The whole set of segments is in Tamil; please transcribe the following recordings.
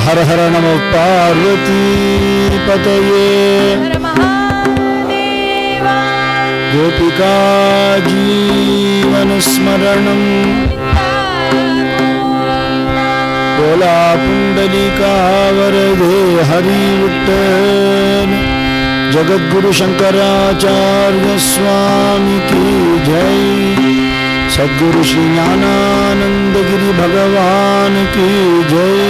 हर हर नमो पार्वती पतये गोपिका जीवन स्मरणं बोला पुंडलिका वरदे हरि विठ्ठल जगद्गुरु शंकराचार्य स्वामी की जय सद्गुरु श्री ज्ञानानंद गिरि भगवान की जय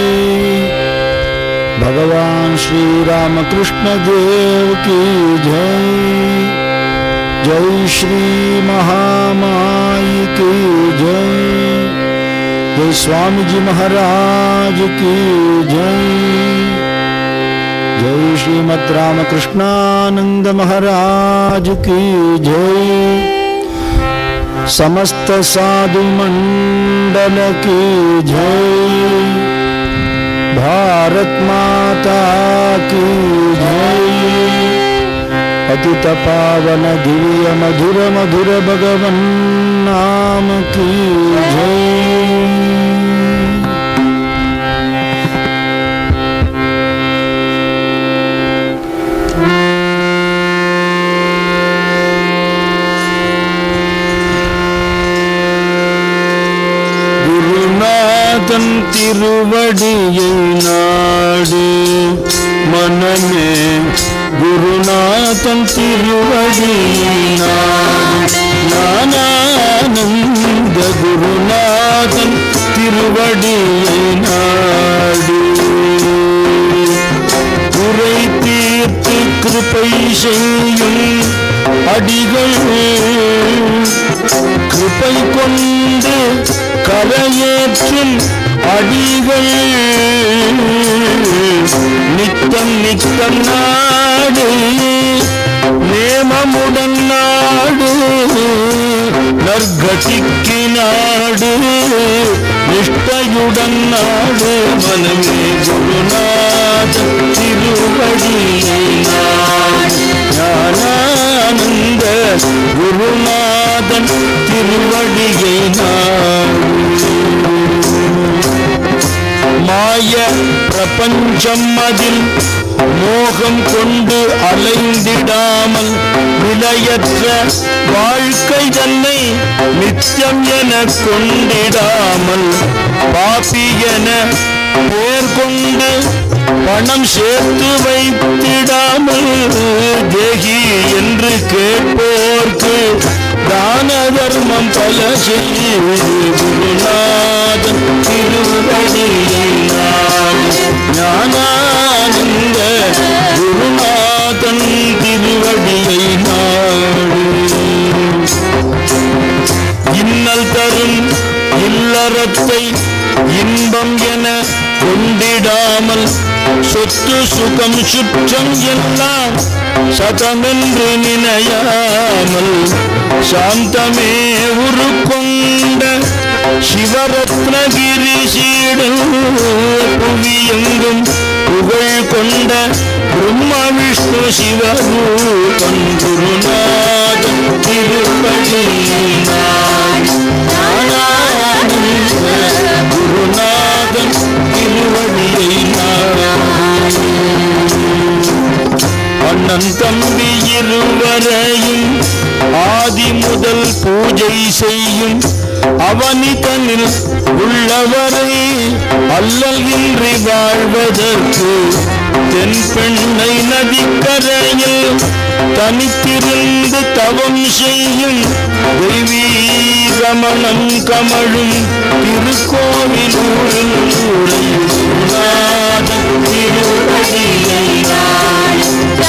भगवान श्री रामकृष्ण देव की जय जय श्री महामाई की जय जय स्वामी जी महाराज की जय जय श्रीमद् रामकृष्णानंद महाराज की जय समस्त साधु मंडल की जय भारत माता की जय पतित पावन दिव्य मधुर मधुर भगवन नाम की जय। गुरुनाथन तिरुवडियै नाडु मनमे गुरुनाथन तिरुवडियै नाडु ज्ञानानंद गुरुनाथन तिरुवडियै नाडु குறை தீர்த்து கிருபை செய்யும் அடிகள் கிருபை கொண்டு கரையேற்றும் அடிகள் நித்தம் நித்தம் நாடு நேமமுடன் நாடு நற்கதிக்கு நாடு நிஷ்டையுடன் நாடு மனமே குருநாத திருவடியை நாடு ஞானானந்த குருநாதன் திருவடியை நாடு மாய பிரபஞ்சம் அதில் மோகம் கொண்டு அலைந்திடாமல் விலையற்ற வாழ்க்கை தன்னை நித்தியம் என கொண்டிடாமல் பாப்பி என பேர் கொண்டு பணம் சேர்த்து வைத்திடாமல் தேகி என்று கேட்போர்க்கு தான தர்மம் பல செய்து குருநாதன் திருவடியை நாடு ஞானானந்த குருநாதன் திருவடியை நாடு இன்னல் தரும் இல்லறத்தை இன்பம் என கொண்டிடாமல் சொத்து சுகம் சுற்றம் எல்லாம் சதமென்று நினையாமல் சாந்தமே உருக்கொண்ட சிவரத்னகிரி சீடும் புவியெங்கும் புகழ் கொண்ட பிரம்ம விஷ்ணு சிவரூபன் குருநாதன் திருப்பதியை நாடு குருநாதன் திருவடியை நாடு அண்ணன் தம்பி இருவரையும் ஆதி முதல் பூஜை செய்யும் அவனிதனில் உள்ளவரை அல்லல் இன்றி வாழ்வதற்கு தென் பெண்ணை நதிக்கரையில் தனித்திருந்து தவம் செய்யும் தெய்வீகமணம் கமழும் திருக்கோவிலூரில் குருநாதன் திருவடியை நாடு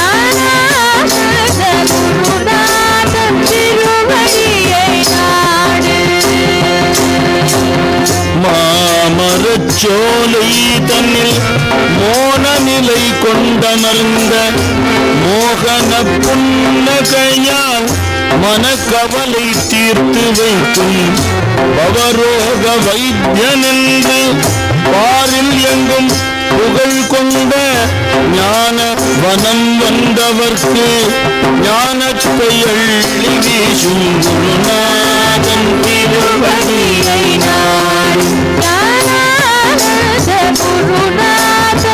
மாமரச்சோலை தன்னில் மோன நிலை கொண்டமர்ந்த மோகன புன்னகையால் மனக்கவலை தீர்த்து வைக்கும் பவரோக வைத்தியனென்று பாரில் எங்கும் புகழ் கொண்ட ஞான வனம் வந்தவர்க்கு ஞானத்தை அள்ளி வீசும் குருநாதன் திருவடியை நாடு குருநாத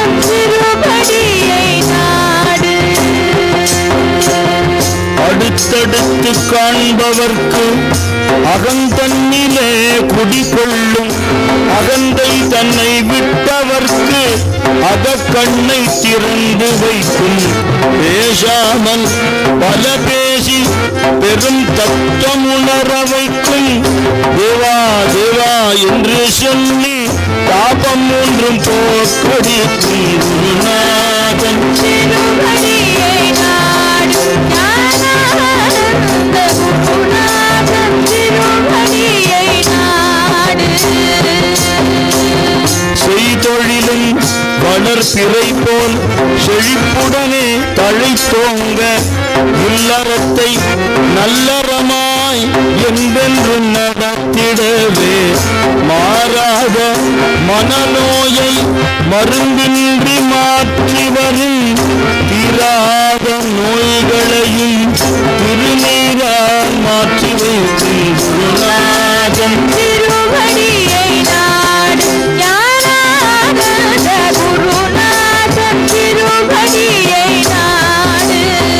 அடுத்து காண்பவர்க்கு அகந்தன்னிலே குடிகொள்ளும் அகந்தை தன்னை விட்டவர்க்கு அகக்கண்ணை திறந்து வைக்கும். பேசாமல் பல பேசி பெரும் தத்துவம் உணர வைக்கும். தேவா தேவா என்று சொல்லி தாபம் ஒன்றும் போக்கடிக்கும். குருநாதன் திருவடியை நாடும் ஞானானந்த குருநாதன் திருவடியை நாடு. செய்தொழிலும் வளர்பிறை போல் செழிப்புடனே தழைத்தோங்க இல்லறத்தை நல்லறமாய் என்றென்று நடத்திடவே மாறாத மனநோயை மருந்தின்றி மாற்றி வரும் தீராத நோய்களையும் திருநீரால் மாற்றி வைக்கும். குருநாதன் திருவடியை நாடு ஞானானந்த குருநாதன் திருவடியை நாடு.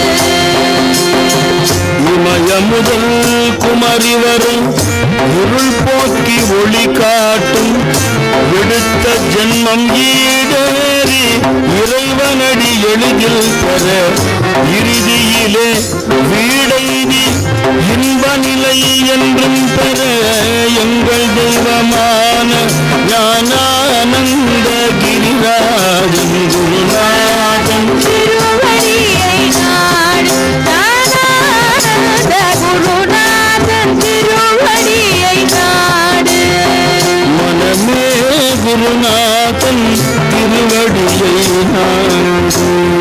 இமய முதல் குமரி வரும் இருள் போக்கி ஒளி காட்டும். எடுத்த ஜென்மம் ஈடேறி இறைவனடி எளிதில் பெற இறுதியிலே வீடைதி இன்ப நிலை என்றும் பெற எங்கள் தெய்வமான ஞானானந்த கிரிராஜன் குருநாதன் திருவடியை நாடு ஞானானந்த குருநாதன் திருவடியை நாடு. மனமே குருநாதன் திருவடியை நாடு.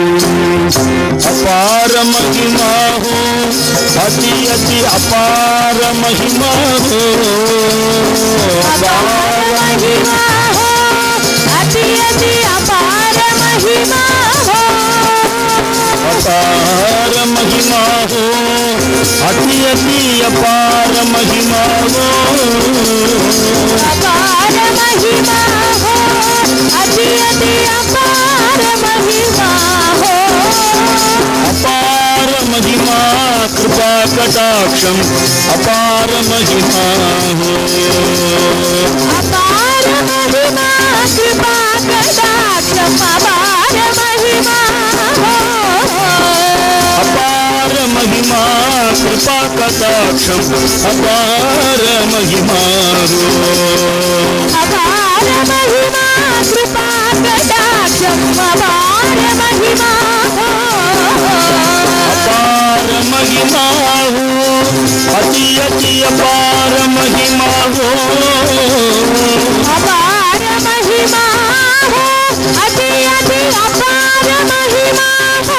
அபார மகிமாஹோ அதி அதி அபார மகிமாஹோ அபார மகிமாஹோ அதி அதி அபார மகிமாஹோ அபார மகிமாஹோ அதி அதி அபார மகிமாஹோ அபார மகிமாஹோ அதி அதி அபார மகிமாஹோ. அபார மகிமா கிருபா கடாட்சம் அபார மகிமாஹோ அபார மகிமா கிருபா கடாட்சம் அபார மகிமாஹோ அபார மகிமா கிருபா கடாட்சம் அபார மகிமாஹோ அபார மகிமா கிருபா கடாட்சம் அபார மகிமாஹோ அபார மகிமாஹோ அதி அதி அபார மகிமாஹோ அபார மகிமாஹோ அதி அதி அபார மகிமாஹோ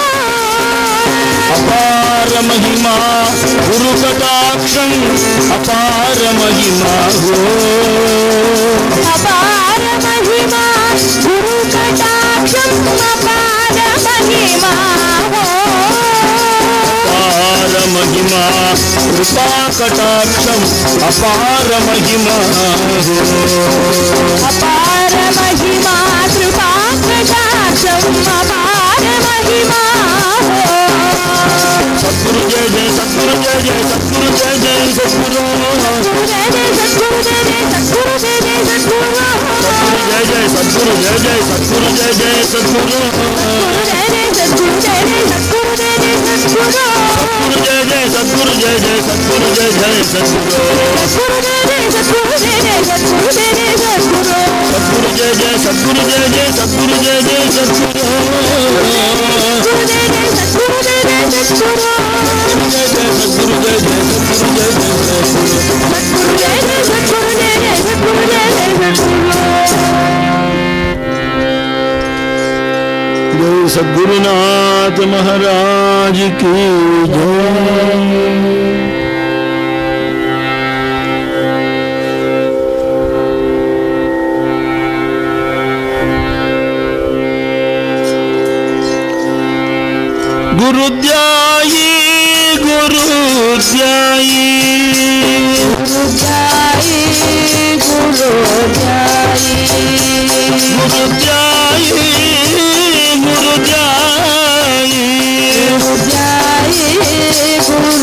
அபார மகிமா குரு கடாட்சம் அபார மகிமாஹோ அபார மகிமா குரு கடாட்சம் அபார மகிமாஹோ அபார மகிமா கிருபா கடாட்சம் அபார மகிமாஹோ அபார மகிமா கிருபா கடாட்சம் அபார மகிமாஹோ. सद्गुरु जय जय सद्गुरु जय जय सद्गुरु जय जय सद्गुरु जय जय सद्गुरु जय जय सद्गुरु जय जय सद्गुरु जय जय सद्गुरु जय जय सद्गुरु जय जय सद्गुरु जय जय सद्गुरु जय जय सद्गुरु जय जय सद्गुरु जय जय सद्गुरु जय जय सद्गुरु जय जय सद्गुरु सद्गुरु जय जय सद्गुरु जय जय सद्गुरु जय जय सद्गुरु सद्गुरु जय जय सद्गुरु जय जय सद्गुरु जय जय सद्गुरु जय जय सद्गुरु जय जय सद्गुरु जय जय सद्गुरु जय जय सद्गुरु जय जय सद्गुरु जय जय सद्गुरु जय जय सद्गुरु जय जय सद्गुरु. जय सद्गुरुनाथ महाराज की जय. गुरुध्यायी गुरुध्यायी गुरुध्यायी गुरुध्यायी गुरुध्यायी गुरुध्यायी गुरुध्यायी गुरुध्यायी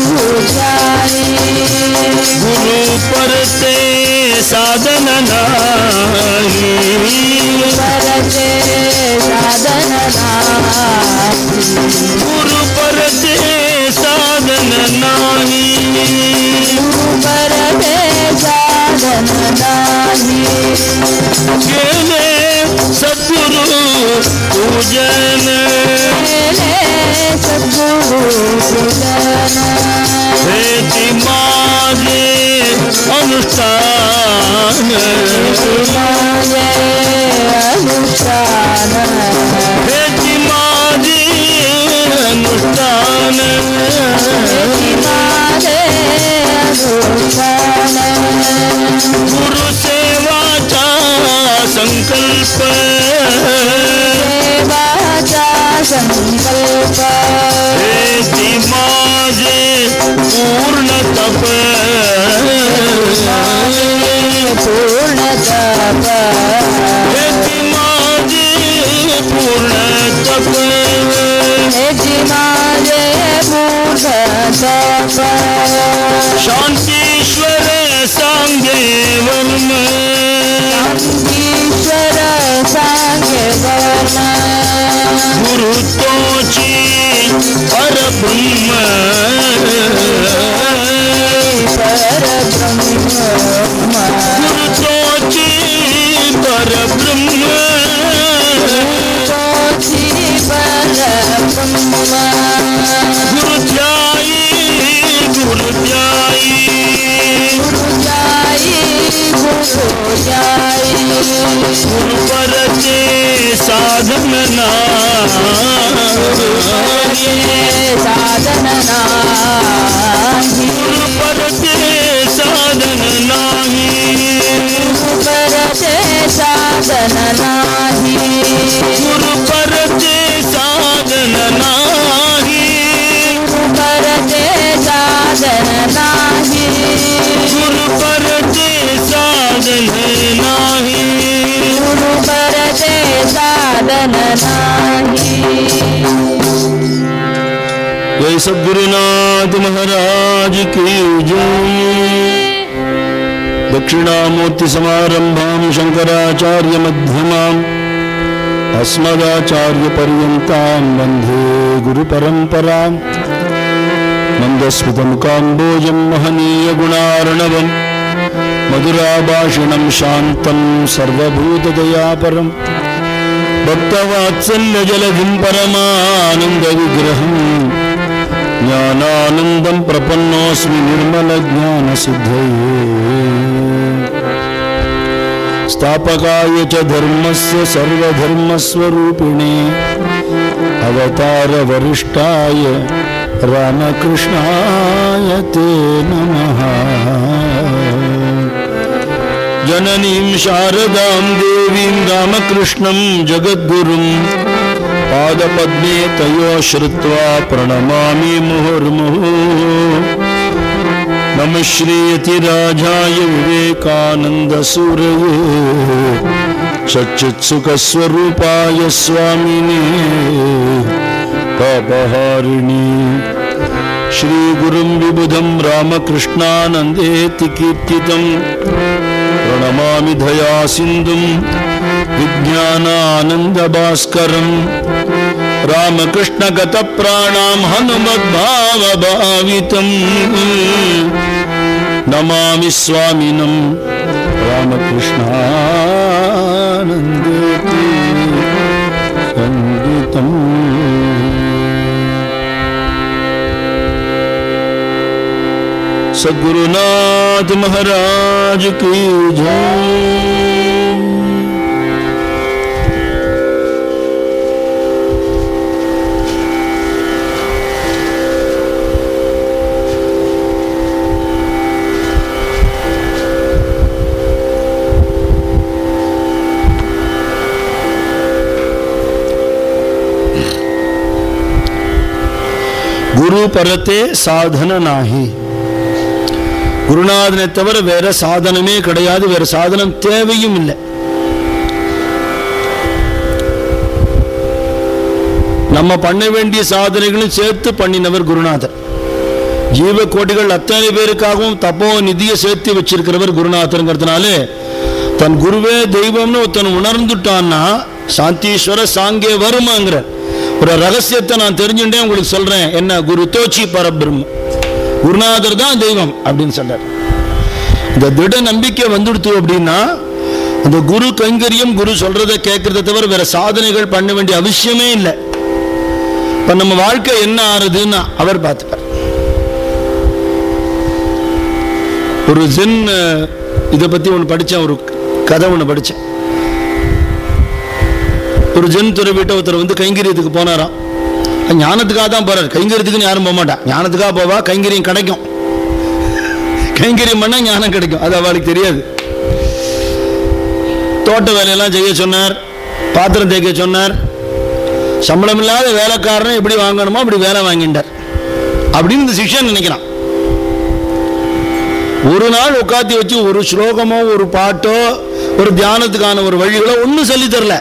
साधन नाही, परते साधन नाही, गुरु परते साधन नाही, गुरु परते साधन नाही, केले सद्गुरु पूजन, केले सद्गुरु पूजन, हेती माझे अनुष्ठान, माझे अनुष्ठान, हेती माझे अनुष्ठान, माझे अनुष्ठान, गुरु सेवाचा संकल्प, सेवाचा संकल्प, हेती माझे पूर्ण तप, पूर्ण तप, हेती माझे पूर्ण तप, हेती माझे पूर्ण तप, शांतीश्वर सांगे वर्म, ईश्वर सांगे वर्म, गुरु तोची परब्रह्म, परब्रह्म, गुरु तोची परब्रह्म, तोची परब्रह्म, गुरु ध्यायी, गुरु ध्यायी, गुरु जाई, गुरु जाई, गुरु परते साधन नाही, साधन नाही, गुरु परते साधन नाही, गुरु परते साधन नाही, गुरु परते साधन नाही, गुरु परते साधन नाही, गुरु परते साधन नाही, गुरु परते साधन नाही. जय सद्गुरुनाथ महाराज की जय। दक्षिणामूर्ति समारंभां शंकराचार्य मध्यमाम् अस्मदाचार्य पर्यन्तां वन्दे गुरु परंपराम्। मन्दस्मितमुकाम्बोजं महनीय गुणार्णवं मधुराभाषिणं शान्तं सर्वभूतदयापरं भक्तवात्सल्यजलधिं परमानन्दविग्रहं ज्ञानानन्दं प्रपन्नोऽस्मि निर्मलज्ञानसिद्धये। स्थापकाय च धर्मस्य सर्वधर्मस्वरूपिणे अवतारवरिष्ठाय रामकृष्णाय ते नमः। जननीं शारदां देवीं रामकृष्णं जगद्गुरुं पादपद्मे तयो श्रुत्वा प्रणमामि मुहुर्मुहुः। नमः श्रीयतिराजाय विवेकानन्दसूरये सच्चित्सुखस्वरूपाय स्वामिने पापहारिणी। श्रीगुरुं विबुधं रामकृष्णानन्देति कीर्तितं प्रणमामि दया सिन्धुं विज्ञानानन्दभास्करं रामकृष्णगतप्राणां हनुमद्भावभावितं नमामि स्वामिनं रामकृष्णानन्देति संगीतम्। सद्गुरुनाथ महाराज की जय। गुरु परते साधन नाही. குருநாதனை தவிர வேற சாதனமே கிடையாது, வேற சாதனம் தேவையும் இல்லை. நம்ம பண்ண வேண்டிய சாதனைகளும் சேர்த்து பண்ணினவர் குருநாதர். ஜீவ கோட்டிகள் அத்தனை பேருக்காகவும் தப்போ நிதியை சேர்த்து வச்சிருக்கிறவர் குருநாதருங்கிறதுனால தன் குருவே தெய்வம்னு ஒருத்தன் உணர்ந்துட்டான்னா சாந்தீஸ்வர சாங்கே வருமாங்கிற ஒரு ரகசியத்தை நான் தெரிஞ்சுட்டே உங்களுக்கு சொல்றேன். என்ன? குரு தோச்சி பரபிரம்ம, குருநாதர் தான் தெய்வம் அப்படின்னு சொல்றார். இந்த திட நம்பிக்கை வந்துடுத்து அப்படின்னா அந்த குரு கைங்கரியம், குரு சொல்றதை கேட்கறத தவிர வேற சாதனைகள் பண்ண வேண்டிய அவசியமே இல்லை. இப்ப நம்ம வாழ்க்கை என்ன ஆறுதுன்னு அவர் பார்த்துப்பார். ஒரு ஜென் இதை பத்தி ஒன்று படித்தேன், ஒரு கதை ஒன்று படித்தேன். ஒரு ஜென் துறவிட்ட ஒருத்தர் வந்து கைங்கரியத்துக்கு போனாராம். ஞானத்துக்காக தான் போறாரு, கைங்கரியத்துக்குன்னு யாரும் போக மாட்டான். ஞானத்துக்காக போவா, கைங்கரியம் கிடைக்கும், கைங்கரியம் பண்ணா ஞானம் கிடைக்கும், அது அவளுக்கு தெரியாது. தோட்ட வேலையெல்லாம் செய்ய சொன்னார், பாத்திரம் தேய்க்க சொன்னார். சம்பளம் இல்லாத வேலைக்காரனை எப்படி வாங்கணுமோ அப்படி வேலை வாங்கிட்டார் அப்படின்னு இந்த சிஷ்யன் நினைக்கிறான். ஒரு நாள் உட்காத்தி வச்சு ஒரு ஸ்லோகமோ ஒரு பாட்டோ ஒரு தியானத்துக்கான ஒரு வழிகளோ ஒன்றும் சொல்லி தரல.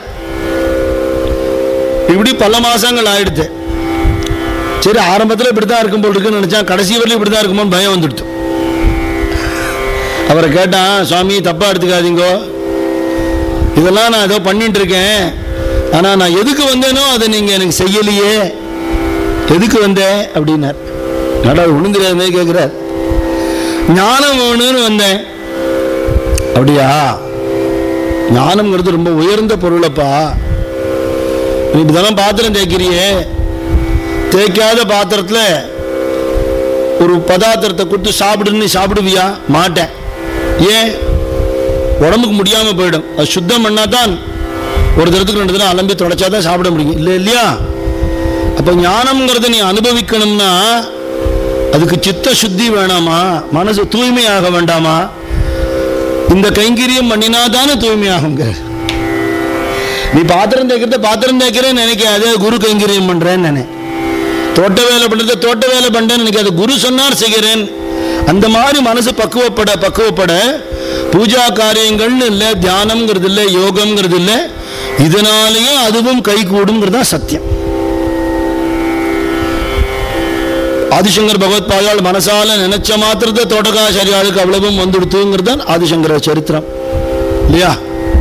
இப்படி பல மாசங்கள் ஆயிடுத்து. சரி, ஆரம்பத்தில் இப்படித்தான் இருக்கும் போல் இருக்குன்னு நினைச்சா, கடைசி வரையிலும் இப்படிதான் இருக்குமோன்னு பயம் வந்துடுத்து. அவரை கேட்டான், சுவாமி தப்பா எடுத்துக்காதீங்கோ, இதெல்லாம் நான் ஏதோ பண்ணிட்டு இருக்கேன், ஆனா நான் எதுக்கு வந்தேனோ அதை நீங்க எனக்கு செய்யலையே, எதுக்கு வந்தேன் அப்படின்னார். நடா ஒண்ணும் தெரியாத கேட்கிறார். ஞானம் வேணும்னு வந்தேன். அப்படியா? ஞானம்ங்கிறது ரொம்ப உயர்ந்த பொருளப்பா. நீ இப்படிதான் பாத்திரம் தேய்க்கிறியே, தேய்க்காத பாத்திரத்துல ஒரு பதார்த்தத்தை கொடுத்து சாப்பிடுன்னு சாப்பிடுவியா? மாட்டேன். ஏன்? உடம்புக்கு முடியாம போயிடும். அது சுத்தம் பண்ணாதான் ஒரு தரத்துக்கு 2 தடவை அலம்பி தொடச்சாதான் சாப்பிட முடியும், இல்லை இல்லையா? அப்ப ஞானம்ங்கிறத நீ அனுபவிக்கணும்னா அதுக்கு சித்த சுத்தி வேணாமா? மனசு தூய்மையாக வேண்டாமா? இந்த கைங்கரியம் பண்ணினாதானே தூய்மையாகுங்க. நீ பாத்திரம் தேய்க்கிறேன்னு நினைக்காது, குரு கைங்கரியம் பண்றேன்னு நினை. தோட்ட வேலை பண்றத தோட்ட வேலை பண்றேன்னு நினைக்காது, குரு சொன்னார் செய்கிறேன். அந்த மாதிரி மனசு பக்குவப்பட பூஜா காரியங்கள்னு இல்லை, தியானம்ங்கிறது இல்லை, யோகம்ங்கிறது இல்லை, இதனாலேயே அதுவும் கை கூடுங்கிறதா சத்தியம். ஆதிசங்கர் பகவத் பாதாள் மனசால நினைச்ச மாத்திரத்தை தோட்டகாச்சாரியாளுக்கு அவ்வளவும் வந்துடுத்துங்கிறது தான் ஆதிசங்கர சரித்திரம் இல்லையா?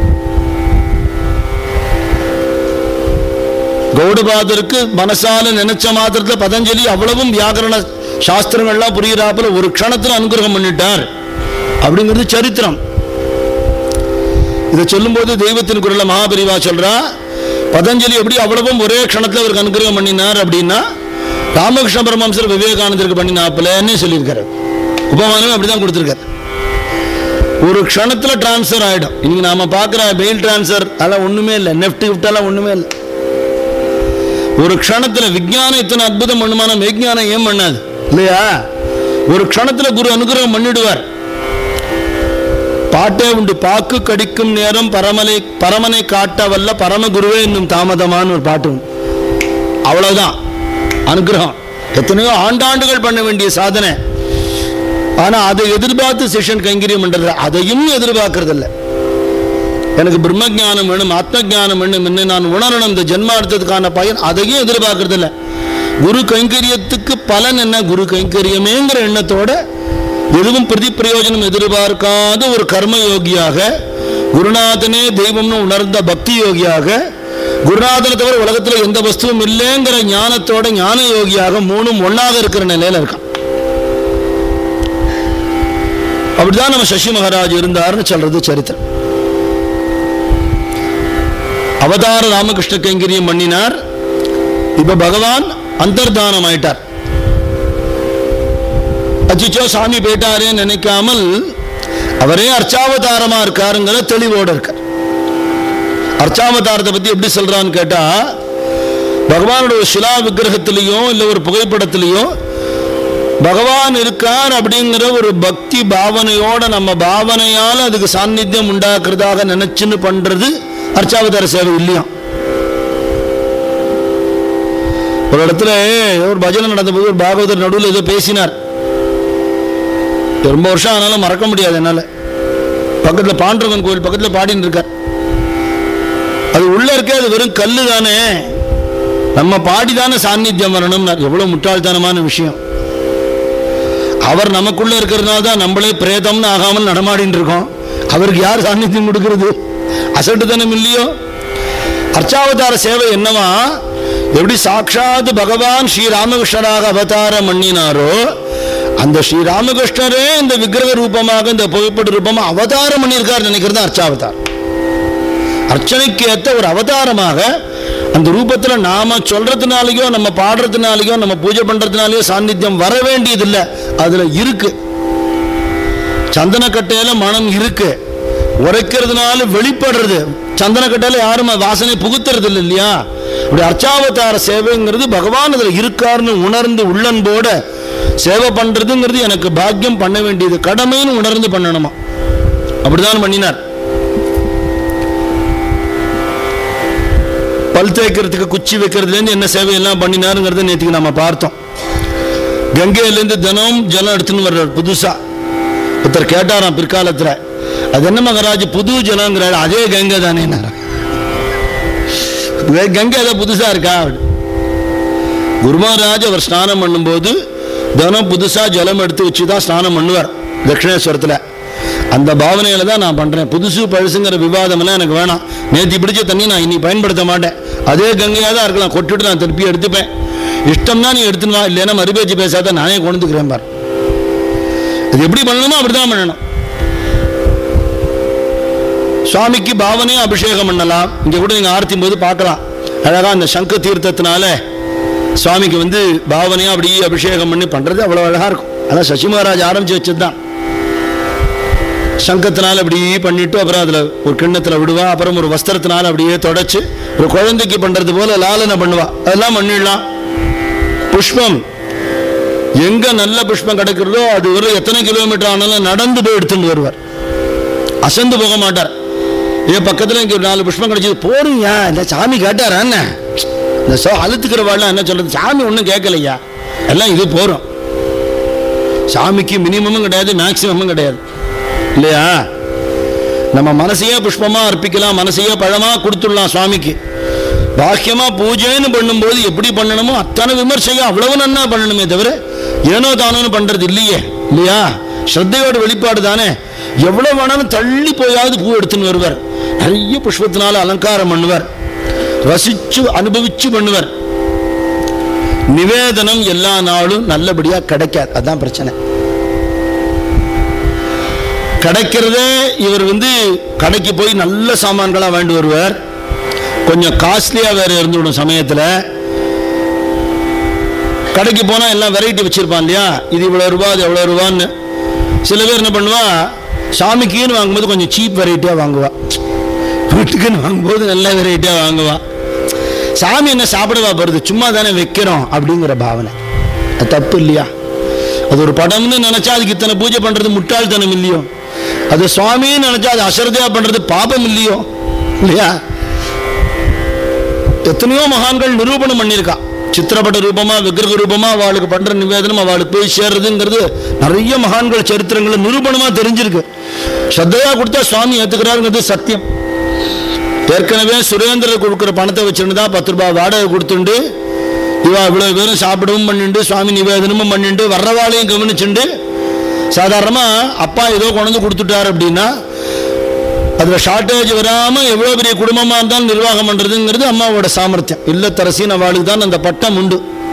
கௌடபாதருக்கு மனசால நினைச்ச மாத்திரத்துல பதஞ்சலி அவ்வளவும் வியாக்கரண சாஸ்திரங்கள்லாம் புரிகிறாப்புல ஒரு க்ஷணத்துல அனுகிரகம் பண்ணிட்டார் அப்படிங்கிறது சரித்திரம். இதை சொல்லும் போது தெய்வத்தின் குரல்ல மகாபரிவா சொல்றா, பதஞ்சலி எப்படி அவ்வளவும் ஒரே க்ஷணத்துல அவருக்கு அனுகிரகம் பண்ணினார் அப்படின்னா ராமகிருஷ்ண பரமஹம்சர் விவேகானந்தருக்கு பண்ணினாப்புலன்னு சொல்லியிருக்காரு. உபமானமே அப்படிதான் கொடுத்திருக்காரு. ஒரு க்ஷணத்துல டிரான்ஸ்பர் ஆயிடும். இன்னைக்கு நாம பாக்குற மெயில் டிரான்ஸ்பர் அதெல்லாம் ஒண்ணுமே இல்லை, நெஃப்ட் கிஃப்டெல்லாம் ஒண்ணுமே இல்லை. ஒரு க்ஷணத்துல விஞ்ஞானம் இத்தனை அற்புதம் பண்ணுமான மெய்ஞானம் ஏன் பண்ணாது இல்லையா? ஒரு க்ஷணத்துல குரு அனுகிரகம் பண்ணிடுவார். பாட்டே உண்டு, பாக்கு கடிக்கும் நேரம் பரமனை காட்ட வல்ல பரமகுருவே இன்னும் தாமதமான ஒரு பாட்டு. அவ்வளவுதான் அனுகிரகம். எத்தனையோ ஆண்டாண்டுகள் பண்ண வேண்டிய சாதனை. ஆனா அதை எதிர்பார்த்து சிஷ்யன் கைங்கரியம் பண்றது, அதையும் எதிர்பார்க்கறது இல்லை. எனக்கு பிரம்ம ஜானம் வேணும், ஆத்ம ஜானம் வேணும், என்ன நான் உணரணும், இந்த ஜென்மார்த்தத்துக்கான பயன், அதையும் எதிர்பார்க்கறது இல்லை. குரு கைங்கரியத்துக்கு பலன் என்ன? குரு கைங்கரியமேங்கிற எண்ணத்தோட எதுவும் பிரதி பிரயோஜனம் எதிர்பார்க்காத ஒரு கர்ம யோகியாக, குருநாதனே தெய்வம்னு உணர்ந்த பக்தி யோகியாக, குருநாதனை தவிர உலகத்தில் எந்த வஸ்துவும் இல்லைங்கிற ஞானத்தோட ஞான யோகியாக, மூணும் ஒன்னாக இருக்கிற நிலையில இருக்கான். அப்படிதான் நம்ம சசி மகாராஜ் இருந்தார்னு சொல்றது சரித்திரம். அவதார ராமகிருஷ்ண கைங்கரியம் பண்ணினார். இப்ப பகவான் அந்தர்தானம் ஆயிட்டார். அச்சிச்சோ சாமி போயிட்டாரேன்னு நினைக்காமல் அவரே அர்ச்சாவதாரமா இருக்காருங்கிற தெளிவோடு இருக்கார். அர்ச்சாவதாரத்தை பத்தி எப்படி சொல்றான்னு கேட்டா, பகவானோட ஒரு சிலா விக்கிரகத்திலையும் இல்லை ஒரு புகைப்படத்திலையும் பகவான் இருக்கார் அப்படிங்கிற ஒரு பக்தி பாவனையோட நம்ம பாவனையால் அதுக்கு சாநித்தியம் உண்டாக்குறதாக நினைச்சுன்னு பண்றது அர்ச்சாவதார சேவை இல்லையா? ஒரு இடத்துல ஒரு பஜனை நடந்தபோது ஒரு பாகவதர் நடுவில் ஏதோ பேசினார். ரொம்ப வருஷம் ஆனாலும் மறக்க முடியாது என்னால. பக்கத்துல பாண்டவன் கோயில் பக்கத்துல பாடின்னு இருக்கார். அது உள்ள இருக்க, அது வெறும் கல்லு தானே, நம்ம பாடிதானே சாநித்தியம் வரணும். எவ்வளவு முட்டாள்தனமான விஷயம். அவர் நமக்குள்ள இருக்கிறதுனால தான் நம்மளே பிரேதம்னு ஆகாமல் நடமாடின்னு இருக்கோம். அவருக்கு யார் சாநித்தியம் கொடுக்கிறது? அசட்டுத்தனம் இல்லையோ? அர்ச்சாவதார சேவை என்னவா? எப்படி சாட்சாத் பகவான் ஸ்ரீ ராமகிருஷ்ணராக அவதாரம் பண்ணினாரோ அந்த ஸ்ரீ ராமகிருஷ்ணரே இந்த விக்கிரக ரூபமாக இந்த புகைப்பட ரூபமா அவதாரம் பண்ணியிருக்கார் நினைக்கிறது அர்ச்சாவதாரம். அர்ச்சனைக்கு ஏற்ற ஒரு அவதாரமாக அந்த ரூபத்துல நாம சொல்றதுனாலயோ நம்ம பாடுறதுனாலயோ நம்ம பூஜை பண்றதுனாலயோ சாநித்தியம் வர வேண்டியதில்லை. அதுல இருக்கு. சந்தனக்கட்டையில மனம் இருக்கு. உரைக்கிறதுனால வெளிப்படுறது. சந்தனக்கட்டையில யாரும் வாசனை புகுத்துறது இல்லை இல்லையா? அப்படி அர்ச்சாவதார சேவைங்கிறது பகவான் அதுல இருக்காருன்னு உணர்ந்து உள்ளன்போட சேவை பண்றதுங்கிறது எனக்கு பாக்கியம், பண்ண வேண்டியது கடமைன்னு உணர்ந்து பண்ணணுமா. அப்படிதான் பண்ணினார். பல் தேய்க்கிறதுக்கு குச்சி வைக்கிறதுலேருந்து என்ன சேவையெல்லாம் பண்ணினாருங்கிறத நேற்றுக்கு நம்ம பார்த்தோம். கங்கையிலேருந்து தினம் ஜலம் எடுத்துன்னு வர்றார் புதுசா. ஒருத்தர் கேட்டாராம் பிற்காலத்தில், அது என்ன மகராஜ் புது ஜலங்கிறாரு? அதே கங்கை தானே. கங்கை ஏதாவது புதுசா இருக்கா? குருமராஜ் அவர் ஸ்நானம் பண்ணும்போது தினம் புதுசா ஜலம் எடுத்து வச்சுதான் ஸ்நானம் பண்ணுவார் தட்சிணேஸ்வரத்தில். அந்த பாவனையில தான் நான் பண்றேன். புதுசு பழசுங்கிற விவாதம் எல்லாம் எனக்கு வேணாம். நேற்று பிடிச்ச தண்ணி நான் இனி பயன்படுத்த மாட்டேன். அதே கங்கையாக தான் இருக்கலாம். கொட்டுட்டு நான் திருப்பி எடுத்துப்பேன். இஷ்டம்னா நீ எடுத்துனா, இல்லைன்னா மறுபேச்சு பேசாத நானே கொண்டுக்கிறேன் பார். இது எப்படி பண்ணணுமோ அப்படிதான் பண்ணணும். சுவாமிக்கு பாவனையும் அபிஷேகம் பண்ணலாம். இங்க கூட நீங்க ஆர்த்தியும் போது பார்க்கலாம். அழகா அந்த சங்க தீர்த்தத்தினால சுவாமிக்கு பாவனையா அப்படி அபிஷேகம் பண்ணி பண்றது அவ்வளவு அழகா இருக்கும். அதான் சசி மகாராஜ் ஆரம்பிச்சு வச்சதுதான். சங்கத்தினால அப்படி பண்ணிட்டு அப்புறம் அதுல ஒரு கிண்ணத்துல விடுவா. அப்புறம் ஒரு வஸ்திரத்தினால அப்படியே தொடச்சு ஒரு குழந்தைக்கு பண்றது போல லாலனை பண்ணுவா. அதெல்லாம் பண்ணிடலாம். புஷ்பம் எங்க நல்ல புஷ்பம் கிடைக்கிறதோ அது ஒரு எத்தனை கிலோமீட்டர் ஆனாலும் நடந்து போய் எடுத்துட்டு வருவார். அசந்து போக மாட்டார். ஏன் பக்கத்துல இங்க 4 புஷ்பம் கிடைச்சது போறீங்க, இந்த சாமி கேட்டாரா என்ன? இந்த அழுத்துக்கிறவாள் என்ன சொல்றது? சாமி ஒன்றும் கேட்கலையா, எல்லாம் இது போறோம். சாமிக்கு மினிமமும் கிடையாது, மேக்சிமமும் கிடையாது இல்லையா? நம்ம மனசையே புஷ்பமா அர்ப்பிக்கலாம், மனசையே பழமா கொடுத்துடலாம் சுவாமிக்கு. பாக்கியமா பூஜைன்னு பண்ணும்போது எப்படி பண்ணணுமோ அத்தனை விமர்சையா அவ்வளவு நன்னா பண்ணணுமே தவிர ஏனோ தானோன்னு பண்றது இல்லையே இல்லையா? ஸ்ரத்தையோட வெளிப்பாடு தானே. எவ்வளவு வேணாலும் தள்ளி போயாவது பூ எடுத்துன்னு வருவார். நிறைய புஷ்பத்தினால அலங்காரம் பண்ணுவார். ரசிச்சு அனுபவிச்சு பண்ணுவார். நிவேதனம் எல்லா நாளும் நல்லபடியா கிடைக்காது. அதான் பிரச்சனை. கிடைக்கிறதே இவர் கடைக்கு போய் நல்ல சாமான்களா வாங்கி வருவார். கொஞ்சம் காஸ்ட்லியா வேற இருந்துவிடும் சமயத்துல. கடைக்கு போனா எல்லாம் வெரைட்டி வச்சிருப்பான் இல்லையா? இது இவ்வளவு ரூபா, அது எவ்வளவு ரூபான்னு. சில பேர் என்ன பண்ணுவா, சாமிக்குன்னு வாங்கும்போது கொஞ்சம் சீப் வெரைட்டியா வாங்குவா, வீட்டுக்குன்னு வாங்கும்போது நல்ல வெரைட்டியா வாங்குவா. சாமி என்ன சாப்பிடவா போறது, சும்மா தானே வைக்கிறோம் அப்படிங்கிற பாவனை. அது தப்பு இல்லையா? அது ஒரு படம்னு நினைச்சா அதுக்கு இத்தனை பூஜை பண்றது முட்டாள்தனம் இல்லையோ? அது சுவாமின்னு நினைச்சா அது அசரதையா பண்றது பாபம் இல்லையோ? இல்லையா? எத்தனையோ மகான்கள் நிரூபணம் பண்ணியிருக்கா. சித்திரப்பட்ட ரூபமா விக்கிரக ரூபமா அவளுக்கு பண்ற நிவேதனம் அவளுக்கு போய் சேர்றதுங்கிறது நிறைய மகான்கள் சரித்திரங்கள் நிரூபணமா தெரிஞ்சிருக்கு. ஸ்ரத்தையா கொடுத்தா சுவாமி ஏத்துக்கிறாருங்கிறது சத்தியம். ஏற்கனவே சுரேந்திரர் கொடுக்குற பணத்தை வச்சுருந்தா 10 ரூபாய் வாடகை கொடுத்துண்டு இவா இவ்வளவு பேரும் சாப்பிடவும் பண்ணிட்டு சுவாமி நிவேதனமும் பண்ணிட்டு வர்றவாளையும் கவனிச்சுண்டு சாதாரணமா அப்பா ஏதோ கொண்டு கொடுத்துட்டாரு அப்படின்னா அதுல ஷார்டேஜ் வராம எவ்வளவு பெரிய குடும்பமா இருந்தாலும் நிர்வாகம் பண்றதுங்கிறது அம்மாவோட சாமர்த்தியம். இல்லத்தரசின் அவளுக்கு தான் அந்த பட்டம் உண்டு.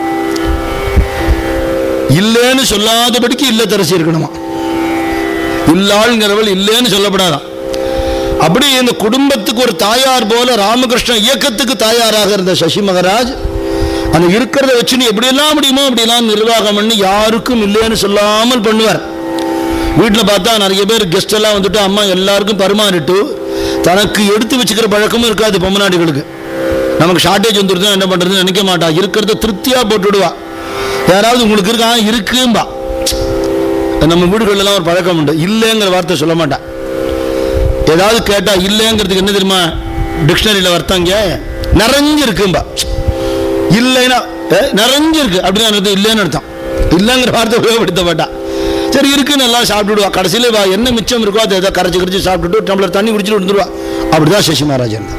இல்லைன்னு சொல்லாதபடிக்கு இல்லத்தரசி இருக்கணுமா. இல்லாள்ங்கிறவள் இல்லைன்னு சொல்லப்படாதான். அப்படி இந்த குடும்பத்துக்கு ஒரு தாயார் போல ராமகிருஷ்ண இயக்கத்துக்கு தாயாராக இருந்த சசி மகாராஜ் அந்த இருக்கிறத வச்சுன்னு எப்படியெல்லாம் முடியுமோ அப்படியெல்லாம் நிர்வாகம் பண்ணி யாருக்கும் இல்லைன்னு சொல்லாமல் பண்ணுவார். வீட்டில் பார்த்தா நிறைய பேர் கெஸ்ட் எல்லாம் வந்துட்டு அம்மா எல்லாருக்கும் பரிமாறிட்டு தனக்கு எடுத்து வச்சுக்கிற பழக்கமும் இருக்காது. பொம்மநாட்டிகளுக்கு நமக்கு ஷார்டேஜ் வந்துருந்தா என்ன பண்றதுன்னு நினைக்க மாட்டா. இருக்கிறத திருப்தியா போட்டு விடுவா. யாராவது உங்களுக்கு இருக்கா இருக்கும்பா. நம்ம வீடுகள்லாம் ஒரு பழக்கம் உண்டு, இல்லைங்கிற வார்த்தை சொல்ல மாட்டா. ஏதாவது கேட்டா இல்லைங்கிறதுக்கு என்ன தெரியுமா டிக்ஷனரியில வர்த்தாங்க நிறைஞ்சு இருக்கும்பா. இல்லைன்னா நிறைஞ்சிருக்கு அப்படின்னு இல்லைன்னு அர்த்தம். இல்லைங்கிற வார்த்தை உபயோகப்படுத்த மாட்டா. சரி இருக்குன்னு எல்லாம் சாப்பிட்டுடுவா. கடைசியில் என்ன மிச்சம் இருக்கோ அதை எதாவது கரைச்சி சாப்பிட்டுட்டு டம்ளர் தண்ணி குடிச்சுட்டு வந்துடுவா. அப்படிதான் சசி மகாராஜ் இருந்தார்.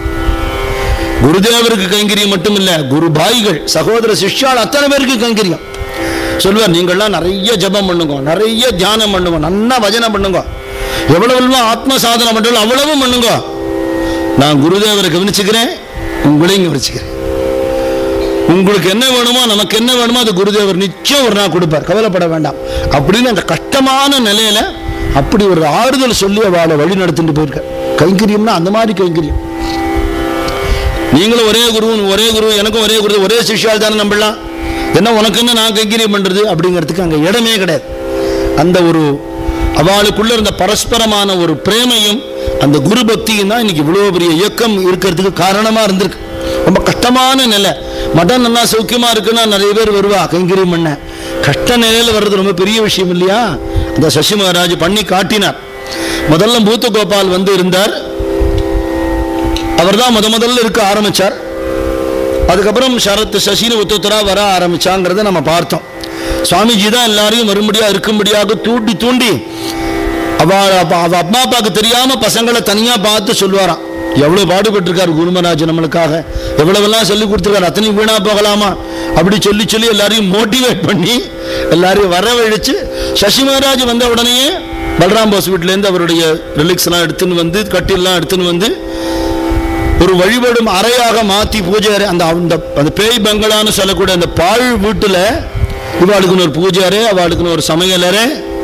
குருதேவருக்கு கைங்கரியம் மட்டும் இல்ல, குரு பாய்கள் சகோதர சிஷ்யால் அத்தனை பேருக்கு கைங்கரியம். சொல்லுவார், நீங்கள்லாம் நிறைய ஜபம் பண்ணுங்க, நிறைய தியானம் பண்ணுங்க, நல்லா பஜனை பண்ணுங்க, எவ்வளவு ஆத்ம சாதனை பண்ணுறோம் அவ்வளவும் பண்ணுங்க. நான் குருதேவரை கவனிச்சுக்கிறேன், உங்களையும் கவனிச்சுக்கிறேன். உங்களுக்கு என்ன வேணுமோ நமக்கு என்ன வேணுமோ அது குருதேவர் நிச்சயம் ஒரு நாள் கொடுப்பார், கவலைப்பட வேண்டாம் அப்படின்னு அந்த கஷ்டமான நிலையில அப்படி ஒரு ஆறுதல் சொல்லி அவளை வழி நடத்திட்டு போயிருக்க. கைங்கரியம்னா அந்த மாதிரி கைங்கரியம். நீங்களும் ஒரே குரு, எனக்கும் ஒரே குரு, ஒரே சிஷ்யால் தானே நம்பலாம். என்ன உனக்கு என்ன நான் கைங்கரியம் பண்றது அப்படிங்கிறதுக்கு அங்கே இடமே கிடையாது. அந்த ஒரு அவளுக்குள்ள இருந்த பரஸ்பரமான ஒரு பிரேமையும் அந்த குரு பக்தியும் தான் இன்னைக்கு இவ்வளோ பெரிய இயக்கம் இருக்கிறதுக்கு காரணமா இருந்திருக்கு. ரொம்ப கஷ்டமான நிலை, மடம் நல்லா சௌக்கியமா இருக்குன்னா நிறைய பேர் வருவா கைங்கரியம் பண்ண. கஷ்ட நிலையில வர்றது ரொம்ப பெரிய விஷயம் இல்லையா? அந்த சசி மகாராஜ் பண்ணி காட்டினார். முதல்ல பூத்த கோபால் இருந்தார், அவர் தான் முதல்ல இருக்க ஆரம்பிச்சார். அதுக்கப்புறம் சரத் சசினு ஒத்தொத்தரா வர ஆரம்பிச்சாங்கிறத நம்ம பார்த்தோம். சுவாமிஜி தான் எல்லாரையும் வரும்படியா இருக்கும்படியாக தூண்டி அவ அம்மா அப்பாவுக்கு தெரியாம பசங்களை தனியா பார்த்து சொல்லுவாராம். எவ்வளவு பாடுபட்டு இருக்காரு குருமராஜ் நம்மளுக்காக, எவ்வளவெல்லாம் சொல்லி கொடுத்துருக்காரு, அத்தனையும் வீணா போகலாமா அப்படி சொல்லி எல்லாரையும் மோட்டிவேட் பண்ணி எல்லாரையும் வரவழைச்சு சசி மகாராஜ் வந்த உடனேயே பலராம் போஸ் வீட்டிலேருந்து அவருடைய ரிலிக்ஸ் எல்லாம் எடுத்துன்னு வந்து கட்டிலாம் எடுத்துன்னு வந்து ஒரு வழிபடும் அறையாக மாற்றி பூஜை அறை, அந்த பேய் பங்களான்னு சொல்லக்கூடிய அந்த பாழ் வீட்டுல இவாளுக்குன்னு ஒரு பூஜை அறை, அவளுக்குன்னு ஒரு சமையலறை.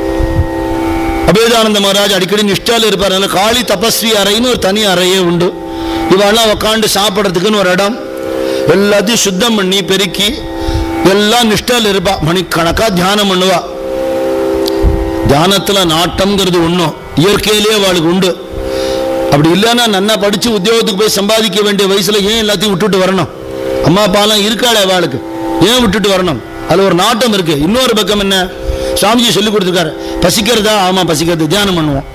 அபேதானந்த மகாராஜ் அடிக்கடி நிஷ்டால இருப்பார். காளி தபஸ்வி அறைன்னு ஒரு தனி அறையே உண்டு. இவாள்லாம் உட்காந்து சாப்பிட்றதுக்குன்னு ஒரு இடம். எல்லாத்தையும் சுத்தம் பண்ணி பெருக்கி எல்லாம் நிஷ்டால இருப்பா. மணிக்கணக்கா தியானம் பண்ணுவா. தியானத்துல நாட்டம்ங்கிறது ஒன்றும் இயற்கையிலேயே அவளுக்கு உண்டு. அப்படி இல்லைன்னா நன்னா படிச்சு உத்தியோகத்துக்கு போய் சம்பாதிக்க வேண்டிய வயசுல ஏன் எல்லாத்தையும் விட்டுட்டு வரணும்? அம்மா அப்பாலாம் இருக்காளே அவளுக்கு, ஏன் விட்டுட்டு வரணும்? அதுல ஒரு நாட்டம் இருக்கு. இன்னொரு பக்கம் என்ன, சுவாமிஜி சொல்லி கொடுத்துருக்காரு, பசிக்கிறதா? ஆமா பசிக்கிறது, தியானம் பண்ணுவோம்.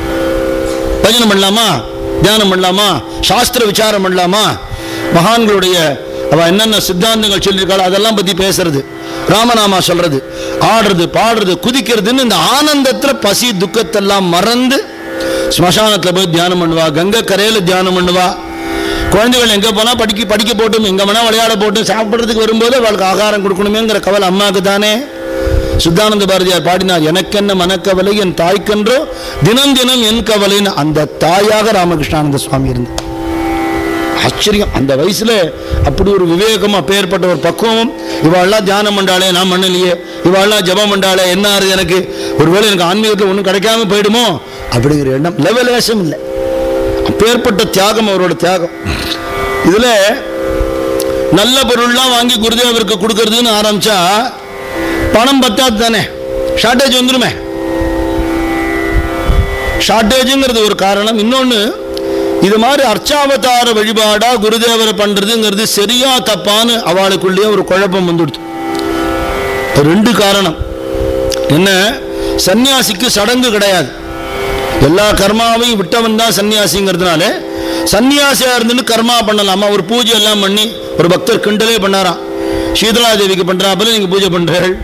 பஜனை பண்ணலாமா, தியானம் பண்ணலாமா, சாஸ்திர விசாரம் பண்ணலாமா, மகான்களுடைய அவ என்னென்ன சித்தாந்தங்கள் சொல்லியிருக்காளோ அதெல்லாம் பத்தி பேசுறது, ராமநாமா சொல்றது, ஆடுறது, பாடுறது, குதிக்கிறதுன்னு இந்த ஆனந்தத்துல பசி துக்கத்தெல்லாம் மறந்து ஸ்மசானத்துல போய் தியானம் பண்ணுவா. கங்கை கரையில தியானம் பண்ணுவா. குழந்தைகள் எங்க போனா படிக்க போட்டும், எங்க வேணா விளையாட போட்டும், சாப்பிட்றதுக்கு வரும்போது அவளுக்கு ஆகாரம் கொடுக்கணுமேங்கிற கவலை அம்மாவுக்கு தானே. சுத்தானந்த பாரதியார் பாடினார், எனக்கென்ன மனக்கவலை என் தாய்க்கென்றோ தினம் தினம் என் கவலைன்னு. அந்த தாயாக ராமகிருஷ்ணானந்த சுவாமி இருந்தார். ஆச்சரியம். அந்த வயசுல அப்படி ஒரு விவேகம், அப்பேற்பட்ட ஒரு பக்குவம். இவாள்லாம் தியானம் பண்ணாலே, நான் பண்ணலையே, இவாள்லாம் ஜபம் பண்ணாலே, என்ன ஆறுது எனக்கு, ஒருவேளை எனக்கு ஆன்மீகத்தில் ஒன்றும் கிடைக்காம போயிடுமோ அப்படிங்கிற எண்ணம் லெவலேசம் இல்லை. அப்பேற்பட்ட தியாகம் அவரோட தியாகம். இதுல நல்ல பொருள்லாம் வாங்கி குருதேவருக்கு கொடுக்கறதுன்னு ஆரம்பிச்சா பணம் பத்தாது தானே, ஷார்டேஜ் வந்துருமே. ஷார்டேஜுங்கிறது ஒரு காரணம். இன்னொன்னு, இது மாதிரி அர்ச்சாவதார வழிபாடா குருதேவரை பண்றதுங்கிறது சரியா தப்பான்னு அவளுக்குள்ளேயே ஒரு குழப்பம் வந்துடுது. ரெண்டு காரணம் என்ன, சன்னியாசிக்கு சடங்கு கிடையாது. எல்லா கர்மாவையும் விட்டவன் தான் சன்னியாசிங்கிறதுனால சன்னியாசியா இருந்துன்னு கர்மா பண்ணலாமா? ஒரு பூஜை எல்லாம் பண்ணி ஒரு பக்தர் கிண்டலே பண்ணாராம், சீதளாதேவிக்கு பண்றாப்புல நீங்க பூஜை பண்றீர்கள்,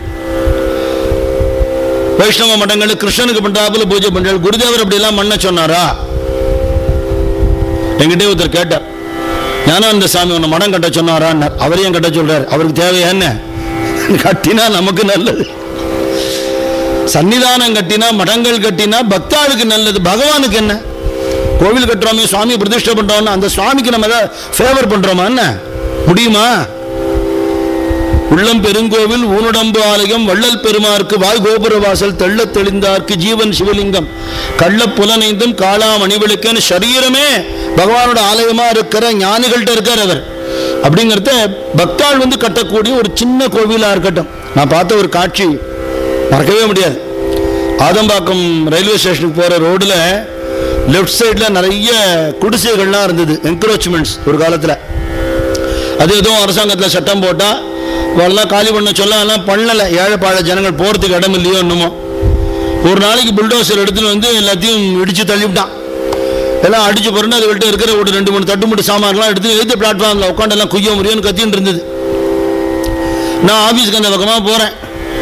வைஷ்ணவ மடங்கள் கிருஷ்ணனுக்கு பண்றாப்புல பூஜை பண்றீர்கள், குருதேவர் அப்படி எல்லாம் பண்ண சொன்னாரா? என்கிட்டே ஒருத்தர் கேட்டார், ஞானானந்த சாமி உன்னை மடம் கட்ட சொன்னாரான்னு. அவரையும் கட்ட சொல்றாரு. அவருக்கு தேவையா என்ன? கட்டினா நமக்கு நல்லது. சன்னிதானம் கட்டினா, மடங்கள் கட்டினா பக்தாளுக்கு நல்லது, பகவானுக்கு என்ன? கோவில் கட்டுறோமே, சுவாமி பிரதிஷ்டை பண்றோம்னா அந்த சுவாமிக்கு நம்ம ஏதாவது ஃபேவர் பண்றோமா? என்ன முடியுமா? உள்ளம் பெருங்கோவில் ஊனுடம்பு ஆலயம் வள்ளல் பெருமாருக்கு வாய் கோபுர வாசல் தெள்ள தெளிந்தார்க்கு ஜீவன் சிவலிங்கம் கள்ள புலனைந்தும் காளாம் அணிவிழுக்கன்னு சரீரமே பகவானோட ஆலயமா இருக்கிற ஞானிகள்கிட்ட இருக்கார் அவர். அப்படிங்கிறத பக்தாள் கட்டக்கூடிய ஒரு சின்ன கோவிலா இருக்கட்டும். நான் பார்த்த ஒரு காட்சி மறக்கவே முடியாது. ஆதம்பாக்கம் ரயில்வே ஸ்டேஷனுக்கு போற ரோடுல லெஃப்ட் சைட்ல நிறைய குடிசைகள்லாம் இருந்தது, என்க்ரோச்மெண்ட்ஸ் ஒரு காலத்துல. அது எதுவும் அரசாங்கத்தில் சட்டம் போட்டா அவெல்லாம் காலி பண்ண சொல்ல, அதெல்லாம் பண்ணலை. ஏழைப்பாழ ஜனங்கள் போகிறதுக்கு இடம் இல்லையோ என்னமோ. ஒரு நாளைக்கு புல்டோசர் எடுத்துன்னு எல்லாத்தையும் இடித்து தள்ளிவிட்டான். எல்லாம் அடிச்சு போறேன்னு அதுகிட்ட இருக்கிற ஒரு 2-3 தட்டுமுட்டு சாமான்லாம் எடுத்து எழுத்து பிளாட்ஃபார்மில் உட்காந்து எல்லாம் குய்ய முடியும்னு கத்தின்னு இருந்தது. நான் ஆஃபீஸுக்கு அந்த பக்கமாக போகிறேன்.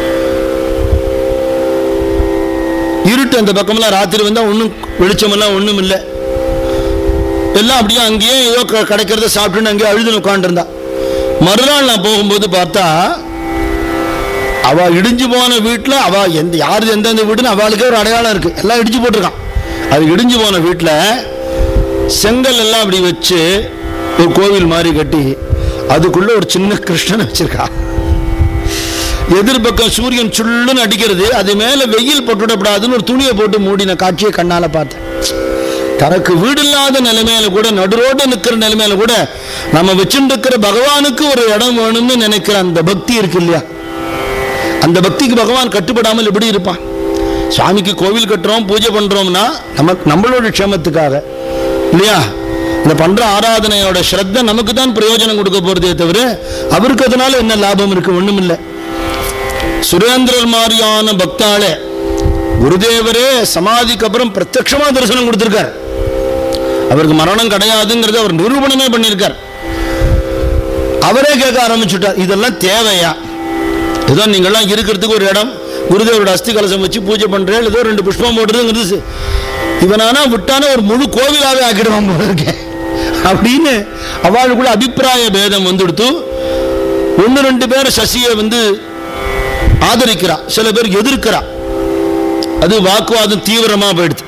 இருட்டு அந்த பக்கமெல்லாம். ராத்திரி வந்தால் ஒன்றும் வெளிச்சமெல்லாம் ஒன்றும் இல்லை. எல்லாம் அப்படியே அங்கேயே ஏதோ கிடைக்கிறத சாப்பிட்டுன்னு அங்கேயே அழுதுன்னு உட்காந்துருந்தா. மறுநாள் நான் போகும்போது பார்த்தா அவ இடிஞ்சு போன வீட்டில் அவ யாரு எந்தெந்த வீடுன்னு அவளுக்கே ஒரு அடையாளம் இருக்கு, எல்லாம் இடிச்சு போட்டிருக்கான். அது இடிஞ்சு போன வீட்டில் செங்கல் எல்லாம் அப்படி வச்சு ஒரு கோவில் மாதிரி கட்டி அதுக்குள்ள ஒரு சின்ன கிருஷ்ணன் வச்சிருக்கா. எதிர்பக்கம் சூரியன் சுள்ளுன்னு அடிக்கிறது, அது மேல வெயில் போட்டுவிடப்படாதுன்னு ஒரு துணியை போட்டு மூடின காட்சியை கண்ணால பார்த்தேன். தனக்கு வீடு இல்லாத நிலைமையில கூட, நடுரோடு நிற்கிற நிலைமையில கூட நம்ம வச்சுட்டு இருக்கிற பகவானுக்கு ஒரு இடம் வேணும்னு நினைக்கிற அந்த பக்தி இருக்கு இல்லையா, அந்த பக்திக்கு பகவான் கட்டுப்படாமல் எப்படி இருப்பான்? சுவாமிக்கு கோவில் கட்டுறோம், பூஜை பண்றோம்னா நம்மளோட க்ஷேமத்துக்காக இல்லையா? இந்த பண்ற ஆராதனையோட ஸ்ரத்த நமக்கு தான் பிரயோஜனம் கொடுக்க போறதே தவிர அவருக்கு அதனால என்ன லாபம் இருக்கு? ஒண்ணும் இல்லை. சுரேந்திரர் மாதிரியான பக்தாளே குருதேவரே சமாதிக்கு அப்புறம் பிரத்யட்சமா தரிசனம் கொடுத்திருக்கார். அவருக்கு மரணம் கிடையாதுங்கிறத அவர் நிரூபணமே பண்ணியிருக்கார். அவரே கேட்க ஆரம்பிச்சுட்டார், இதெல்லாம் தேவையா? ஏதோ நீங்கள்லாம் இருக்கிறதுக்கு ஒரு இடம், குருதேவரோட அஸ்தி கலசம் வச்சு பூஜை பண்றேன், ஏதோ 2 புஷ்பம் போடுறதுங்கிறது இவனானா விட்டான ஒரு முழு கோவிலாவே ஆக்கிடுவான் போல இருக்கேன் அப்படின்னு அவளுக்குள்ள அபிப்பிராய பேதம் வந்துடுத்து. 1-2 பேர் சசியை ஆதரிக்கிறா, சில பேர் எதிர்க்கிறா. அது வாக்குவாதம் தீவிரமா போயிடுது.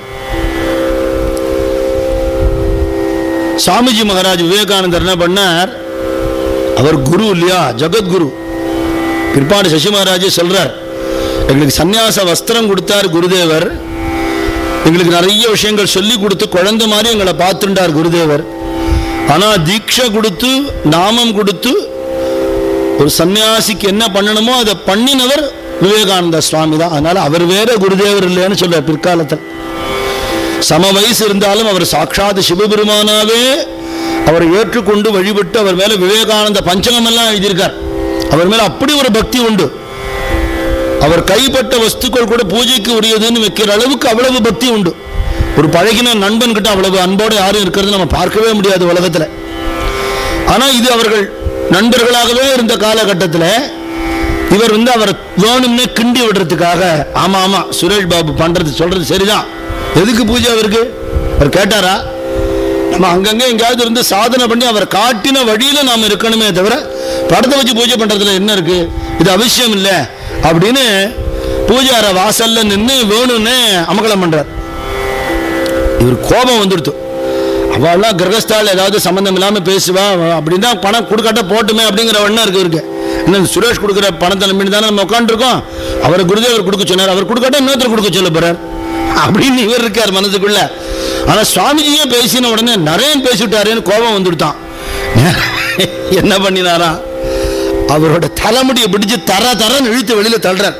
சாமிஜி மகாராஜ் விவேகானந்தர் என்ன பண்ணார், அவர் குரு இல்லையா, ஜகத்குரு. பிற்பாடு சசி மகாராஜே சொல்றார், எங்களுக்கு சந்நியாச வஸ்திரம் கொடுத்தார் குருதேவர், எங்களுக்கு நிறைய விஷயங்கள் சொல்லி கொடுத்து குழந்தை மாதிரி எங்களை பார்த்துட்டார் குருதேவர். ஆனா தீட்சை கொடுத்து நாமம் கொடுத்து ஒரு சன்னியாசிக்கு என்ன பண்ணணுமோ அதை பண்ணினவர் விவேகானந்த சுவாமி தான். அதனால அவர் வேற குருதேவர் இல்லைன்னு சொல்ற. பிற்காலத்தில் சம வயசு இருந்தாலும் அவர் சாட்சாத் சிவபெருமானாவே அவரை ஏற்றுக்கொண்டு வழிபட்டு அவர் மேல விவேகானந்த பஞ்சகம் எல்லாம் எழுதியிருக்கார். அவர் மேல அப்படி ஒரு பக்தி உண்டு. அவர் கைப்பட்ட வஸ்துக்கள் கூட பூஜைக்கு உரியதுன்னு வைக்கிற அளவுக்கு அவ்வளவு பக்தி உண்டு. ஒரு பழகின நண்பன் கிட்ட அவ்வளவு அன்போடு யாரும் இருக்கிறது நம்ம பார்க்கவே முடியாது உலகத்துல. ஆனா இது அவர்கள் நண்பர்களாகவே இருந்த காலகட்டத்தில் இவர் அவர் வேணும்னே கிண்டி விடுறதுக்காக, ஆமா ஆமா சுரேஷ் பாபு பண்றது சொல்றது சரிதான், எதுக்கு பூஜை அவருக்கு? அவர் கேட்டாரா? நம்ம அங்கங்க எங்கேயாவது இருந்து சாதனை பண்ணி அவர் காட்டின வழியில நாம இருக்கணுமே தவிர படத்தை வச்சு பூஜை பண்றதுல என்ன இருக்கு? இது அவசியம் இல்லை அப்படின்னு பூஜார வாசல்ல நின்று வேணும்னு அமகலம் பண்றார். இவர் கோபம் வந்துடுத்து. அவெல்லாம் கிரகஸ்தால் ஏதாவது சம்பந்தம் இல்லாம பேசுவா, அப்படின்னா பணம் கொடுக்காட்ட போட்டுமே அப்படிங்கிற எண்ணம் இருக்கு இருக்கு. என்ன சுரேஷ் கொடுக்குற பணத்தை நம்பிட்டு தானே நம்ம உட்காந்துருக்கோம், அவரை குருதேவர் கொடுக்க சொன்னார், அவர் கொடுக்காட்ட இன்னொருத்தர் கொடுக்க சொல்ல போறார் அப்படின்னு இவர் இருக்கார் மனதுக்குள்ள. ஆனா சுவாமிஜியே பேசின உடனே நிறைய பேசிவிட்டாருன்னு கோபம் வந்துடுத்தான். என்ன பண்ணினாரா, அவரோட தலைமுடியை பிடிச்சு தரன்னு இழுத்து வெளியில தள்ளுறார்.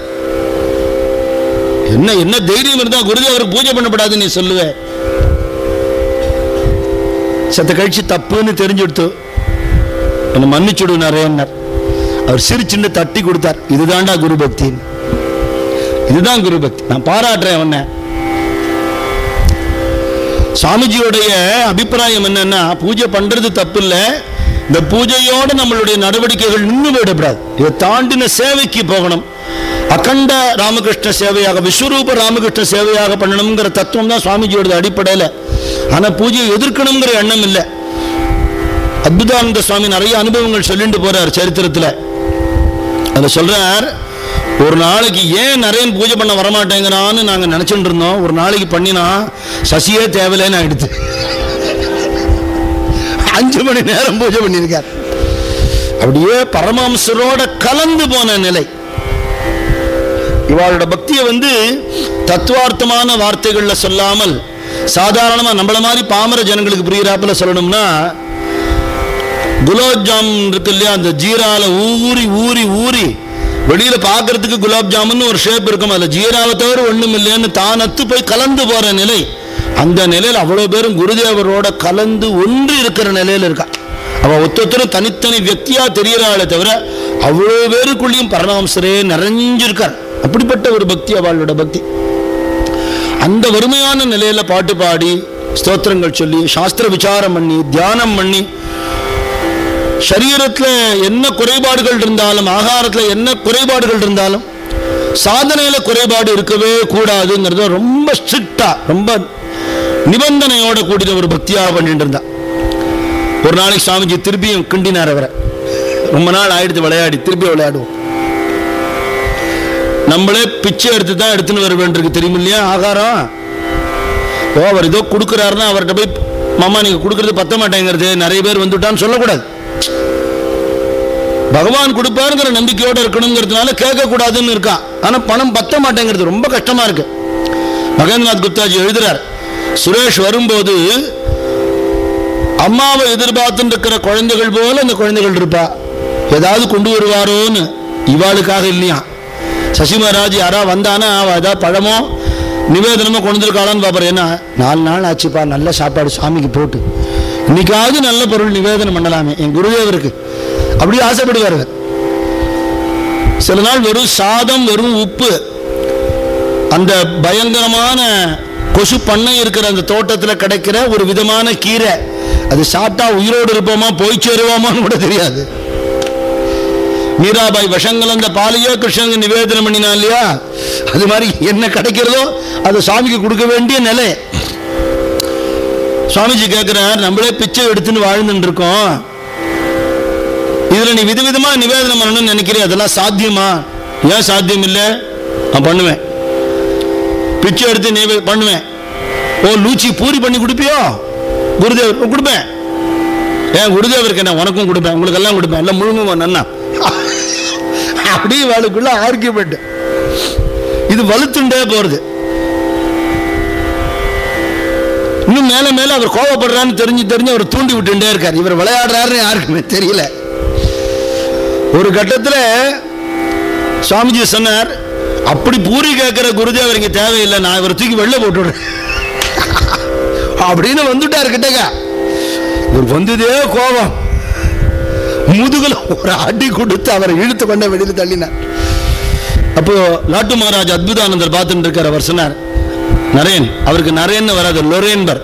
என்ன தைரியம் இருந்தா குருதேவருக்கு பூஜை பண்ணப்படாது நீ சொல்லுவே? சத்த கழிச்சு தப்புன்னு தெரிஞ்சுடுத்து என்ன மன்னிச்சுடு நிறையன்னார். அவர் சிரிச்சுன்னு தட்டி கொடுத்தார், இதுதான்டா குரு பக்தி, இதுதான் குரு பக்தி, நான் பாராட்டுறேன் உன்னை. சுவாமிஜியோடைய அபிப்பிராயம் என்னன்னா, பூஜை பண்றது தப்பு இல்லை, இந்த பூஜையோட நம்மளுடைய நடவடிக்கைகள் நின்று போயிடப்படாது, இதை தாண்டின சேவைக்கு போகணும். அகண்ட ராமகிருஷ்ண சேவையாக, விஸ்வரூப ராமகிருஷ்ண சேவையாக பண்ணணுங்கிற தத்துவம் தான் சுவாமிஜியோட அடிப்படையில். ஆனா பூஜையை எதிர்க்கணுங்கிற எண்ணம் இல்லை. அத்புதானந்த சுவாமி நிறைய அனுபவங்கள் சொல்லிட்டு போறார் சரித்திரத்தில். அதை சொல்றார், ஒரு நாளைக்கு ஏன் நிறைய பூஜை பண்ண வரமாட்டேங்கிறான்னு நாங்க நினைச்சுட்டு இருந்தோம், ஒரு நாளைக்கு பண்ணினா சசியே தேவையில்லைன்னு ஆயிடுச்சு. 5 மணி நேரம் பூஜை பண்ணியிருக்கார். அப்படியே பரமஹம்சரோட கலந்து போன நிலை. இவளோட பக்தியை தத்துவார்த்தமான வார்த்தைகள்ல சொல்லாமல் சாதாரணமா நம்மள மாதிரி பாமர ஜனங்களுக்கு புரியுறாப்புல சொல்லணும்னா, குலாப் ஜாமுன் இருக்கு இல்லையா, அந்த ஜீரால ஊறி ஊறி ஊறி வெளியில பாக்குறதுக்கு குலாப் ஜாமுன் ஒரு ஷேப் இருக்கும், அதுல ஜீராவை தவிர ஒண்ணும் இல்லைன்னு தானத்து போய் கலந்து போற நிலை. அந்த நிலையில் அவ்வளவு பேரும் குருதேவரோட கலந்து ஒன்று இருக்கிற நிலையில இருக்கா. அவ ஒத்தொத்தரும் தனித்தனி வியக்தியா தெரியறாளே தவிர அவ்வளவு பேருக்குள்ளேயும் பரமஹம்சரே நிறைஞ்சிருக்கார். அப்படிப்பட்ட ஒரு பக்தி அவளோட பக்தி. அந்த வறுமையான நிலையில பாட்டு பாடி ஸ்தோத்திரங்கள் சொல்லி சாஸ்திர விசாரம் பண்ணி தியானம் பண்ணி, சரீரத்துல என்ன குறைபாடுகள் இருந்தாலும், ஆகாரத்துல என்ன குறைபாடுகள் இருந்தாலும், சாதனையில குறைபாடு இருக்கவே கூடாதுங்கிறத ரொம்ப ஸ்ட்ரிக்டா ரொம்ப நிபந்தனையோட கூடின ஒரு பக்தியாக பண்ணிட்டு இருந்தா. ஒரு நாளைக்கு சுவாமிஜி திருப்பியும் கிண்டினார் அவரை. ரொம்ப நாள் ஆயிடுத்து விளையாடி, திருப்பி விளையாடுவோம். நம்மளே பிச்சை எடுத்து தான் எடுத்துன்னு வர வேண்டியிருக்கு, தெரியும் இல்லையா? ஆகாரம் அவர் ஏதோ கொடுக்குறாருன்னா அவர்கிட்ட போய் மாமா நீங்க கொடுக்கறது பத்த மாட்டேங்கிறது, நிறைய பேர் வந்துட்டான்னு சொல்லக்கூடாது. பகவான் கொடுப்பாருங்கிற நம்பிக்கையோட இருக்கணுங்கிறதுனால கேட்க கூடாதுன்னு இருக்கான். ஆனா பணம் பத்த மாட்டேங்கிறது ரொம்ப கஷ்டமா இருக்கு. மகேந்திரநாத் குப்தாஜி எழுதுறார், சுரேஷ் வரும்போது அம்மாவை எதிர்பார்த்துட்டு இருக்கிற குழந்தைகள் போல அந்த குழந்தைகள் இருப்பா, ஏதாவது கொண்டு வருவாரோன்னு. இவாளுக்காக இல்லையா, சசி மகாராஜ் யாரா வந்தானா ஏதாவது பழமோ நிவேதனமோ கொண்டு இருக்காளான்னு பாப்பாரு. ஏன்னா 4 நாள் ஆச்சுப்பா நல்ல சாப்பாடு சாமிக்கு போட்டு, இன்னைக்காவது நல்ல பொருள் நிவேதனம் பண்ணலாமே என் குருதேவருக்கு, அப்படி ஆசைப்படுவார். சில நாள் வெறும் சாதம் வெறும் உப்பு, அந்த பயங்கரமான கொசு பண்ணை இருக்கிற அந்த தோட்டத்தில் கிடைக்கிற ஒரு விதமான கீரை, அது சாப்பிட்டா உயிரோடு இருப்போமா போய் சேருவோமான்னு கூட தெரியாது. மீராபாய் விஷங்கலந்த பாலையோ கிருஷ்ணனுக்கு நிவேதனம் பண்ணினா இல்லையா, அது மாதிரி என்ன கிடைக்கிறதோ அதை சுவாமிக்கு கொடுக்க வேண்டிய நிலை. சுவாமிஜி கேட்கிறார், நம்மளே பிச்சை எடுத்துன்னு வாழ்ந்துட்டு இருக்கோம், இதுல நீ விதவிதமா நிவேதனம் பண்ணணும்னு நினைக்கிறேன், அதெல்லாம் சாத்தியமா? ஏன் சாத்தியம் இல்லை? நான் பண்ணுவேன், பிச்சை எடுத்து பண்ணுவேன். ஓ லூச்சி பூரி பண்ணி கொடுப்பியோ? குருதேவர் கொடுப்பேன். ஏன் குருதேவருக்கு என்ன, உனக்கும் கொடுப்பேன், உங்களுக்கு எல்லாம் கொடுப்பேன், எல்லாம் முழுங்குவோம் நன்னா. அப்படி வாழ்க்குள்ள ஆர்கியூமெண்ட் இது வலுத்துண்டே போறது. இன்னும் மேல மேல அவர் கோபப்படுறான்னு தெரிஞ்சு அவர் தூண்டி விட்டுட்டே இருக்கார். இவர் விளையாடுறாருன்னு யாருக்குமே தெரியல. ஒரு கட்டத்தில் சுவாமிஜி சொன்னார், அப்படி பூரி கேட்கிற குருதேவர் இங்க தேவையில்லை, நான் இவரை தூக்கி வெளில போட்டுடுறேன் அப்படின்னு வந்துட்டாரு கிட்டக்க. இவர் வந்ததே கோபம், முதுகுல ஒரு அடி கொடுத்து அவரை இழுத்து கொண்ட வெளியில தள்ளினார். அப்போ லாட்டு மகாராஜ் அத்புதானந்தர் பார்த்துட்டு இருக்கார். அவர் சொன்னார், நரேன், அவருக்கு நரேன்னு வராது, லொரேன்பர்,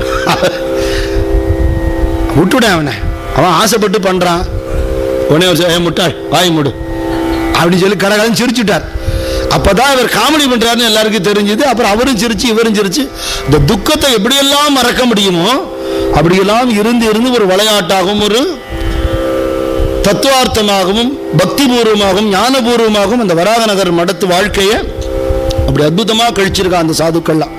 விட்டுட அவனை, அவன் ஆசைப்பட்டு பண்றான். உடனே முட்டாள் வாய் மூடு அப்படின்னு சொல்லி கடகடன்னு சிரிச்சுட்டார். அப்பதான் இவர் காமெடி பண்றாருன்னு எல்லாருக்கும் தெரிஞ்சது. அப்புறம் அவரும் சிரிச்சு இவரும் சிரிச்சு, இந்த துக்கத்தை எப்படியெல்லாம் மறக்க முடியுமோ அப்படியெல்லாம் இருந்து இருந்து ஒரு விளையாட்டாகவும் ஒரு தத்துவார்த்தமாகவும் பக்தி பூர்வமாகவும் ஞானபூர்வமாகவும் அந்த வராகநகர் மடத்து வாழ்க்கையை அப்படி அற்புதமா கழிச்சிருக்கா அந்த சாதுக்கள்லாம்.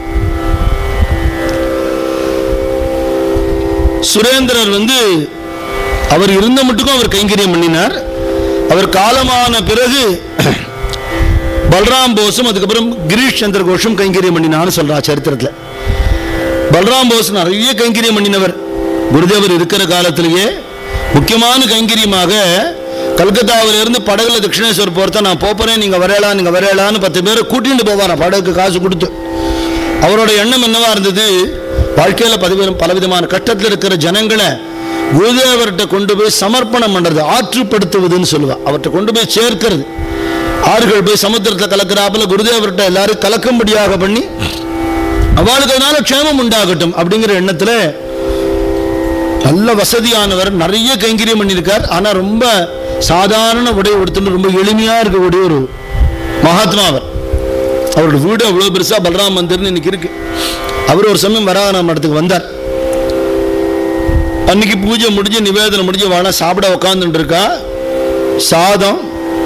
சுரேந்திரர் அவர் இருந்த மட்டுக்கும் அவர் கைங்கரியம் பண்ணினார். அவர் காலமான பிறகு பல்ராம் போஸும் அதுக்கப்புறம் கிரீஷ் சந்திர கோஷும் கைங்கரியம் பண்ணினான்னு சொல்றா சரித்திரத்தில். பல்ராம் போஸ் நிறைய கைங்கரியம் பண்ணினவர். குருதேவர் இருக்கிற காலத்திலேயே முக்கியமான கைங்கரியமாக கல்கத்தாவிலிருந்து படகுல தட்சிணேஸ்வர் போறத, நான் போறேன் நீங்க வரையலான்னு 10 பேரை கூட்டிட்டு போவாரா படகுக்கு காசு கொடுத்து. அவரோட எண்ணம் என்னவா இருந்தது, வாழ்க்கையில பலவிதமான கஷ்டத்தில் இருக்கிற ஜனங்களை குருதேவர்கிட்ட கொண்டு போய் சமர்ப்பணம் பண்றது, ஆற்றுப்படுத்துவதுன்னு சொல்லுவா. அவர்கிட்ட கொண்டு போய் சேர்க்கிறது. ஆறுகள் போய் சமுத்திரத்தில் கலக்கிறாப்புல குருதேவர்கிட்ட எல்லாரும் கலக்கும்படியாக பண்ணி அவளுக்கு அதனால க்ஷேமம் உண்டாகட்டும் அப்படிங்கிற எண்ணத்துல நல்ல வசதியானவர், நிறைய கைங்கரியம் பண்ணியிருக்கார். ஆனா ரொம்ப சாதாரண உடை உடுத்துட்டு ரொம்ப எளிமையா இருக்கக்கூடிய ஒரு மகாத்மா அவர். அவரோட வீடு அவ்வளவு பெருசா பலராம் மந்திர்னு இன்னைக்கு இருக்கு. அவர் ஒரு சமயம் வராக மடத்துக்கு வந்தார். அன்னைக்கு பூஜை முடிஞ்சு நிவேதனம் முடிஞ்சு வாழ சாப்பிட உட்காந்துட்டு இருக்கா. சாதம்,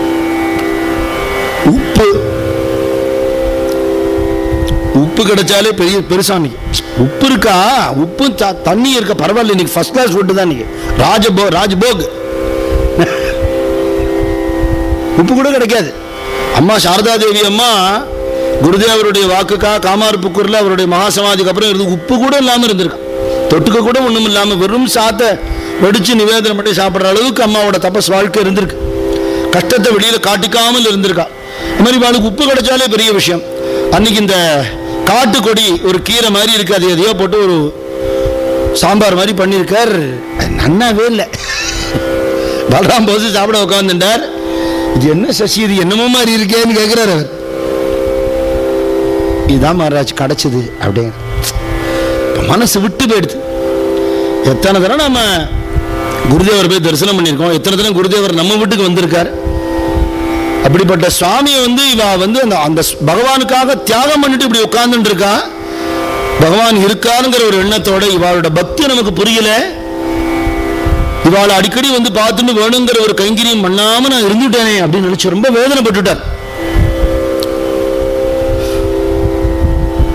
உப்பு கிடைச்சாலே பெருசாமி. உப்பு இருக்கா, உப்பு தண்ணி இருக்க பரவாயில்ல, இன்னைக்கு ஃபர்ஸ்ட் கிளாஸ் ஃபுட்டு தான். இன்னைக்கு ராஜ்போக் உப்பு கூட கிடைக்காது. அம்மா சாரதா தேவி அம்மா குருதேவருடைய வாக்குக்கா காமார்புக்கூர்ல அவருடைய மகாசமாதிக்கு அப்புறம் இருந்து உப்பு கூட இல்லாம இருந்திருக்கா. தொட்டுக்க கூட ஒண்ணும் இல்லாம வெறும் சாத்தை வெடிச்சு நிவேதனம் பண்ணி சாப்பிட்ற அளவுக்கு அம்மாவோட தபஸ் வாழ்க்கை இருந்திருக்கு. கஷ்டத்தை வெளியில காட்டிக்காமல் இருந்திருக்கா. இந்த மாதிரி வாழ்க்கை உப்பு கிடைச்சாலே பெரிய விஷயம். அன்னைக்கு இந்த காட்டுக்கொடி ஒரு கீரை மாதிரி இருக்கு, அது எதையோ போட்டு ஒரு சாம்பார் மாதிரி பண்ணியிருக்கார். நன்னாவே இல்லை. பலராம் போது சாப்பிட உட்காந்துட்டார். இது என்ன சசி, இது என்னமோ மாதிரி இருக்கேன்னு கேட்கிறார் அவர். இதுதான் மகாராஜ் கிடைச்சது அப்படிங்க. மனசு விட்டு போயிடுது. எத்தனை தடவை நம்ம குருதேவர் போய் தரிசனம் பண்ணியிருக்கோம், எத்தனை தடவை குருதேவர் நம்ம வீட்டுக்கு வந்திருக்கார். அப்படிப்பட்ட சுவாமியை இவ அந்த பகவானுக்காக தியாகம் பண்ணிட்டு இப்படி உட்கார்ந்துட்டு இருக்கா. பகவான் இருக்காருங்கிற ஒரு எண்ணத்தோட இவாளோட பக்தி நமக்கு புரியல. இவாளை அடிக்கடி பார்த்துட்டு வேணுங்கிற ஒரு கைங்கரியம் பண்ணாம நான் இருந்துட்டேனே அப்படின்னு நினைச்சு ரொம்ப வேதனைப்பட்டுட்டார்.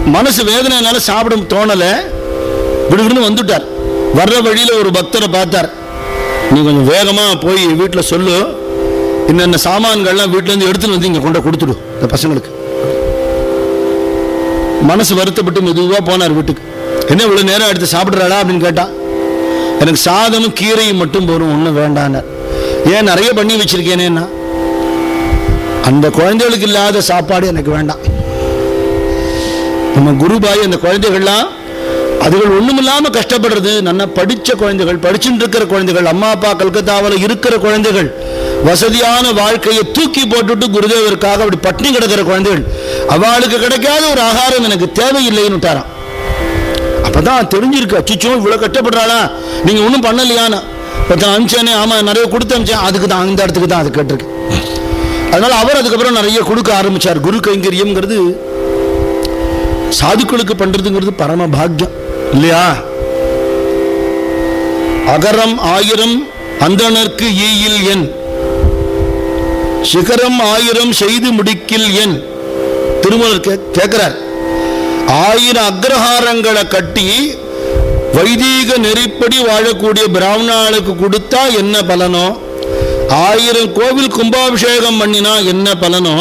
மனசு வேதனைனால சாப்பிட தோணல, விடுவிடுன்னு வந்துட்டார். வர்ற வழியில ஒரு பக்தரை பார்த்தார். நீ கொஞ்சம் வேகமா போய் வீட்டில் சொல்லு, இன்னென்ன சாமான்கள்லாம் வீட்டுல இருந்து எடுத்துன்னு வந்து இங்க கொண்டு கொடுத்துடு இந்த பசங்களுக்கு. மனசு வருத்தப்பட்டு மெதுவா போனார் வீட்டுக்கு. என்ன இவ்வளவு நேரம் எடுத்து சாப்பிடுறாளா அப்படின்னு கேட்டா, எனக்கு சாதமும் கீரையும் மட்டும் போரும், ஒன்றும் வேண்டான்னு. ஏன் நிறைய பண்ணி வச்சிருக்கேனேன்னா, அந்த குழந்தைகளுக்கு இல்லாத சாப்பாடு எனக்கு வேண்டாம். நம்ம குருபாய் அந்த குழந்தைகள்லாம் அதுகள் ஒண்ணுமில்லாம கஷ்டப்படுறது, நல்லா படிச்ச குழந்தைகள், படிச்சுட்டு இருக்கிற குழந்தைகள், அம்மா அப்பா கல்கத்தாவில் இருக்கிற குழந்தைகள், வசதியான வாழ்க்கையை தூக்கி போட்டுட்டு குருதேவருக்காக அப்படி பட்டினி கிடக்கிற குழந்தைகள், அவளுக்கு கிடைக்காத ஒரு ஆகாரம் எனக்கு தேவையில்லைன்னு விட்டாராம். அப்பதான் தெரிஞ்சிருக்கு, அச்சுச்சோ இவ்வளவு கஷ்டப்படுறாளா, நீங்க ஒன்றும் பண்ணலையான்னு. அனுப்பிச்சேனே, ஆமா நிறைய கொடுத்து அனுப்பிச்சேன், அதுக்கு தான் அந்த இடத்துக்கு தான் அது கேட்டிருக்கு. அதனால அவர் அதுக்கப்புறம் நிறைய கொடுக்க ஆரம்பிச்சார். குரு கைங்கரியம்ங்கிறது சாதுக்களுக்கு பண்றதுங்கிறது பரம பாக்கியம் இல்லையா? அகரம் 1000 அந்தணர்க்கு ஈயில் என், சிகரம் 1000 செய்து முடிக்கில் என். திருமலர் கேட்கிறார், 1000 அக்ரஹாரங்களை கட்டி வைதீக நெறிப்படி வாழக்கூடிய பிராமணாளுக்கு கொடுத்தா என்ன பலனோ, 1000 கோவில் கும்பாபிஷேகம் பண்ணினா என்ன பலனோ,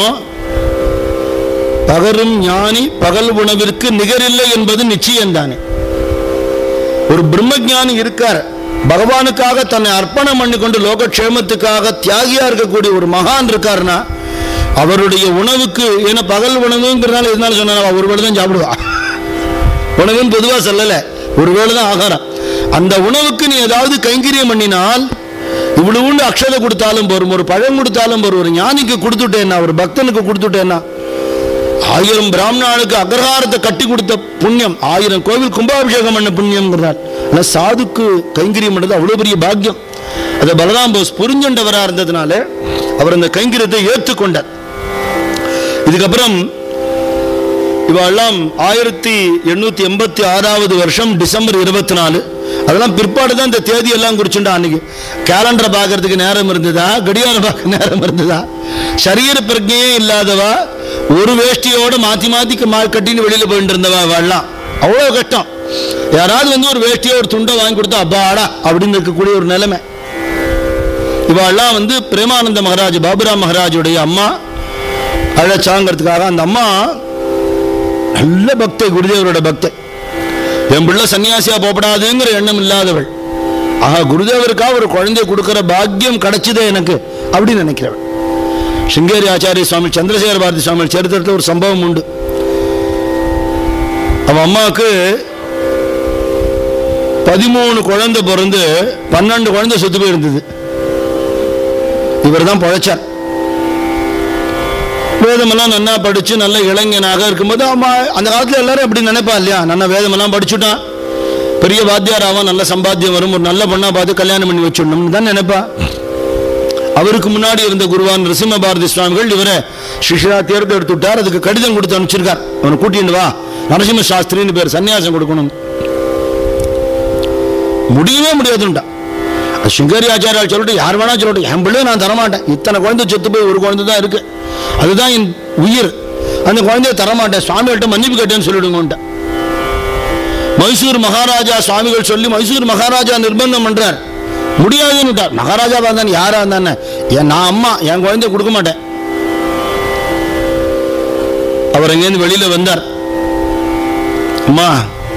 பகரும் ஞானி பகல் உணவிற்கு நிகரில்லை என்பது நிச்சயம்தானே. ஒரு பிரம்மஞானி இருக்கார், பகவானுக்காக தன்னை அர்ப்பணம் பண்ணி கொண்டு லோகக்ஷேமத்துக்காக தியாகியா இருக்கக்கூடிய ஒரு மகான் இருக்காருன்னா, அவருடைய உணவுக்கு, ஏன்னா பகல் உணவுங்கிறதுனால எதனால சொன்னா, ஒருவேளை தான் சாப்பிடுவா, உணவுன்னு பொதுவாக சொல்லலை, ஒருவேளை தான் ஆகாரம். அந்த உணவுக்கு நீ ஏதாவது கைங்கரியம் பண்ணினால், இவ்வளவு அக்ஷதை கொடுத்தாலும் போரும், ஒரு பழம் கொடுத்தாலும் போரும், ஒரு ஞானிக்கு கொடுத்துட்டேன்னா, ஒரு பக்தனுக்கு கொடுத்துட்டேன்னா, 1000 பிராமணாளுக்கு அக்ரஹாரத்தை கட்டி கொடுத்த புண்ணியம், 1000 கோவில் கும்பாபிஷேகம் பண்ண புண்ணியம்ங்கிறார். ஆனால் சாதுக்கு கைங்கரியம் பண்ணது அவ்வளவு பெரிய பாக்கியம். அதை பலராம் போஸ் புரிஞ்சண்டவராக இருந்ததுனால அவர் அந்த கைங்கரியத்தை ஏற்றுக்கொண்டார். இதுக்கப்புறம் இவெல்லாம் 1886 வருஷம் டிசம்பர் 24, அதெல்லாம் பிற்பாடு தான் இந்த தேதி எல்லாம் குறிச்சுட்டா. அன்னைக்கு கேலண்டரை பார்க்கறதுக்கு நேரம் இருந்ததா, கடியாரம் பார்க்க நேரம் இருந்ததா, சரீர பிரஜையே இல்லாதவா, ஒரு வேஷ்டியோட மாத்தி மாத்தி கட்டின்னு வெளியில போயிட்டு இருந்தவா வாழலாம். அவ்வளவு கஷ்டம். யாராவது வந்து ஒரு வேஷ்டியோ ஒரு துண்டை வாங்கி கொடுத்தா அப்பாடா அப்படின்னு இருக்கக்கூடிய ஒரு நிலைமை. இவாள்லாம் வந்து பிரேமானந்த மகாராஜ், பாபுராம் மகாராஜுடைய அம்மா அழைச்சாங்கிறதுக்காக, அந்த அம்மா நல்ல பக்தை, குருதேவரோட பக்தை. என் பிள்ளை சன்னியாசியா போகப்படாதுங்கிற எண்ணம் இல்லாதவள். ஆஹா, குருதேவருக்காக ஒரு குழந்தைய கொடுக்கிற பாக்கியம் கிடைச்சதே எனக்கு அப்படின்னு நினைக்கிறவள். சிங்கேரி ஆச்சாரிய சுவாமி, சந்திரசேகர பாரதி சுவாமி சரித்திரத்தில் ஒரு சம்பவம் உண்டு. அவன் அம்மாவுக்கு 13 குழந்தை பிறந்து 12 குழந்தை செத்து போயிருந்தது. இவர் தான் பழைச்சார். வேதமெல்லாம் நன்னா படிச்சு நல்ல இளைஞனாக இருக்கும்போது, அம்மா அந்த காலத்தில் எல்லாரும் அப்படி நினைப்பா இல்லையா, நல்லா வேதமெல்லாம் படிச்சுட்டான், பெரிய வாத்தியாராவன், நல்ல சம்பாத்தியம் வரும், ஒரு நல்ல பொண்ணா பார்த்து கல்யாணம் பண்ணி வச்சுடணும்னு தான் நினைப்பா. அவருக்கு முன்னாடி இருந்த குருவான் நரசிம்ம பாரதி சுவாமிகள் இவரை சிஷ்யா தேர்ந்தெடுத்து விட்டார். அதுக்கு கடிதம் கொடுத்து அனுப்பிச்சிருக்கார், அவனை கூட்டிட்டு வா, நரசிம்ம சாஸ்திரின்னு பேர், சன்னியாசம் கொடுக்கணும். முடியவே முடியாதுண்டா. சிங்கேரி ஆச்சாரியால் சொல்லிட்டு, யார் வேணா சொல்லட்டும், என் பிள்ளை நான் தரமாட்டேன், இத்தனை குழந்தை செத்து போய் ஒரு குழந்தை தான் இருக்கு, அதுதான் என் உயிர், அந்த குழந்தைய தரமாட்டேன், சுவாமிகள்கிட்ட மன்னிப்பு கேட்டேன்னு சொல்லிடுங்க. மைசூர் மகாராஜா சுவாமிகள் சொல்லி மைசூர் மகாராஜா நிர்பந்தம் பண்றார், முடியாதுன்னு விட்டார். மகாராஜா இருந்தானே யாரா இருந்தானே, நான் அம்மா என் குழந்தைய கொடுக்க மாட்டேன். அவர் எங்கேருந்து வெளியில வந்தார். அம்மா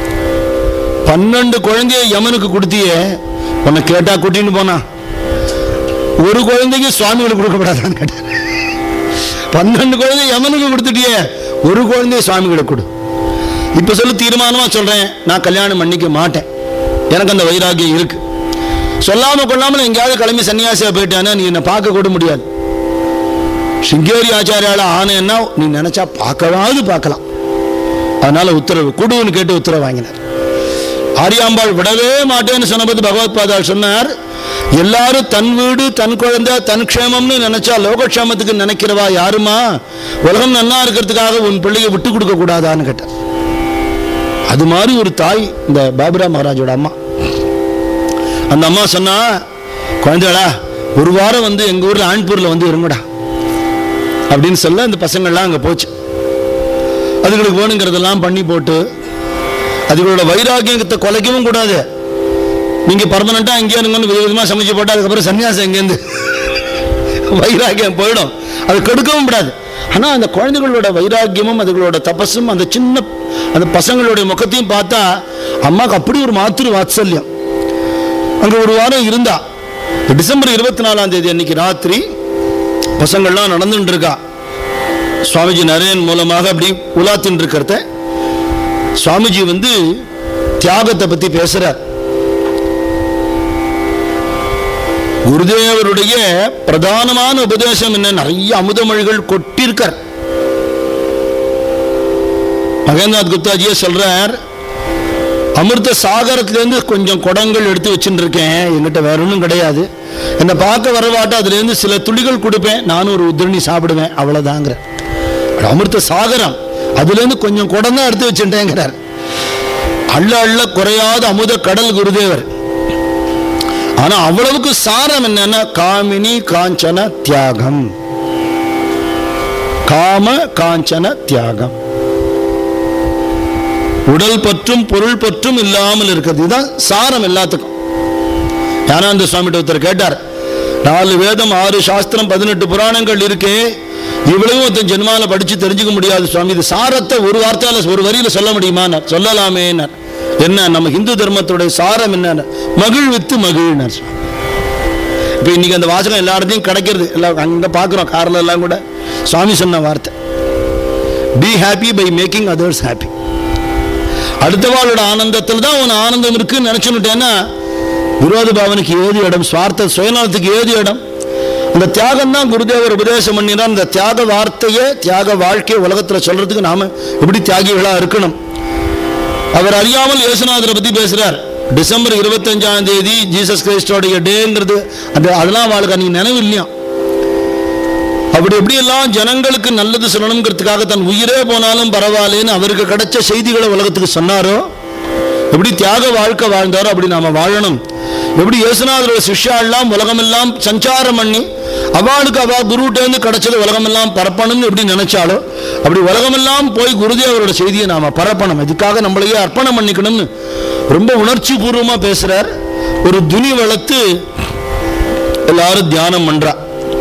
12 குழந்தைய யமனுக்கு கொடுத்தியே, உன்னை கேட்டா கூட்டின்னு போனா, ஒரு குழந்தைக்கு சுவாமிகளுக்கு கொடுக்கப்படாதான்னு கேட்டார். 12 குழந்தை யமனுக்கு கொடுத்துட்டியே, ஒரு குழந்தைய சுவாமிகளுக்கு கொடு. இப்ப சொல்லு, தீர்மானமா சொல்றேன், நான் கல்யாணம் பண்ணிக்க மாட்டேன், எனக்கு அந்த வைராகியம் இருக்கு. சொல்லாம கொள்ளாமல் எங்கேயாவது கிளம்பி சன்னியாசியா போயிட்டானா நீ என்னை பார்க்க கூட முடியாது. சிங்கேரி ஆச்சாரியால ஆனேன்னா நீ நினைச்சா பார்க்கவாது பார்க்கலாம். அதனால உத்தரவு கொடுன்னு கேட்டு உத்தரவு வாங்கினார். ஆரியாம்பாள் விடவே மாட்டேன்னு சொன்னபோது பகவத் பாதாள் சொன்னார், எல்லாரும் தன் வீடு தன் குழந்தை தன் க்ஷேமம்னு நினைச்சா லோகக்ஷேமத்துக்கு நினைக்கிறவா யாருமா? உலகம் நன்னா இருக்கிறதுக்காக உன் பிள்ளையை விட்டு கொடுக்க கூடாதான்னு கேட்டார். அது மாதிரி ஒரு தாய் இந்த பாபுராம் மகாராஜோட அம்மா. அந்த அம்மா சொன்னா, குழந்தைகளா ஒரு வாரம் வந்து எங்க ஊர்ல ஆண்பூர்ல வந்து இருங்கடா அப்படின்னு சொல்ல, இந்த பசங்கள்லாம் அங்க போச்சு. அதுகளுக்கு வேணுங்கிறதெல்லாம் பண்ணி போட்டு அதுகளோட வைராக்கியத்தை குலைக்கவும் கூடாது. நீங்க பர்மனண்டா அங்கேயே விதவிதமா சமைச்சு போட்டா அதுக்கப்புறம் சன்னியாசம் எங்கேருந்து வைராக்கியம் போயிடும். அது கெடுக்கவும் கூடாது. ஆனா அந்த குழந்தைகளோட வைராக்கியமும் அதுகளோட தபஸும் அந்த சின்ன அந்த பசங்களுடைய முகத்தையும் பார்த்தா அம்மாவுக்கு அப்படி ஒரு மாத்திரு வாத்சல்யம். அங்க ஒரு வாரம் இருந்தா. டிசம்பர் 24ஆம் தேதி அன்னைக்கு ராத்திரி பசங்கள்லாம் நடந்துட்டு இருக்கா. சுவாமிஜி நரேன் மூலமாக அப்படி உலாத்தின்னு இருக்கிறத சுவாமிஜி தியாகத்தை பத்தி பேசுறார். குருதேவருடைய பிரதானமான உபதேசம் என்ன? நிறைய அமுதமொழிகள் கொட்டிருக்கார். மகேந்திரநாத் குப்தாஜியே சொல்றார், அமிர்த சாகரத்திலேருந்து கொஞ்சம் குடங்கள் எடுத்து வச்சுட்டு இருக்கேன், என்கிட்ட வேற ஒன்றும் கிடையாது, என்னை பார்க்க வரவாட்ட அதுலேருந்து சில துளிகள் கொடுப்பேன், நானும் ஒரு உதிரணி சாப்பிடுவேன், அவ்வளோதாங்கிற. அமிர்த சாகரம் அதுலேருந்து கொஞ்சம் குடம் தான் எடுத்து வச்சுட்டேங்கிறார். அள்ள அள்ள குறையாத அமுத கடல் குருதேவர். ஆனா அவ்வளவுக்கு சாரம் என்னன்னா காமினி காஞ்சன தியாகம், காம காஞ்சன தியாகம், உடல் பற்றும் பொருள் பற்றும் இல்லாமல் இருக்கிறது. இதுதான் சாரம் எல்லாத்துக்கும். ஞானானந்த சுவாமி ஒருத்தர் கேட்டார், 4 வேதம் 6 சாஸ்திரம் 18 புராணங்கள் இருக்கே, இவ்வளவு ஒருத்தன் ஜென்மால படிச்சு தெரிஞ்சுக்க முடியாது சுவாமி, இது சாரத்தை ஒரு வார்த்தையால ஒரு வரியில சொல்ல முடியுமா? சொல்லலாமே. என்ன நம்ம இந்து தர்மத்துடைய சாரம் என்ன? மகிழ்வித்து மகிழ்னார். இப்ப இன்னைக்கு அந்த வாசகம் எல்லா இடத்தையும் கிடைக்கிறது, எல்லாம் அங்க பாக்குறோம், கார்ல எல்லாம் கூட சுவாமி சொன்ன வார்த்தை, be happy by making others happy. அடுத்தவாளோட ஆனந்தத்தில் தான் உன் ஆனந்தம் இருக்குன்னு நினைச்சுட்டேன்னா விரோத பாவனுக்கு ஏது இடம்? சுவார்த்த சுயநலத்துக்கு ஏது இடம்? அந்த தியாகம் தான் குருதேவர் உபதேசம் பண்ணினா. அந்த தியாக வார்த்தையே தியாக வாழ்க்கையை உலகத்தில் சொல்றதுக்கு நாம எப்படி தியாகிகளா இருக்கணும். அவர் அறியாமல் இயேசுநாதரை பத்தி பேசுறார். டிசம்பர் 25ஆம் தேதி ஜீசஸ் கிரைஸ்டோடைய டேங்கிறது அதெல்லாம் அவளுக்கு அன்னைக்கு நினைவு இல்லையா. அப்படி எப்படியெல்லாம் ஜனங்களுக்கு நல்லது சொல்லணுங்கிறதுக்காக தன் உயிரே போனாலும் பரவாயில்லைன்னு அவருக்கு கிடைச்ச செய்திகளை உலகத்துக்கு சொன்னாரோ, எப்படி தியாக வாழ்க்கை வாழ்ந்தாரோ அப்படி நாம வாழணும். எப்படி இயேசுநாதரோட சிஷ்யாலாம் உலகமெல்லாம் சஞ்சாரம் பண்ணி அவளுக்கு அவ குருட்டேந்து கிடைச்சது உலகமெல்லாம் பரப்பணும்னு எப்படி நினைச்சாலோ அப்படி உலகமெல்லாம் போய் குருதேவரோட செய்தியை நாம பரப்பணும். இதுக்காக நம்மளையே அர்ப்பணம் பண்ணிக்கணும்னு ரொம்ப உணர்ச்சி பூர்வமா பேசுறார். ஒரு துணி வளர்த்து எல்லாரும் தியானம் பண்றா.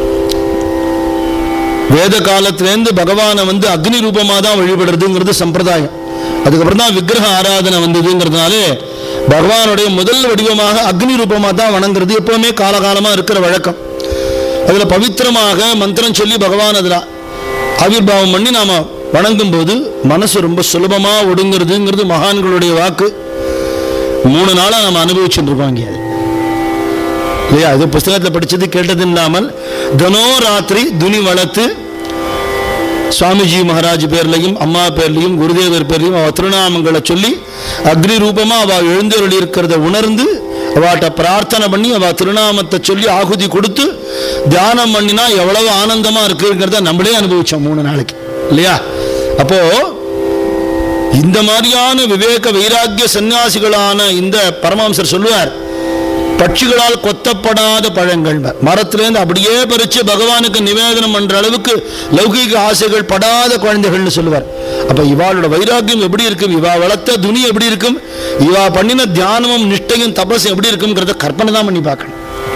வேத காலத்திலேருந்து பகவானை அக்னி ரூபமா தான் வழிபடுறதுங்கிறது சம்பிரதாயம். அதுக்கப்புறம் தான் விக்கிரக ஆராதனை வந்ததுங்கிறதுனாலே பகவானுடைய முதல் வடிவமாக அக்னி ரூபமா தான் வணங்குறது எப்பவுமே காலகாலமா இருக்கிற வழக்கம். அதுல பவித்திரமாக மந்திரம் சொல்லி பகவான் அதுல ஆவிர்வாவம் பண்ணி நாம வணங்கும் போது மனசு ரொம்ப சுலபமா ஒடுங்கிறதுங்கிறது மகான்களுடைய வாக்கு. 3 நாளா நம்ம அனுபவிச்சுட்டு இருக்கோம் இங்கே இல்லையா. இது புஸ்தகத்தில் படிச்சது கேட்டது இல்லாமல் தினோ ராத்திரி துணி வளர்த்து சுவாமிஜி மகாராஜ் பேர்லையும் அம்மா பேர்லையும் குருதேவர் பேர்லையும் அவ திருநாமங்களை சொல்லி அக்னி ரூபமா அவ எழுந்தருளி இருக்கிறத உணர்ந்து அவாட்ட பிரார்த்தனை பண்ணி அவ திருநாமத்தை சொல்லி ஆகுதி கொடுத்து தியானம் பண்ணினா எவ்வளவு ஆனந்தமா இருக்குங்கிறத நம்மளே அனுபவிச்சோம் 3 நாளைக்கு இல்லையா. அப்போ இந்த மாதிரியான விவேக வைராக்கிய சன்னியாசிகளான இந்த பரமஹம்சர் சொல்லுவார், பட்சிகளால் கொத்தப்படாத பழங்கள் மரத்திலேருந்து அப்படியே பறிச்சு பகவானுக்கு நிவேதனம் பண்ற அளவுக்கு லௌகிக ஆசைகள் படாத குழந்தைகள்னு சொல்லுவார். அப்ப இவாளோட வைராக்கியம் எப்படி இருக்கும், இவா வளர்த்த துணி எப்படி இருக்கும், இவா பண்ணின தியானமும் நிஷ்டையும் தபசும் எப்படி இருக்குங்கிறத கற்பனை தான் பண்ணி பார்க்கணும்.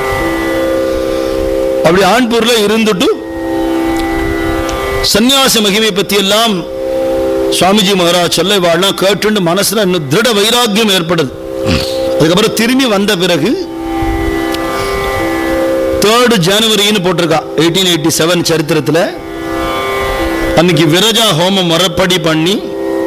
அப்படி ஆண்பூர்ல இருந்துட்டு சன்னியாச மகிமை பத்தி எல்லாம் சுவாமிஜி மகாராஜ் சொல்ல இவாள்லாம் கேட்டு மனசுல இன்னும் திருட வைராக்கியம் ஏற்படுது. அதுக்கப்புறம் திரும்பி வந்த பிறகு 3 ஜனவரின்னு போட்டிருக்கா 1887 சரித்திரத்தில். அன்னைக்கு விரஜா ஹோமம் முறைப்படி பண்ணி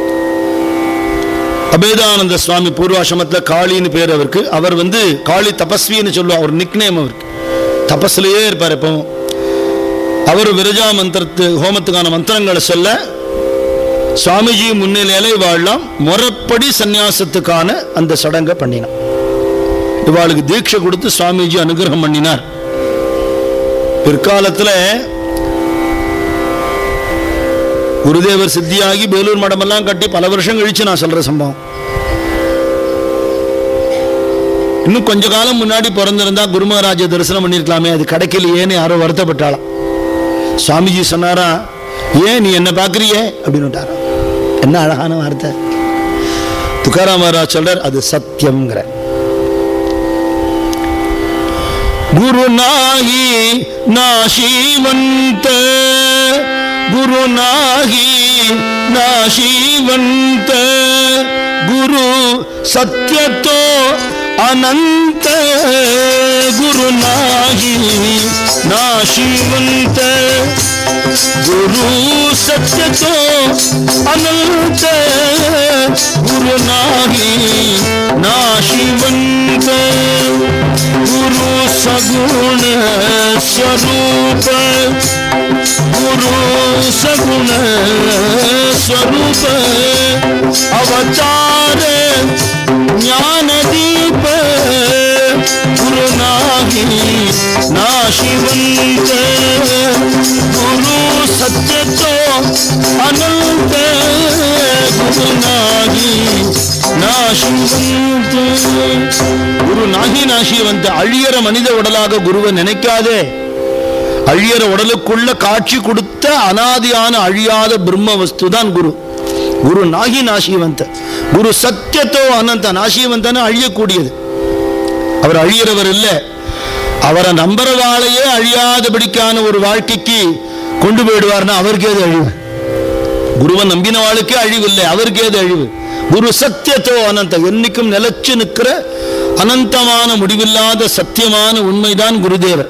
அபேதானந்த சுவாமி பூர்வாசிரமத்தில் காளின்னு பேர் அவருக்கு. அவர் காளி தபஸ்வின்னு சொல்லுவார், ஒரு நிக்நேம் அவருக்கு. தபஸ்லேயே இருப்பார் எப்பவும். அவர் விரஜா மந்திரத்து ஹோமத்துக்கான மந்திரங்களை சொல்ல சுவாமிஜி முன்னிலையில இவாள்லாம் முறைப்படி சந்நியாசத்துக்கான அந்த சடங்கை பண்ணினார். இவாளுக்கு தீட்சை கொடுத்து சுவாமிஜி அனுகிரகம் பண்ணினார். பிற்காலத்தில் குருதேவர் சித்தியாகி வேலூர் மடமெல்லாம் கட்டி பல வருஷம் கழிச்சு நான் சொல்ற சம்பவம். இன்னும் கொஞ்ச காலம் முன்னாடி பிறந்திருந்தா குரு மகாராஜ தரிசனம் பண்ணிருக்கலாமே, அது கிடைக்கலையேன்னு யாரோ வருத்தப்பட்டாலாம். சுவாமிஜி சொன்னாரா, ஏன் நீ என்ன பாக்குறியே அப்படின்னு. என்ன அழகான வார்த்தை. துக்காராம் மகாராஜ் சொல்றார், அது சத்தியம்ங்கிற. குரு நாகி நாஷிவந்த, குரு நாகி நாஷிவந்த, குரு சத்யதோ अनंत, गुरु नाही नाशिवंत, गुरु सत्य तो अनंत, गुरु नाही नाशिवंत, गुरु सगुण स्वरूप, गुरु सगुण स्वरूप, अवतार ज्ञान दीप, गुरु नाही नाशिवंत, गुरु सत्य तो अनंत, गुरु नाही नाशिवंत. குரு நாகி நாசிவந்த, அழியற மனித உடலாக குருவை நினைக்காதே. அழியற உடலுக்குள்ள காட்சி கொடுத்த அனாதியான அழியாத பிரம்ம வஸ்து தான் குரு. குரு நாகி நாசிவந்த, குரு சத்தியத்தோ அனந்த. நாசிவந்தன அழியக்கூடியது, அவர் அழியறவர் இல்லை. அவரை நம்புறவாளையே அழியாதபடிக்கான ஒரு வாழ்க்கைக்கு கொண்டு போயிடுவார்னா அவருக்கு ஏது அழிவு? குருவை நம்பின வாழ்க்கை அழிவு இல்லை, அவருக்கு ஏது அழிவு? குரு சத்தியத்தோ அனந்த, என்னைக்கும் நிலைச்சு நிற்கிற அனந்தமான முடிவில்லாத சத்தியமான உண்மைதான் குருதேவர்.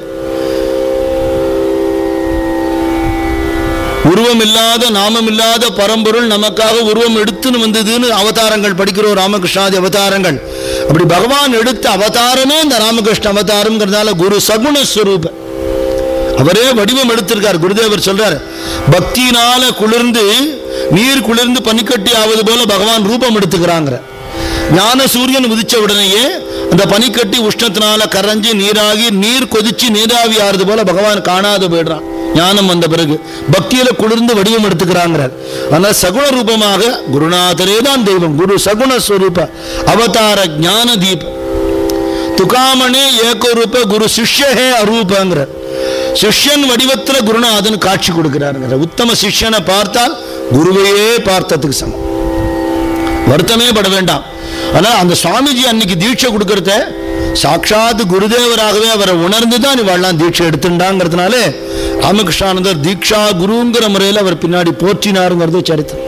உருவம் இல்லாத நாமம் இல்லாத பரம்பொருள் நமக்காக உருவம் எடுத்துன்னு வந்ததுன்னு அவதாரங்கள் படிக்கிறோம், ராமகிருஷ்ணாதி அவதாரங்கள். அப்படி பகவான் எடுத்த அவதாரமே இந்த ராமகிருஷ்ண அவதாரம்ங்கிறதுனால குரு சகுணஸ்வரூப, அவரே வடிவம் எடுத்திருக்கார். குருதேவர் சொல்றார், பக்தியினால குளிர்ந்து நீர் குளிர்ந்து பனிக்கட்டி ஆவது போல பகவான் ரூபம் எடுத்துக்கிறாங்க. ஞான சூரியன் உதிச்ச உடனேயே அந்த பனிக்கட்டி உஷ்ணத்தினால கரைஞ்சி நீராகி நீர் கொதிச்சு நீராவி ஆறுது போல பகவான் காணாது போயிடுறான். ஞானம் வந்த பிறகு பக்தியில குளிர்ந்து வடிவம் எடுத்துக்கிறாங்கிறார். ஆனால் சகுண ரூபமாக குருநாதரே தான் தெய்வம். குரு சகுண ஸ்வரூப அவதார ஞான தீப, துகாமணி ஏகரூப, குரு சிஷ்யஹே அரூபங்கிறார். சிஷ்யன் வடிவத்தில் குருநாதன் காட்சி கொடுக்கிறாருங்கிற. உத்தம சிஷ்யனை பார்த்தால் குருவையே பார்த்ததுக்கு சமம், வருத்தமே பட வேண்டாம். ஆனால் அந்த சுவாமிஜி அன்னைக்கு தீட்சை கொடுக்கறத சாட்சாத் குருதேவராகவே அவரை உணர்ந்துதான் இவாள்லாம் தீட்சை எடுத்துட்டாங்கிறதுனால ராமகிருஷ்ணானந்தர் தீக்ஷா குருங்கிற முறையில் அவர் பின்னாடி போற்றினாருங்கிறது சரித்திரம்.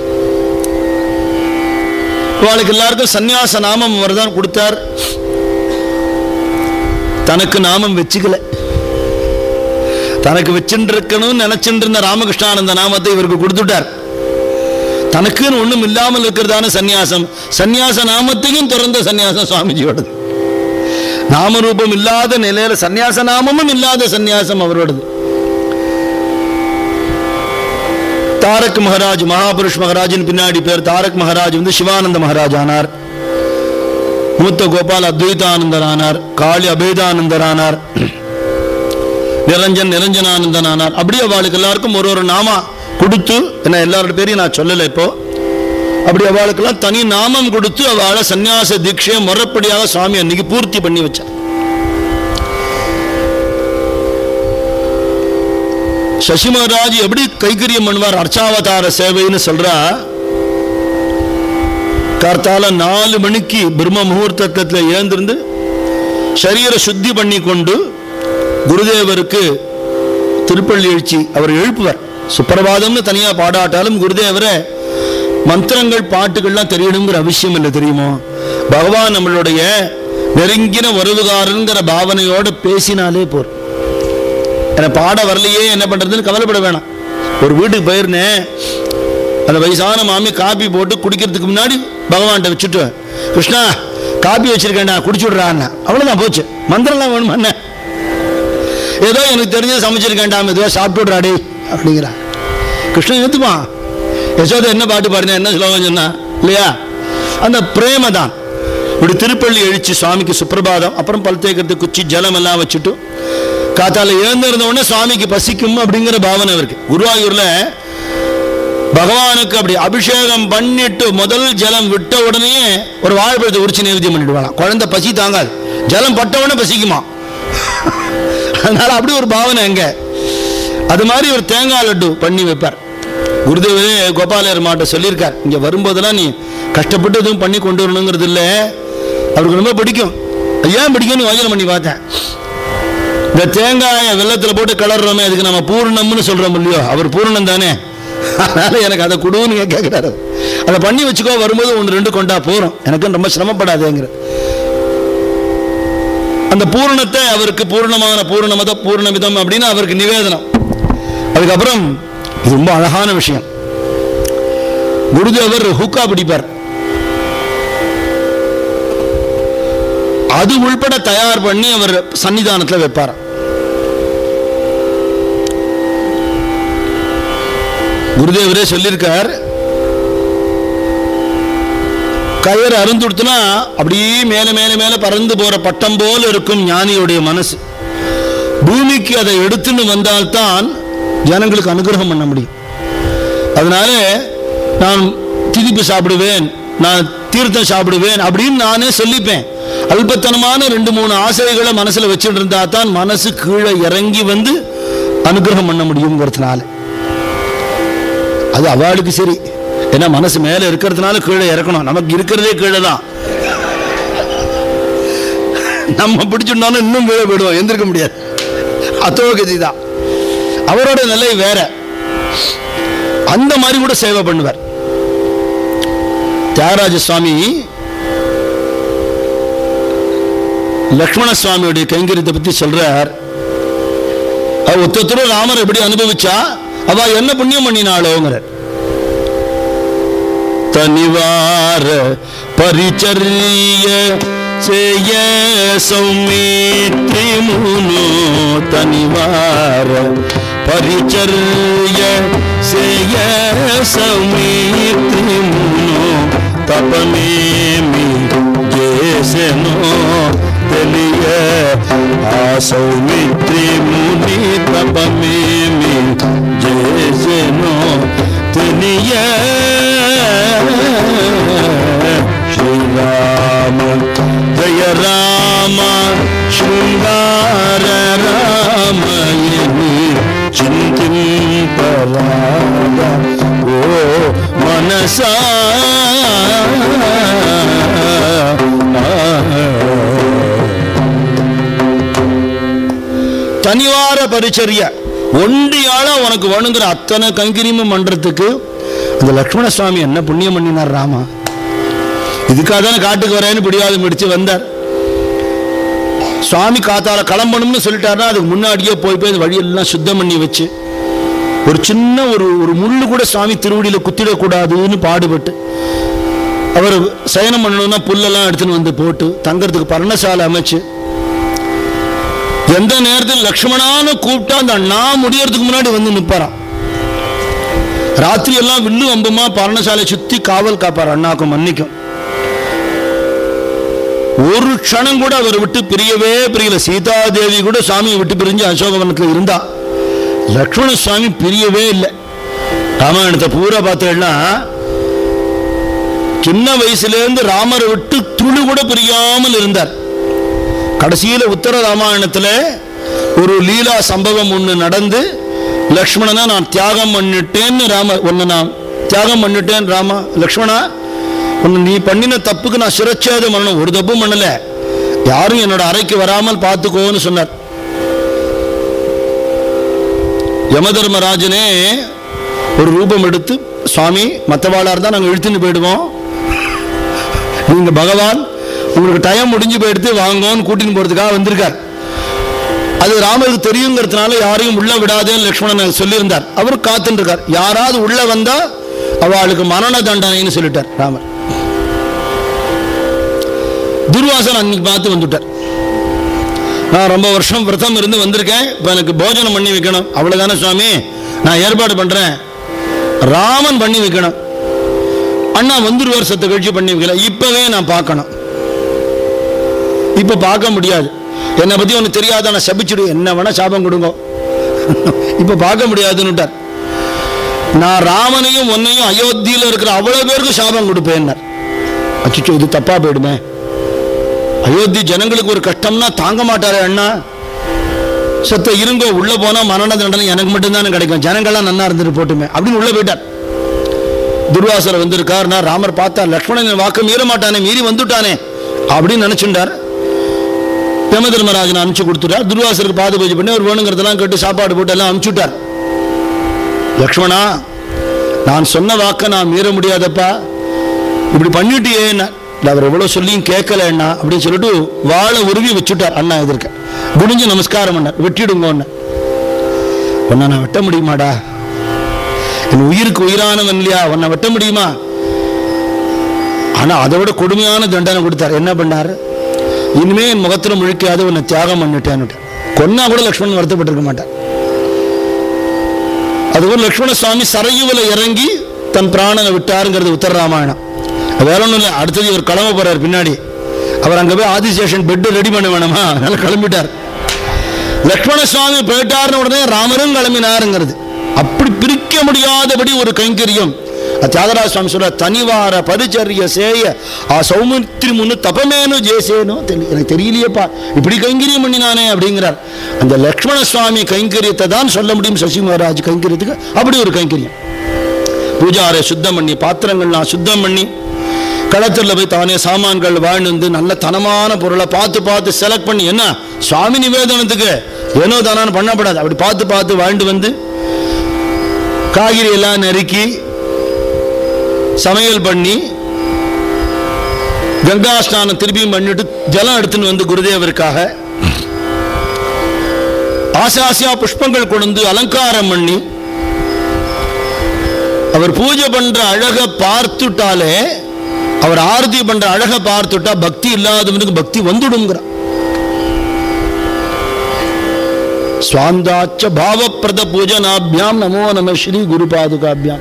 இவாளுக்கு எல்லாருக்கும் சந்நியாச நாமம் அவர் தான் கொடுத்தார். தனக்கு நாமம் வச்சுக்கல, தனக்கு வச்சுருக்கணும்னு நினைச்சுட்டு இருந்த ராமகிருஷ்ணானந்த நாமத்தை இவருக்கு கொடுத்துட்டார். தனக்குன்னு ஒண்ணும் இல்லாமல் இருக்கிறதான சன்னியாசம், சன்னியாச நாமத்தையும் திறந்த சன்னியாசம் சுவாமிஜியோடது. நாமரூபம் இல்லாத நிலையில சன்னியாச நாமமும் இல்லாத சன்னியாசம் அவரோடது. தாரக் மகாராஜ், மகாபுருஷ் மகாராஜின் பின்னாடி பேர் தாரக் மகாராஜ் வந்து சிவானந்த மகாராஜ் ஆனார். மூத்த கோபால் அத்வைதானந்தர் ஆனார், காளி அபேதானந்தர் ஆனார், நிரஞ்சன் நிரஞ்சனானந்தன் ஆனார். அப்படியே அவளுக்கு எல்லாருக்கும் ஒரு ஒரு நாமா கொடுத்து, என்ன எல்லாரோட பேரையும் நான் சொல்லலை இப்போ, அப்படி அவளுக்கெல்லாம் தனி நாமம் கொடுத்து அவளை சன்னியாச தீட்சையை முறைப்படியாக சுவாமி அன்னைக்கு பூர்த்தி பண்ணி வச்சார். சசி மகாராஜ் எப்படி கைகரியம் பண்ணுவார், அர்ச்சாவதார சேவைன்னு சொல்றா. கார்த்தால 4 மணிக்கு பிரம்ம முகூர்த்தத்தில் ஏந்திருந்து சரீர சுத்தி பண்ணி கொண்டு குருதேவருக்கு திருப்பள்ளி எழுச்சி அவர் எழுப்புவார். சுப்பிரபாதம்னு தனியா பாடாட்டாலும் குருதேவரை மந்திரங்கள் பாட்டுகள்லாம் தெரியணுங்கிற அவசியம் இல்லை, தெரியுமோ? பகவான் நம்மளுடைய நெருங்கின உறவுகாரங்கிற பாவனையோட பேசினாலே போர். என பாட வரலையே என்ன பண்றதுன்னு கவலைப்பட வேணாம். ஒரு வீட்டுக்கு போயிருந்தேன், அந்த வயசான மாமி காப்பி போட்டு குடிக்கிறதுக்கு முன்னாடி பகவான்கிட்ட வச்சுட்டு, கிருஷ்ணா காப்பி வச்சிருக்கேன்டா குடிச்சு விடுறான்னு. அவ்வளவுதான், போச்சு. மந்திரம்லாம் வேணும் என்ன, ஏதோ எனக்கு தெரிஞ்ச சமைச்சிருக்கேன்டாம், ஏதோ சாப்பிட்டு விடுறாடே அப்படிங்கிறா. கிருஷ்ணன் ஏத்துப்பான். யசோதை என்ன பாட்டு பாடினா, என்ன ஸ்லோகம் சொன்னா இல்லையா? அந்த பிரேம தான். இப்படி திருப்பள்ளி எழுச்சி சுவாமிக்கு சுப்பிரபாதம், அப்புறம் பல் தேய்க்கிறதுக்கு குச்சி ஜலம் எல்லாம் வச்சுட்டு காத்தால எழுந்திருந்த உடனே சுவாமிக்கு பசிக்கும் அப்படிங்கிற பாவனை இருக்கு. குருவாயூர்ல பகவானுக்கு அப்படி அபிஷேகம் பண்ணிட்டு முதல் ஜலம் விட்ட உடனே ஒரு வாழைப்பழத்தை உரிச்சு நைவேத்தியம் பண்ணிடுவாங்க. குழந்தை பசி தாங்காது, ஜலம் பட்ட உடனே பசிக்குமா, அதனால அப்படி ஒரு பாவனை எங்க. அது மாதிரி ஒரு தேங்காய் லட்டு பண்ணி வைப்பார். குருதேவரே கோபாலர் மாட்ட சொல்லியிருக்கார், இங்கே வரும்போதெல்லாம் நீ கஷ்டப்பட்டு எதுவும் பண்ணி கொண்டு வரணுங்கிறது இல்லை. அவருக்கு ரொம்ப பிடிக்கும். ஏன் பிடிக்கும்னு யோசனை பண்ணி பார்த்தேன். இந்த தேங்காயை வெள்ளத்தில் போட்டு கலர்றோமே, அதுக்கு நம்ம பூர்ணம்னு சொல்கிறோம் இல்லையோ, அவர் பூர்ணம் தானே, அதனால எனக்கு அதை கொடுன்னு கேட்குறாரு. அதை பண்ணி வச்சுக்கோ, வரும்போது 1-2 கொண்டா போகிறோம், எனக்கு ரொம்ப சிரமப்படாதேங்கிற அந்த பூர்ணத்தை அவருக்கு பூர்ணமான பூர்ணமத பூர்ணமிதம் அப்படின்னு அவருக்கு நிவேதனம். அதுக்கப்புறம் இது ரொம்ப அழகான விஷயம். குருதேவர் ஹுக்கா பிடிப்பார், அது உள்பட தயார் பண்ணி அவர் சன்னிதானத்தில் வைப்பார். குருதேவரே சொல்லியிருக்கார், கயிறு அருந்துடுத்துனா அப்படியே மேல மேல மேல பறந்து போற பட்டம் போல இருக்கும் ஞானியுடைய மனசு. பூமிக்கு அதை எடுத்துன்னு வந்தால்தான் ஜனங்களுக்கு அனுகிரகம் பண்ண முடியும். அதனால நான் திதிப்பு சாப்பிடுவேன், நான் தீர்த்தம் சாப்பிடுவேன் அப்படின்னு நானே சொல்லிப்பேன். அல்பத்தனமான 2-3 ஆசைகளை மனசுல வச்சுட்டு இருந்தா தான் மனசு கீழே இறங்கி வந்து அனுகிரகம் பண்ண முடியுங்கிறதுனால. அது அவளுக்கு சரி, ஏன்னா மனசு மேல இருக்கிறதுனால கீழே இறக்கணும். நமக்கு இருக்கிறதே கீழே தான். நம்ம பிடிச்சிருந்தாலும் இன்னும் கீழே போயிடுவோம், எந்திருக்க முடியாது. அதோகதி தான். அவரோட நிலை வேற. அந்த மாதிரி கூட சேவை பண்ணுவார். தியாகராஜ சுவாமி லக்ஷ்மண சுவாமியுடைய கைங்கரியத்தை பத்தி சொல்றார். ஒருத்தரும் ராமர் எப்படி அனுபவிச்சா அவ என்ன புண்ணியம் பண்ணினாளோங்கிறார். தனிவார பரிச்சரிய செய்ய சௌமித்ரி முனோ, தனிவார பரிச்சரிய செய்ய சௌமித்ரி முனோ, தபமேமி ஜேசனோ தெளிய சௌமித்ரி முனி, தபமேமி ஜேசனோ தெளிய ஸ்ரீராம ஜய ராம ஸ்ருங்கார ராமயனி சிந்திம்பராய ஓ மனசா. தனிவார பரிச்சரிய ஒண்டியால உனக்கு வேணுங்கிற அத்தனை கைங்கரியமும் பண்றதுக்கு அந்த லக்ஷ்மண சுவாமி என்ன புண்ணியம் பண்ணினார் ராமா. இதுக்காக தானே காட்டுக்கு வரேன்னு பிடிவாதம் முடிச்சு வந்தார். சுவாமி காத்தால கிளம்பணும்னு சொல்லிட்டாருன்னா அதுக்கு முன்னாடியே போய் போய் வழியெல்லாம் சுத்தம் பண்ணி வச்சு, ஒரு சின்ன ஒரு முள்ளு கூட சுவாமி திருவடியில குத்திடக்கூடாதுன்னு பாடுபட்டு, அவர் சயனம் பண்ணணும்னா புல்லெல்லாம் எடுத்துன்னு வந்து போட்டு தங்கறதுக்கு பர்ணசாலை அமைச்சு, எந்த நேரத்தில் லக்ஷ்மணான்னு கூப்பிட்டா அந்த அண்ணா முடியறதுக்கு முன்னாடி வந்து நிற்பாராம். ராத்திரி எல்லாம் வில்லு அம்புமா பர்ணசாலை சுத்தி காவல் காப்பார் அண்ணாக்கும் மன்னிக்கும். ஒரு க்ஷணம் கூட அவர் விட்டு பிரியவே பிரியல. சீதாதேவி கூட சுவாமியை விட்டு பிரிஞ்சு அசோகவனத்தில் இருந்தா, லக்ஷ்மண சுவாமி பிரியவே இல்லை. ராமாயணத்தை பூரா பார்த்தேன்னா சின்ன வயசுலேருந்து ராமரை விட்டு துளி கூட பிரியாமல் இருந்தார். கடைசியில் உத்தர ராமாயணத்தில் ஒரு லீலா சம்பவம் ஒன்று நடந்து, லக்ஷ்மணனை நான் தியாகம் பண்ணிட்டேன்னு ராம ஒன்று நான் தியாகம் பண்ணிட்டேன் ராமா லக்ஷ்மணா, ஒன்று நீ பண்ணின தப்புக்கு நான் சிரச்சேதம் பண்ணணும், ஒரு தப்பும் பண்ணல, யாரும் என்னோட அறைக்கு வராமல் பார்த்துக்கோன்னு சொன்னார். யமதர்மராஜனே ஒரு ரூபம் எடுத்து, சுவாமி மற்றவாளா இருந்தா நாங்கள் இழுத்துன்னு போயிடுவோம், நீங்க பகவான் உங்களுக்கு டைம் முடிஞ்சு போயிடுத்து வாங்கன்னு கூட்டின்னு போறதுக்காக வந்திருக்கார். அது ராமருக்கு தெரியுங்கிறதுனால யாரையும் உள்ள விடாதேன்னு லக்ஷ்மணன் சொல்லியிருந்தார். அவர் காத்துட்டு இருக்கார், யாராவது உள்ள வந்தா அவளுக்கு மரண தண்டனைன்னு சொல்லிட்டார் ராமர். துர்வாசன் அன்னைக்கு பார்த்து வந்துட்டார். நான் ரொம்ப வருஷம் விரதம் இருந்து வந்திருக்கேன், இப்போ எனக்கு போஜனம் பண்ணி வைக்கணும். அவ்வளவுதானே சுவாமி, நான் ஏற்பாடு பண்றேன். ராமன் பண்ணி வைக்கணும். அண்ணா வந்துருவார், சத்த கழிச்சு பண்ணி வைக்கல, இப்பவே நான் பார்க்கணும். இப்ப பார்க்க முடியாது, என்னை பத்தி ஒன்று தெரியாத, நான் சபிச்சுடு, என்ன வேணா சாபம் கொடுங்க, இப்ப பார்க்க முடியாதுன்னுட்டார். நான் ராமனையும் உன்னையும் அயோத்தியில இருக்கிற அவ்வளவு பேருக்கு சாபம் கொடுப்பேன். அச்சோ இது தப்பா போயிடுமே, அயோத்தி ஜனங்களுக்கு ஒரு கஷ்டம்னா தாங்க மாட்டாரே அண்ணா, சத்த இருங்கோ, உள்ள போனா மரண தண்டனை எனக்கு மட்டும்தானே கிடைக்கும், ஜனங்கள்லாம் நன்னா இருந்துட்டு போட்டுமே அப்படின்னு உள்ள போயிட்டார். துர்வாசர் வந்திருக்கார். நான் ராமர் பார்த்தா லக்ஷ்மணன் வாக்கு மீற மாட்டானே, மீறி வந்துட்டானே அப்படின்னு நினைச்சுட்டார். யம தர்மராஜன் அனுப்பிச்சு கொடுத்துட்டார். துர்வாசருக்கு பாத பூஜை பண்ணி அவர் வேணுங்கிறதெல்லாம் கேட்டு சாப்பாடு போட்டு எல்லாம் அனுப்பிச்சுட்டார். லக்ஷ்மணா, நான் சொன்ன வாக்க நான் மீற முடியாதப்பா, இப்படி பண்ணிட்டு ஏன்னா அவர் எவ்வளவு சொல்லியும் கேட்கலன்னா அப்படின்னு சொல்லிட்டு வாழை உருவி வச்சுட்டார். அண்ணா எதிர்க்க குடிஞ்சு நமஸ்காரம் பண்ணார். வெட்டிடுங்க உன்னை நான் வெட்ட முடியுமாடா? என் உயிருக்கு உயிரானவன் இல்லையா, உன்னை வெட்ட முடியுமா? ஆனா அதை விட கொடுமையான தண்டனை கொடுத்தார். என்ன பண்ணாரு? இனிமே என் முகத்துல முழிக்காத உன்னை தியாகம் பண்ணிட்டேன்னு. கொன்னா கூட லக்ஷ்மணன் வருத்தப்பட்டிருக்க மாட்டார். அதுபோல் லக்ஷ்மண சுவாமி சரையுவில் இறங்கி தன் பிராணனை விட்டாருங்கிறது உத்தர ராமாயணம். வேற ஒன்றும் இல்லை. அடுத்தது இவர் கிளம்ப போறார். பின்னாடி அவர் அங்கே போய் ஆதிசேஷன் பெட்டு ரெடி பண்ண வேணுமா, அதனால கிளம்பிட்டார். லக்ஷ்மண சுவாமி போயிட்டாருன்னு உடனே ராமரும் கிளம்பினாருங்கிறது. அப்படி பிரிக்க முடியாதபடி ஒரு கைங்கரியம். தியாகராஜ சுவாமி சொல்ற, தனிவார பரிச்சரிய சேய ஆ சௌமித்ரி முன்னு தபமேனு ஜேசேனோ, எனக்கு தெரியலையேப்பா இப்படி கைங்கரியம் பண்ணினானே அப்படிங்கிறார். அந்த லக்ஷ்மண சுவாமி கைங்கரியத்தை தான் சொல்ல முடியும் சசி மகாராஜ் கைங்கரியத்துக்கு. அப்படி ஒரு கைங்கரியம். பூஜாரை சுத்தம் பண்ணி, பாத்திரங்கள்லாம் சுத்தம் பண்ணி, களத்தில் போய் தானே சாமான்கள் வாழ்ந்து நல்ல தனமான பொருளை பார்த்து பார்த்து செலக்ட் பண்ணி, என்ன சுவாமி நிவேதனத்துக்கு ஏனோ தானான்னு பண்ணப்படாது, அப்படி பார்த்து பார்த்து வாழ்ந்து வந்து காய்கறி எல்லாம் நறுக்கி சமையல் பண்ணி கங்கா ஸ்நானம் திருப்பியும் பண்ணிட்டு ஜலம் எடுத்துன்னு வந்து குருதேவருக்காக ஆசை ஆசையா புஷ்பங்கள் கொண்டு அலங்காரம் பண்ணி அவர் பூஜை பண்ற அழக பார்த்துட்டாலே, அவர் ஆரத்தி பண்ற அழக பார்த்துட்டா பக்தி இல்லாதவனுக்கு பக்தி வந்துடுங்கிறார். ஸ்வாந்தாச்ச பாவப்பிரத பூஜனாபியாம் நமோ நம ஸ்ரீ குரு பாதுகாபியாம்.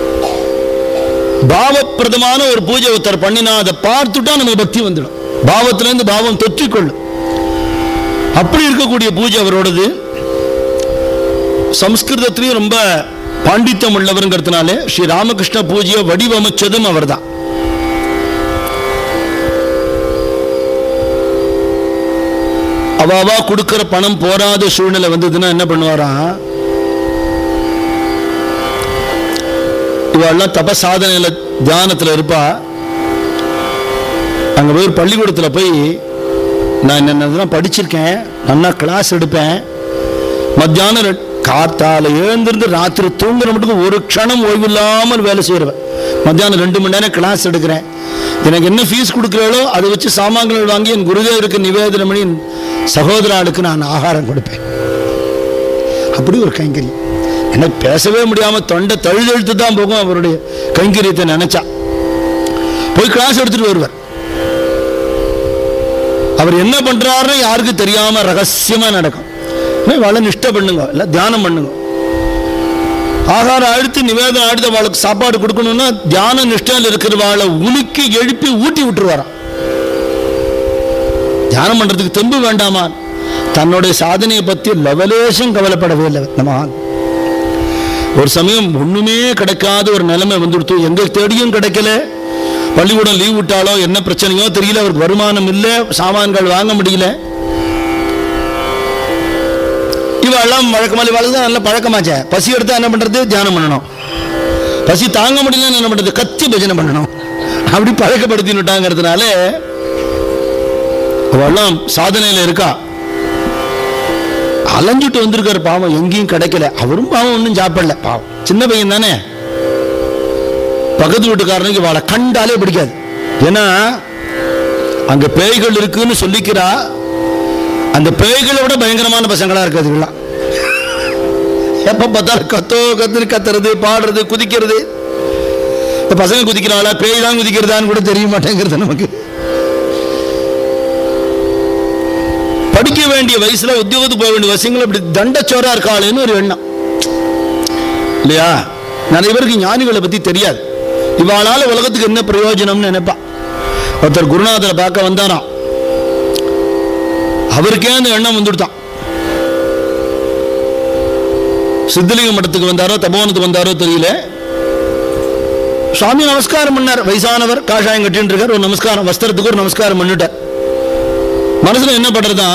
பாவப்பிரதமான ஒரு பூஜை ஒருத்தர் பண்ணினா அதை பார்த்துட்டா நமக்கு பக்தி வந்துடும். பாவத்திலிருந்து பாவம் தொற்றிக்கொள்ளும். அப்படி இருக்கக்கூடிய பூஜை அவரோடது. சம்ஸ்கிருதத்திலையும் ரொம்ப பாண்டித்யம் உள்ளவருங்கிறதுனாலே ஸ்ரீ ராமகிருஷ்ண பூஜையை வடிவமைச்சதும் அவர் தான். அவாவா கொடுக்கிற பணம் போராத சூழ்நிலை வந்ததுன்னா என்ன பண்ணுவாராம், இவெல்லாம் தப சாதனையில தியானத்துல இருப்பா. அங்க போய் ஒரு பள்ளிக்கூடத்துல போய் நான் என்னென்ன படிச்சிருக்கேன், நல்லா கிளாஸ் எடுப்பேன், மத்தியானம் காத்தால எழுந்திருந்து ராத்திரி தூங்குற மட்டும் ஒரு க்ஷணம் ஓய்வு இல்லாமல் வேலை செய்யறவன். மத்தியானம் 2 மணி நேரம் கிளாஸ் எடுக்கிறேன். எனக்கு என்ன ஃபீஸ் கொடுக்குறாளோ அதை வச்சு சாமான்கள் வாங்கி என் குருதேவருக்கு நிவேதனம் பண்ணி சகோதராளுக்கு நான் ஆகாரம் கொடுப்பேன். அப்படி ஒரு கைங்கரியம். எனக்கு பேசவே முடியாம தொண்டை தழுதழுத்து தான் போகும் அவருடைய கைங்கரியத்தை நினைச்சா. போய் கிளாஸ் எடுத்துட்டு வருவார். அவர் என்ன பண்றாருன்னு யாருக்கு தெரியாம ரகசியமா நடக்கும். வாழை நிஷ்டை பண்ணுங்க, இல்ல தியானம் பண்ணுங்க. ஆகாரம் அழுத்து நிவேதனம் அழுத்த அவளுக்கு சாப்பாடு கொடுக்கணும்னா தியான நிஷ்டையில் இருக்கிற வாழை உலுக்கி எழுப்பி ஊட்டி விட்டுருவாராம். தியானம் பண்றதுக்கு தெம்பு வேண்டாமா? தன்னுடைய சாதனையை பத்தி லவலேஷம் கவலைப்படவே இல்லை. நம்ம ஒரு சமயம் ஒண்ணுமே கிடைக்காத ஒரு நிலைமை வந்துடுத்து. எங்க தேடியும் கிடைக்கல. பள்ளிக்கூடம் லீவ் விட்டாலோ என்ன பிரச்சனையோ தெரியல. அவருக்கு வருமானம் இல்லை, சாமான்கள் வாங்க முடியல. இவெல்லாம் வழக்கமாக இவளுக்கு நல்ல பழக்கமாச்சே. பசி எடுத்தா என்ன பண்றது, தியானம் பண்ணணும். பசி தாங்க முடியல என்ன பண்றது, கத்தி பஜனை பண்ணணும். அப்படி பழக்கப்படுத்தினுட்டாங்கிறதுனால அவெல்லாம் சாதனையில இருக்கா. அலைஞ்சிட்டு வந்திருக்காரு பாவம், எங்கேயும் கிடைக்கல. அவரும் பாவம் ஒன்றும் சாப்பிடல. பாவம் சின்ன பையன் தானே. பக்கத்து வீட்டுக்காரனுக்கு வாழை கண்டாலே பிடிக்காது. ஏன்னா அங்க பேய்கள் இருக்குன்னு சொல்லிக்கிறா. அந்த பேய்களை விட பயங்கரமான பசங்களா இருக்காதுலாம். எப்ப பார்த்தாலும் கத்துறது, பாடுறது, குதிக்கிறது. இந்த பசங்க குதிக்கிறாளா பேய் தான் குதிக்கிறதான்னு கூட தெரிய மாட்டேங்கிறது நமக்கு. படிக்க வேண்டிய வயசுல உத்தியோகத்துக்கு போக வேண்டிய வயசுங்களை இப்படி தண்டச்சோரா இருக்காளேன்னு ஒரு எண்ணம் இல்லையா? நிறைய பேருக்கு ஞானிகளை பத்தி தெரியாது. இவாளால உலகத்துக்கு என்ன பிரயோஜனம்னு நினைப்பா. ஒருத்தர் குருநாதரை பார்க்க வந்தாராம். அவருக்கே அந்த எண்ணம் வந்துடுதான். சித்தலிங்க மடத்துக்கு வந்தாரோ தபோவனத்துக்கு வந்தாரோ தெரியல. சுவாமி நமஸ்காரம் பண்ணார். வயசானவர், காஷாயம் கட்டின்னு இருக்கார். ஒரு நமஸ்காரம், வஸ்திரத்துக்கு ஒரு நமஸ்காரம் பண்ணிட்டார். மனசுல என்ன பண்றதா,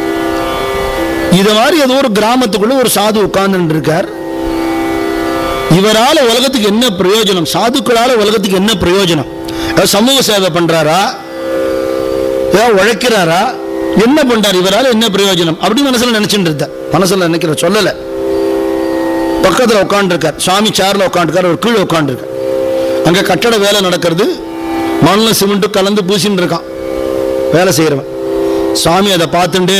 இத மாதிரி ஏதோ ஒரு கிராமத்துக்குள்ள ஒரு சாது உட்கார்ந்து இருக்கார். இவரால உலகத்துக்கு என்ன பிரயோஜனம், சாதுக்களால உலகத்துக்கு என்ன பிரயோஜனம், சமூக சேவை பண்றாரா, ஏதாவது உழைக்கிறாரா, என்ன பண்றாரு, இவரால என்ன பிரயோஜனம் அப்படி மனசுல நினைச்சுட்டு இருந்த. மனசுல நினைக்கிற சொல்லல. பக்கத்துல உட்காந்து இருக்கார் சுவாமி, சேர்ல உட்காந்துருக்கார், ஒரு கீழே உட்காந்து இருக்கார். அங்க கட்டட வேலை நடக்கிறது, மண்ணில் சிமெண்ட் கலந்து பூசின்னு இருக்கான் வேலை செய்யறவன். சுவாமி அதை பார்த்துட்டு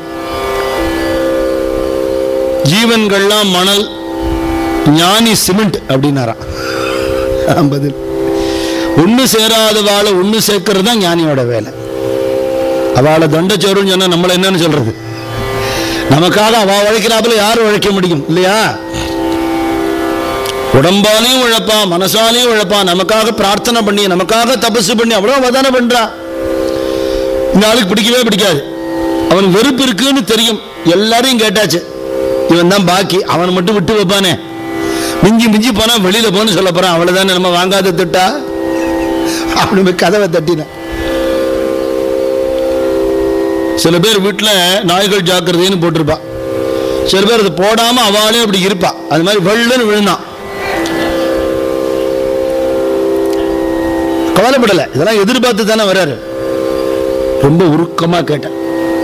ஜீவன்கள்லாம் மணல், ஞானி சிமெண்ட் அப்படின்னாராம். பதில், ஒண்ணு சேராத வாழை ஒண்ணு சேர்க்கறது தான் ஞானியோட வேலை. அவளை தண்டச்சோறுன்னு சொன்னா நம்மள என்னன்னு சொல்றது? நமக்காக அவ உழைக்கிறாப்புல யாரும் உழைக்க முடியும் இல்லையா? உடம்பாலையும் உழைப்பான், மனசாலையும் உழைப்பான், நமக்காக பிரார்த்தனை பண்ணி, நமக்காக தபசு பண்ணி அவ்வளவு அவதான பண்றான். இந்த ஆளுக்கு பிடிக்கவே பிடிக்காது, அவன் வெறுப்பு இருக்குன்னு தெரியும். எல்லாரையும் கேட்டாச்சு, இவன் தான் பாக்கி, அவனை மட்டும் விட்டு வைப்பானே, மிஞ்சி மிஞ்சி போனா வெளியில போன்னு சொல்ல போறான், அவ்வளவுதானே, நம்ம வாங்காத திட்டா அப்படின்னு கதவை தட்டின. சில பேர் வீட்டுல நாய்கள் ஜாக்கிரதைன்னு போட்டிருப்பா, சில பேர் அது போடாம அவளே அப்படி இருப்பா. அது மாதிரி வெள்ளன்னு விழுந்தான், கவலைப்படல, இதெல்லாம் எதிர்பார்த்து தானே வர்றாரு. ரொம்ப உருக்கமா கேட்டேன்.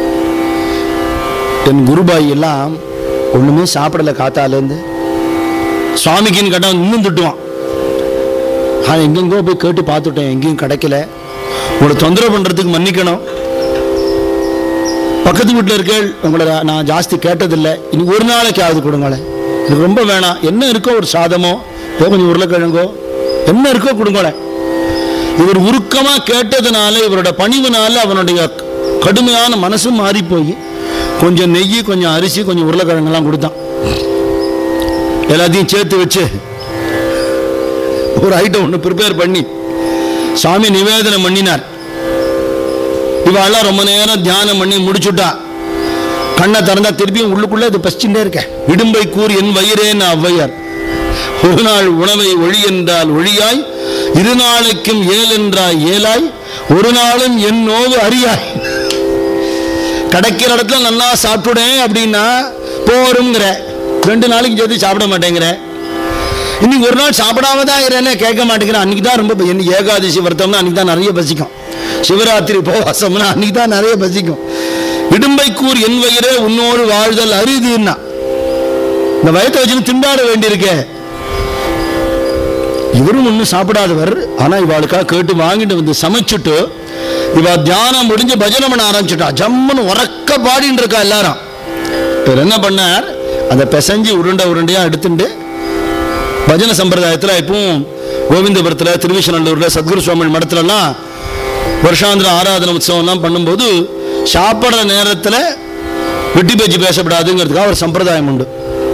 என் குருபாய் எல்லாம் ஒண்ணுமே சாப்பிடல காத்தாலேருந்து, சுவாமிக்குன்னு கேட்டா இன்னும் திட்டுவான். எங்கெங்கோ போய் கேட்டு பார்த்துட்டேன், எங்கேயும் கிடைக்கல, உங்களை தொந்தரவு பண்றதுக்கு மன்னிக்கணும், பக்கத்து வீட்டில் இருக்கேள், உங்களை நான் ஜாஸ்தி கேட்டதில்லை, இனி ஒரு நாளைக்காவது கொடுங்களேன், எனக்கு ரொம்ப வேணாம், என்ன இருக்கோ ஒரு சாதமோ கொஞ்சம் உருளைக்கிழங்கோ என்ன இருக்கோ கொடுங்களேன். இவர் உருக்கமா கேட்டதுனால, இவரோட பணிவுனால அவனுடைய கடுமையான மனசும் மாறி போய் கொஞ்சம் நெய், கொஞ்சம் அரிசி, கொஞ்சம் உருளைக்கிழங்கெல்லாம் கொடுத்தான். எல்லாத்தையும் சேர்த்து வச்சு ஒரு ஐட்டம் ஒன்று ப்ரிப்பேர் பண்ணி சாமி நிவேதனம் பண்ணினார். இவாளெல்லாம் ரொம்ப நேரம் தியானம் பண்ணி முடிச்சுட்டா. கண்ணை திறந்தா திருப்பியும் உள்ளுக்குள்ள இது பசிச்சுட்டே இருக்க. இடும்பை கூர் என் வயிறேன்னு ஔவையார், ஒரு நாள் உணவை ஒழி என்றால் ஒழியாய், இரு நாளைக்கும் ஏல் என்றாய் ஏலாய், ஒரு நாளும் என் நோவு அறியாய். கிடைக்கிற இடத்துல நல்லா சாப்பிட்டுடேன் அப்படின்னா போருங்கிற, 2 நாளைக்கு சேர்த்து சாப்பிட மாட்டேங்கிற, இன்னைக்கு ஒரு நாள் சாப்பிடாம தான் இருக்கிறேன்னு கேட்க மாட்டேங்கிறேன். அன்னைக்கு தான் ரொம்ப, ஏகாதசி வருத்தம்னா அன்னைக்கு தான் நிறைய பசிக்கும், சிவராத்திரி உபவாசம்னா அன்னைக்கு தான் நிறைய பசிக்கும். இடும்பைக்கூர் என் வயிறே உன்னோடு வாழ்தல் அரிதுன்னா, இந்த வயத்தை வச்சு திண்டாட வேண்டியிருக்க. இவரும் ஒன்னும் சாப்பிடாதவர், ஆனா இவாளுக்காக கேட்டு வாங்கிட்டு வந்து சமைச்சுட்டு இவ தியானம் முடிஞ்சு பஜனை பண்ண ஆரம்பிச்சுட்டா. ஜம்முன்னு உறக்க பாடின்னு இருக்கா எல்லாரும். இவர் என்ன பண்ணார், அதை பிசைஞ்சு உருண்டையா எடுத்துட்டு பஜனை சம்பிரதாயத்தில் இப்பவும் கோவிந்தபுரத்தில், திருவிசநல்லூரில், சத்குரு சுவாமி மடத்துலலாம் வருஷாந்திர ஆராதனை உற்சவம்லாம் பண்ணும்போது சாப்பிட்ற நேரத்தில் வெட்டி பேச்சு பேசப்படாதுங்கிறதுக்காக ஒரு சம்பிரதாயம் உண்டு.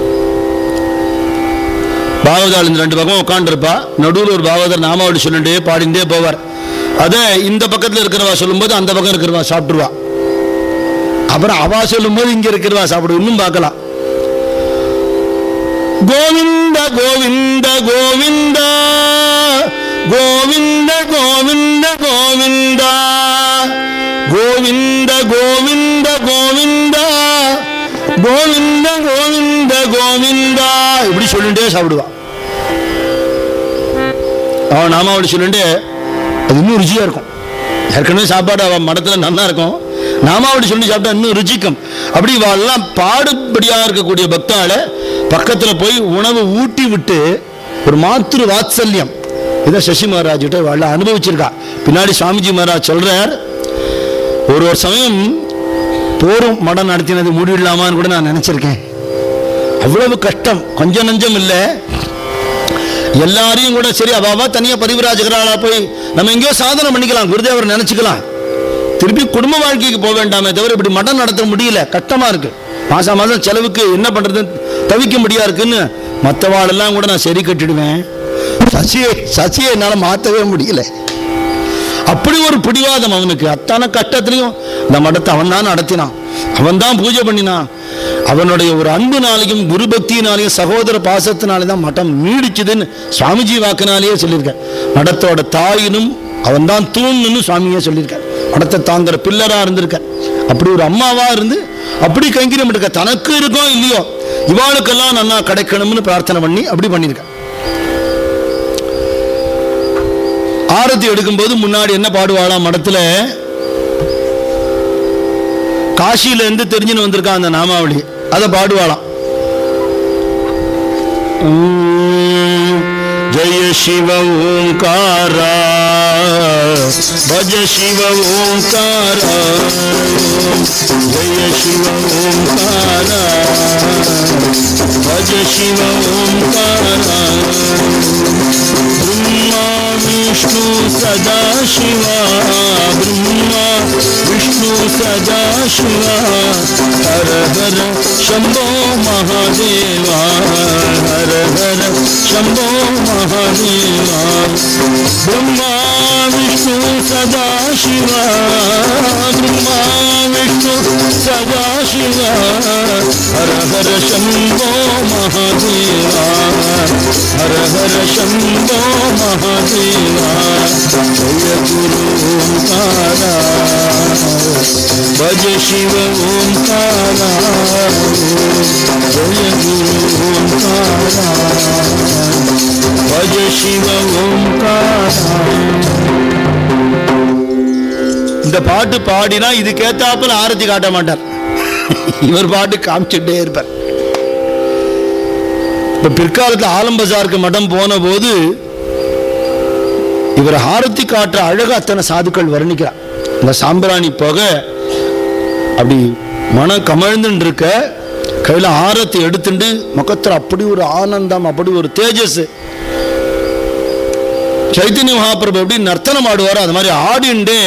பாகவதால் இந்த 2 பக்கம் உட்காந்துருப்பா, நடுவில் ஒரு பாகவதர் நாமாவளி சொல்லிட்டே பாடிண்டே போவார். அதை இந்த பக்கத்தில் இருக்கிறவா சொல்லும்போது அந்த பக்கம் இருக்கிறவா சாப்பிட்டுருவா. அப்புறம் அவா சொல்லும்போது இங்க இருக்கிறவா சாப்பிடுவா. இன்னும் பார்க்கலாம். கோவிந்த கோவிந்த கோவிந்தா கோவிந்த கோவிந்த கோவிந்தா கோவிந்த கோவிந்த கோவிந்தா கோவிந்த கோவிந்த கோவிந்தா இப்படி சொல்லிட்டே சாப்பிடுவா. அவன் நாமாவளி சொல்லிட்டு அது இன்னும் ருச்சியா இருக்கும். ஏற்கனவே சாப்பாடு அவன் மடத்துல நல்லா இருக்கும், நாமாவளி சொல்லி சாப்பிட்டா இன்னும் ருச்சிக்கும். அப்படி இவெல்லாம் பாடுபடியா இருக்கக்கூடிய பக்தால பக்கத்துல போய் உணவு ஊட்டி விட்டு ஒரு மாத்திரு வாத்சல்யம் இதை சசி மகாராஜ் கிட்ட இவெல்லாம் அனுபவிச்சிருக்கா. பின்னாடி சுவாமிஜி மகாராஜ் சொல்றார், ஒரு சமயம் போரும் மடம் நடத்தினது மூடிடலாமான்னு கூட நான் நினைச்சிருக்கேன். அவ்வளவு கஷ்டம், கொஞ்சம் நஞ்சம் இல்லை. எல்லாரையும் கூட சரி அவாவா தனியா பரிவிராஜகராளா போய் நம்ம எங்கேயோ சாதனை பண்ணிக்கலாம், குருதேவர் நினைச்சுக்கலாம், திருப்பி குடும்ப வாழ்க்கைக்கு போக வேண்டாமே தவிர இப்படி மடம் நடத்த முடியல, கஷ்டமா இருக்கு, மாசம் மாசம் செலவுக்கு என்ன பண்றது தவிக்க முடியா இருக்குன்னு மற்றவாளெல்லாம் கூட நான் சரி கட்டிடுவேன். சசியை என்னால மாற்றவே முடியல. அப்படி ஒரு பிடிவாதம் அவனுக்கு. அத்தனை கஷ்டத்திலையும் இந்த மடத்தை அவன் தான் நடத்தினான், அவன் தான் பூஜை பண்ணினான். அவனுடைய ஒரு அன்புனாலையும் குரு பக்தியினாலையும் சகோதர பாசத்தினாலே தான் மடம் நீடிச்சுதுன்னு சுவாமிஜி வாக்குனாலேயே சொல்லியிருக்கார். மடத்தோட தாயினும் அவன் தான் தூண்னு சுவாமியே சொல்லியிருக்கார். மடத்தை தாங்கிற பில்லரா இருந்திருக்கார். அப்படி ஒரு அம்மாவா இருந்து அப்படி கைங்கரியம் இருக்க, தனக்கு இருக்கோ இல்லையோ இவாளுக்கெல்லாம் நல்லா கிடைக்கணும்னு பிரார்த்தனை பண்ணி அப்படி பண்ணியிருக்கார். ஆரத்தி எடுக்கும்போது முன்னாடி என்ன பாடுவாளாம் மடத்துல, காசியில இருந்து தெரிஞ்சுன்னு வந்திருக்கான் அந்த நாமாவளி, அதை பாடுவாளாம். जय शिव ओंकारा भज शिव ओंकारा जय शिव ओंकारा भज शिव ओंकारा ब्रह्मा विष्णु सदा शिवा ब्रह्मा विष्णु सदा शिवा हर हर शंभो महादेवा हर हर शंभो महादेवा ब्रह्मा विष्णु सदा शिवा ब्रह्मा विष्णु सदा शिवा हर हर शंभो महादेवा हर हर शंभो महादेवा जय गुरु ओंकारा भज शिव ओंकारा जय गुरु ओंकारा भज शिव ओंकारा. இந்த பாட்டு பாடினா இதுக்கேத்தாப்புல ஆரத்தி காட்ட மாட்டார், இவர் பாட்டு காமிச்சுட்டே இருப்பார். இப்ப பிற்காலத்தில் ஆலம்பசாருக்கு மடம் போன போது இவர் ஆரத்தி காட்டுற அழகு அத்தனை சாதுக்கள் வர்ணிக்கிறார். இந்த சாம்பிராணி போக அப்படி மனம் கமழ்ந்துன்னு இருக்க, கையில ஆரத்தி எடுத்துட்டு முகத்துல அப்படி ஒரு ஆனந்தம், அப்படி ஒரு தேஜஸ். சைத்தன்ய மகாபிரபு எப்படி நர்த்தனம் ஆடுவாரோ அது மாதிரி ஆடிண்டே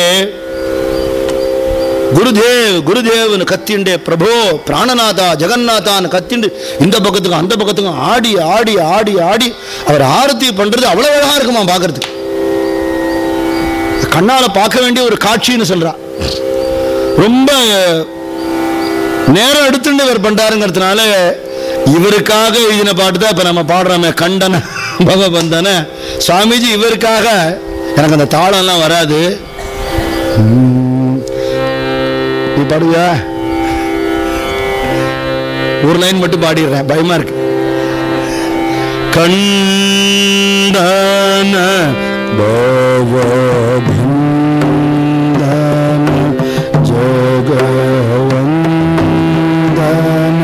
குருதேவ் குருதேவ்னு கத்திண்டே, பிரபோ பிராணநாதா ஜெகநாதான்னு கத்திண்டு இந்த பக்கத்துக்கும் அந்த பக்கத்துக்கும் ஆடி ஆடி ஆடி ஆடி அவர் ஆரத்தி பண்றது அவ்வளவு அழகா இருக்குமா பாக்குறதுக்கு. கண்ணால பார்க்க வேண்டிய ஒரு காட்சின்னு சொல்றா. ரொம்ப நேரம் எடுத்துட்டு இவர் பண்றாருங்கிறதுனால இவருக்காக எழுதின பாட்டு தான் இப்ப நம்ம பாடுறோமே, கண்டன பகவந்தன. சுவாமிஜி இவருக்காக, எனக்கு அந்த தாளம் எல்லாம் வராது, நீ பாடுவியா? ஒரு லைன் மட்டும் பாடிடுறேன், பயமா இருக்கு. கண்டன பவபந்தன ஜோகவந்தன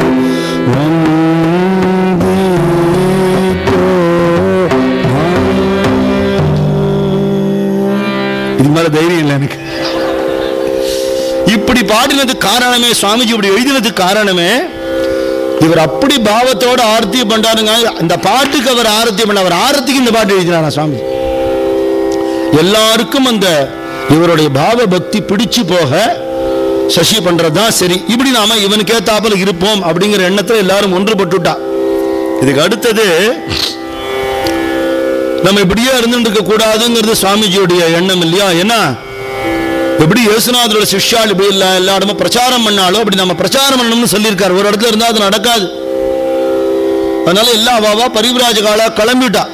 வந்திதோ. இது மாதிரி தைரியம் இல்லை எனக்கு. இப்படி பாடினதுக்கு காரணமே, சுவாமிஜி இப்படி எழுதினதுக்கு காரணமே, இவர் அப்படி பாவத்தோட ஆரத்தி பண்றாருங்க. அந்த பாட்டுக்கு அவர் ஆரத்தி பண்ண, அவர் ஆரத்திக்கு இந்த பாட்டு எழுதினாரா சுவாமி. எல்லாருக்கும் அந்த இவருடைய பாவ பக்தி பிடிச்சு போக சசி பண்றதுதான் சரி. இப்படி நாம இவனுக்கு ஏத்தாப்புல இருப்போம் அப்படிங்கிற எண்ணத்துல எல்லாரும் ஒன்றுபட்டுட்டா. இதுக்கு அடுத்தது நம்ம இப்படியே இருந்துட்டு இருக்க கூடாதுங்கிறது சுவாமிஜியுடைய எண்ணம் இல்லையா? ஏன்னா எப்படி இயேசுநாதரோட சிஷ்யால் இப்படி இல்ல எல்லா இடமும் பிரச்சாரம் பண்ணாலும் அப்படி நம்ம பிரச்சாரம் பண்ணணும்னு சொல்லியிருக்காரு. ஒரு இடத்துல இருந்தா அது நடக்காது. அதனால எல்லா அவாவா பரிவிராஜகாலா கிளம்பிட்டா.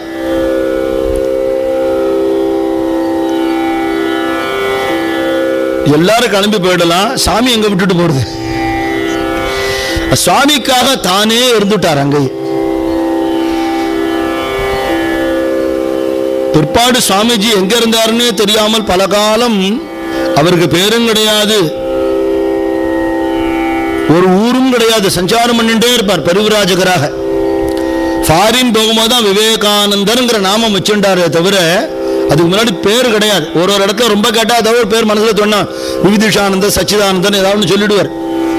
எல்லாரும் கிளம்பி போயிடலாம், சாமி எங்க விட்டுட்டு போறது? சுவாமிக்காக தானே இருந்துட்டார் அங்கேயே. பிற்பாடு சுவாமிஜி எங்க இருந்தாருன்னு தெரியாமல் பல காலம் அவருக்கு பேரும் கிடையாது, ஒரு ஊரும் கிடையாது, சஞ்சாரம் பண்ணிட்டே இருப்பார் பரிவிராஜகராக. ஃபாரின் போகும்போது தான் விவேகானந்தர்ங்கிற நாமம் வச்சுட்டாரே தவிர அதுக்கு முன்னாடி பேர் கிடையாது. ஒரு ஒரு இடத்துல ரொம்ப கேட்டா ஏதாவது ஒரு பேர் மனசுல தோணா, விவிதிஷானந்தர் சச்சிதானந்தன் ஏதாவது சொல்லிடுவார்.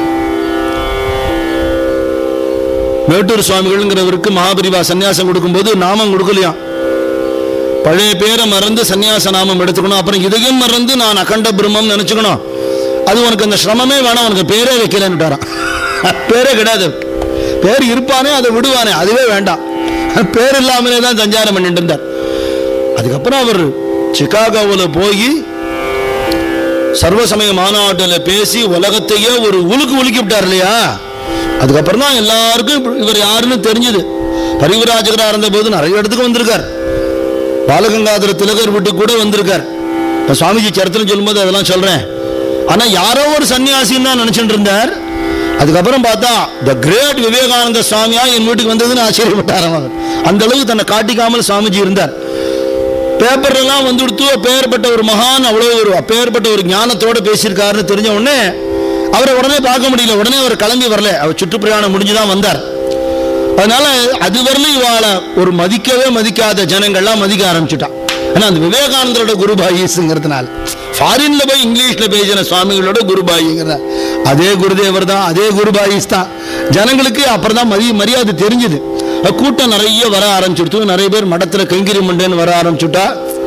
மேட்டூர் சுவாமிகள்ங்கிறவருக்கு மகாபரிவா சன்னியாசம் கொடுக்கும்போது நாமம் கொடுக்கலையாம். பழைய பேரை மறந்து சன்னியாச நாமம் எடுத்துக்கணும், அப்புறம் இதையும் மறந்து நான் அகண்ட பிரம்மம் நினைச்சுக்கணும், அது உனக்கு அந்த சிரமமே வேணாம், உனக்கு பேரே வைக்கலன்னுட்டாரான். பேரே கிடையாது, பேர் இருப்பானே அதை விடுவானே, அதுவே வேண்டாம். பேர் இல்லாமலே தான் சஞ்சாரம் பண்ணிட்டு இருந்தார். அதுக்கப்புறம் அவர் சிகாகோவில் போய் சர்வசமய மாநாட்டில் பேசி உலகத்தையே ஒரு உலுக்கு உலுக்கி விட்டார் இல்லையா? அதுக்கப்புறம் தான் எல்லாருக்கும் இவர் யாருன்னு தெரிஞ்சது. பரிவிராஜகராக இருந்த போது நிறைய இடத்துக்கு வந்திருக்கார். பாலகங்காதர திலகர் வீட்டுக்கு கூட வந்திருக்கார். சுவாமிஜி சரித்திரம் சொல்லும்போது அதெல்லாம் சொல்றேன். ஆனா யாரோ ஒரு சன்னியாசின்னு தான் நினைச்சிட்டு இருந்தார். அதுக்கப்புறம் பார்த்தா த கிரேட் விவேகானந்த சுவாமியா என் வீட்டுக்கு வந்ததுன்னு ஆச்சரியப்பட்டார். அந்த அளவுக்கு தன்னை காட்டிக்காமல் சுவாமிஜி இருந்தார். பேப்பர்லாம் வந்து கொடுத்து அப்பேற்பட்ட ஒரு மகான் அவ்வளோ ஒரு அப்பேற்பட்ட ஒரு ஞானத்தோட பேசியிருக்காருன்னு தெரிஞ்ச உடனே அவரை உடனே பார்க்க முடியல. உடனே அவர் கிளம்பி வரல, அவர் சுற்றுப்பிரயாணம் முடிஞ்சுதான் வந்தார். அதனால அது வரலும் இவாளை ஒரு மதிக்கவே மதிக்காத ஜனங்கள்லாம் மதிக்க ஆரம்பிச்சுட்டான். ஏன்னா அந்த விவேகானந்தரோட குருபாயிங்கிறதுனால ஃபாரின்ல போய் இங்கிலீஷ்ல பேசின சுவாமிகளோட குருபாயிங்கிற அதே குருதேவர் தான், அதே குருபாயிஸ் தான். ஜனங்களுக்கு அப்புறம் தான் மரியாதை தெரிஞ்சுது. கூட்டம் நிறைய வர ஆரம்பிச்சுடுத்து. நிறைய பேர் மடத்துல கைங்கரி மண்டேன்னு வர ஆரம்பிச்சுட்டா.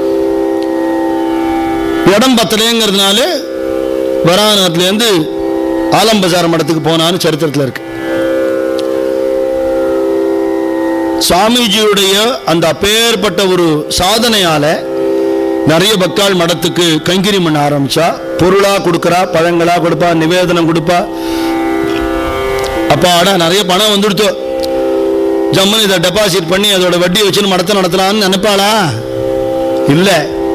இடம் பத்தலைங்கிறதுனால வரானத்துலேருந்து ஆலம்பசார மடத்துக்கு போனான்னு சரித்திரத்தில் இருக்கு. சுவாமிஜியுடைய அந்த அப்பேற்பட்ட ஒரு சாதனையால நிறைய பக்தாள் மடத்துக்கு கைங்கரி பண்ண ஆரம்பிச்சா. பொருளா கொடுக்கறா, பழங்களா கொடுப்பா, நிவேதனம் கொடுப்பா. அப்ப ஆடா நிறைய பணம் வந்துடுத்தோ, ஜம்மன் இதை டெபாசிட் பண்ணி அதோட வட்டியை வச்சுன்னு மடத்தை நடத்தலாம்னு நினைப்பாளா? இல்ல,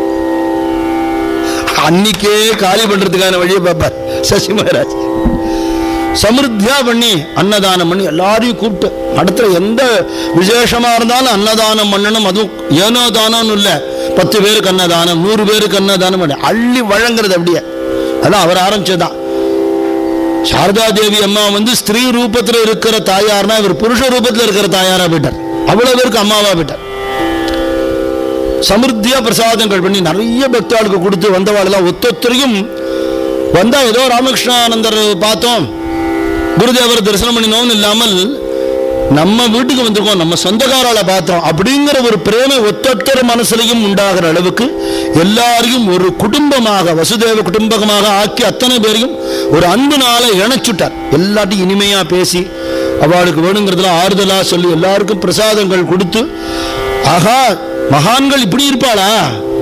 அன்னைக்கே காலி பண்றதுக்கான வழியை பார்ப்பார் சசி மகாராஜ். சமிருத்தியா பண்ணி அன்னதானம் பண்ணி எல்லாரையும் கூப்பிட்டு மடத்துல எந்த விசேஷமா இருந்தாலும் அன்னதானம் பண்ணணும். அதுவும் ஏனோ தானம்னு இல்லை, 10 பேருக்கு அன்னதானம், 100 பேருக்கு அன்னதானம் பண்ணி அள்ளி வழங்குறது. அப்படியே அதான் அவர் ஆரம்பிச்சதுதான். சாரதா தேவி அம்மா வந்து ஸ்திரீ ரூபத்தில் இருக்கிற தாயார்னா இவர் புருஷ ரூபத்தில் இருக்கிற தாயாரா போயிட்டார். அவ்வளவு பேருக்கு அம்மாவா போயிட்டார். சமிருத்தியா பிரசாதங்கள் பண்ணி நிறைய பக்தாளுக்கு கொடுத்து வந்தவாளெல்லாம் ஒத்தொத்தரையும் வந்தா ஏதோ ராமகிருஷ்ணானந்தர் பார்த்தோம், குருதேவர் தரிசனம் பண்ணினோம்னு இல்லாமல் நம்ம வீட்டுக்கு வந்திருக்கோம், நம்ம சொந்தக்காரால பார்த்தோம் அப்படிங்கிற ஒரு பிரேமை ஒத்தொத்தர் மனசுலையும் உண்டாகிற அளவுக்கு எல்லாரையும் ஒரு குடும்பமாக வசுதேவ குடும்பமாக ஆக்கி அத்தனை பேரையும் ஒரு அன்புனால இணைச்சுட்டார். எல்லாத்தையும் இனிமையா பேசி அவளுக்கு வேணுங்கிறதுல ஆறுதலா சொல்லி எல்லாருக்கும் பிரசாதங்கள் கொடுத்து, ஆகா மகான்கள் இப்படி இருப்பாளா?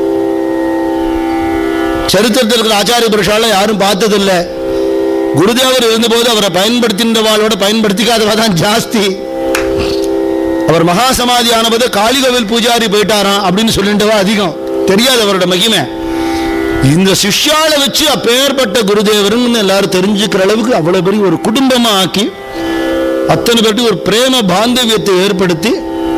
சரித்திரத்தில் இருக்கிற ஆச்சாரிய புருஷால யாரும் பார்த்ததில்லை. குருதேவர் இருந்தபோது அவரை பயன்படுத்தின்றவாளோட பயன்படுத்திக்காதவா தான் ஜாஸ்தி. அவர் மகா சமாதி ஆனபோது காளிகோவில் பூஜாரி போயிட்டாராம் அப்படின்னு சொல்லிட்டவா அதிகம். தெரியாது அவரோட மகிமை. இந்த சிஷ்யால வச்சு அப்பேற்பட்ட குருதேவர்னு எல்லாரும் தெரிஞ்சுக்கிற அளவுக்கு அவ்வளவு பெரிய ஒரு குடும்பமா ஆக்கி அத்தனை பேருக்கு ஒரு பிரேம பாந்தவியத்தை ஏற்படுத்தி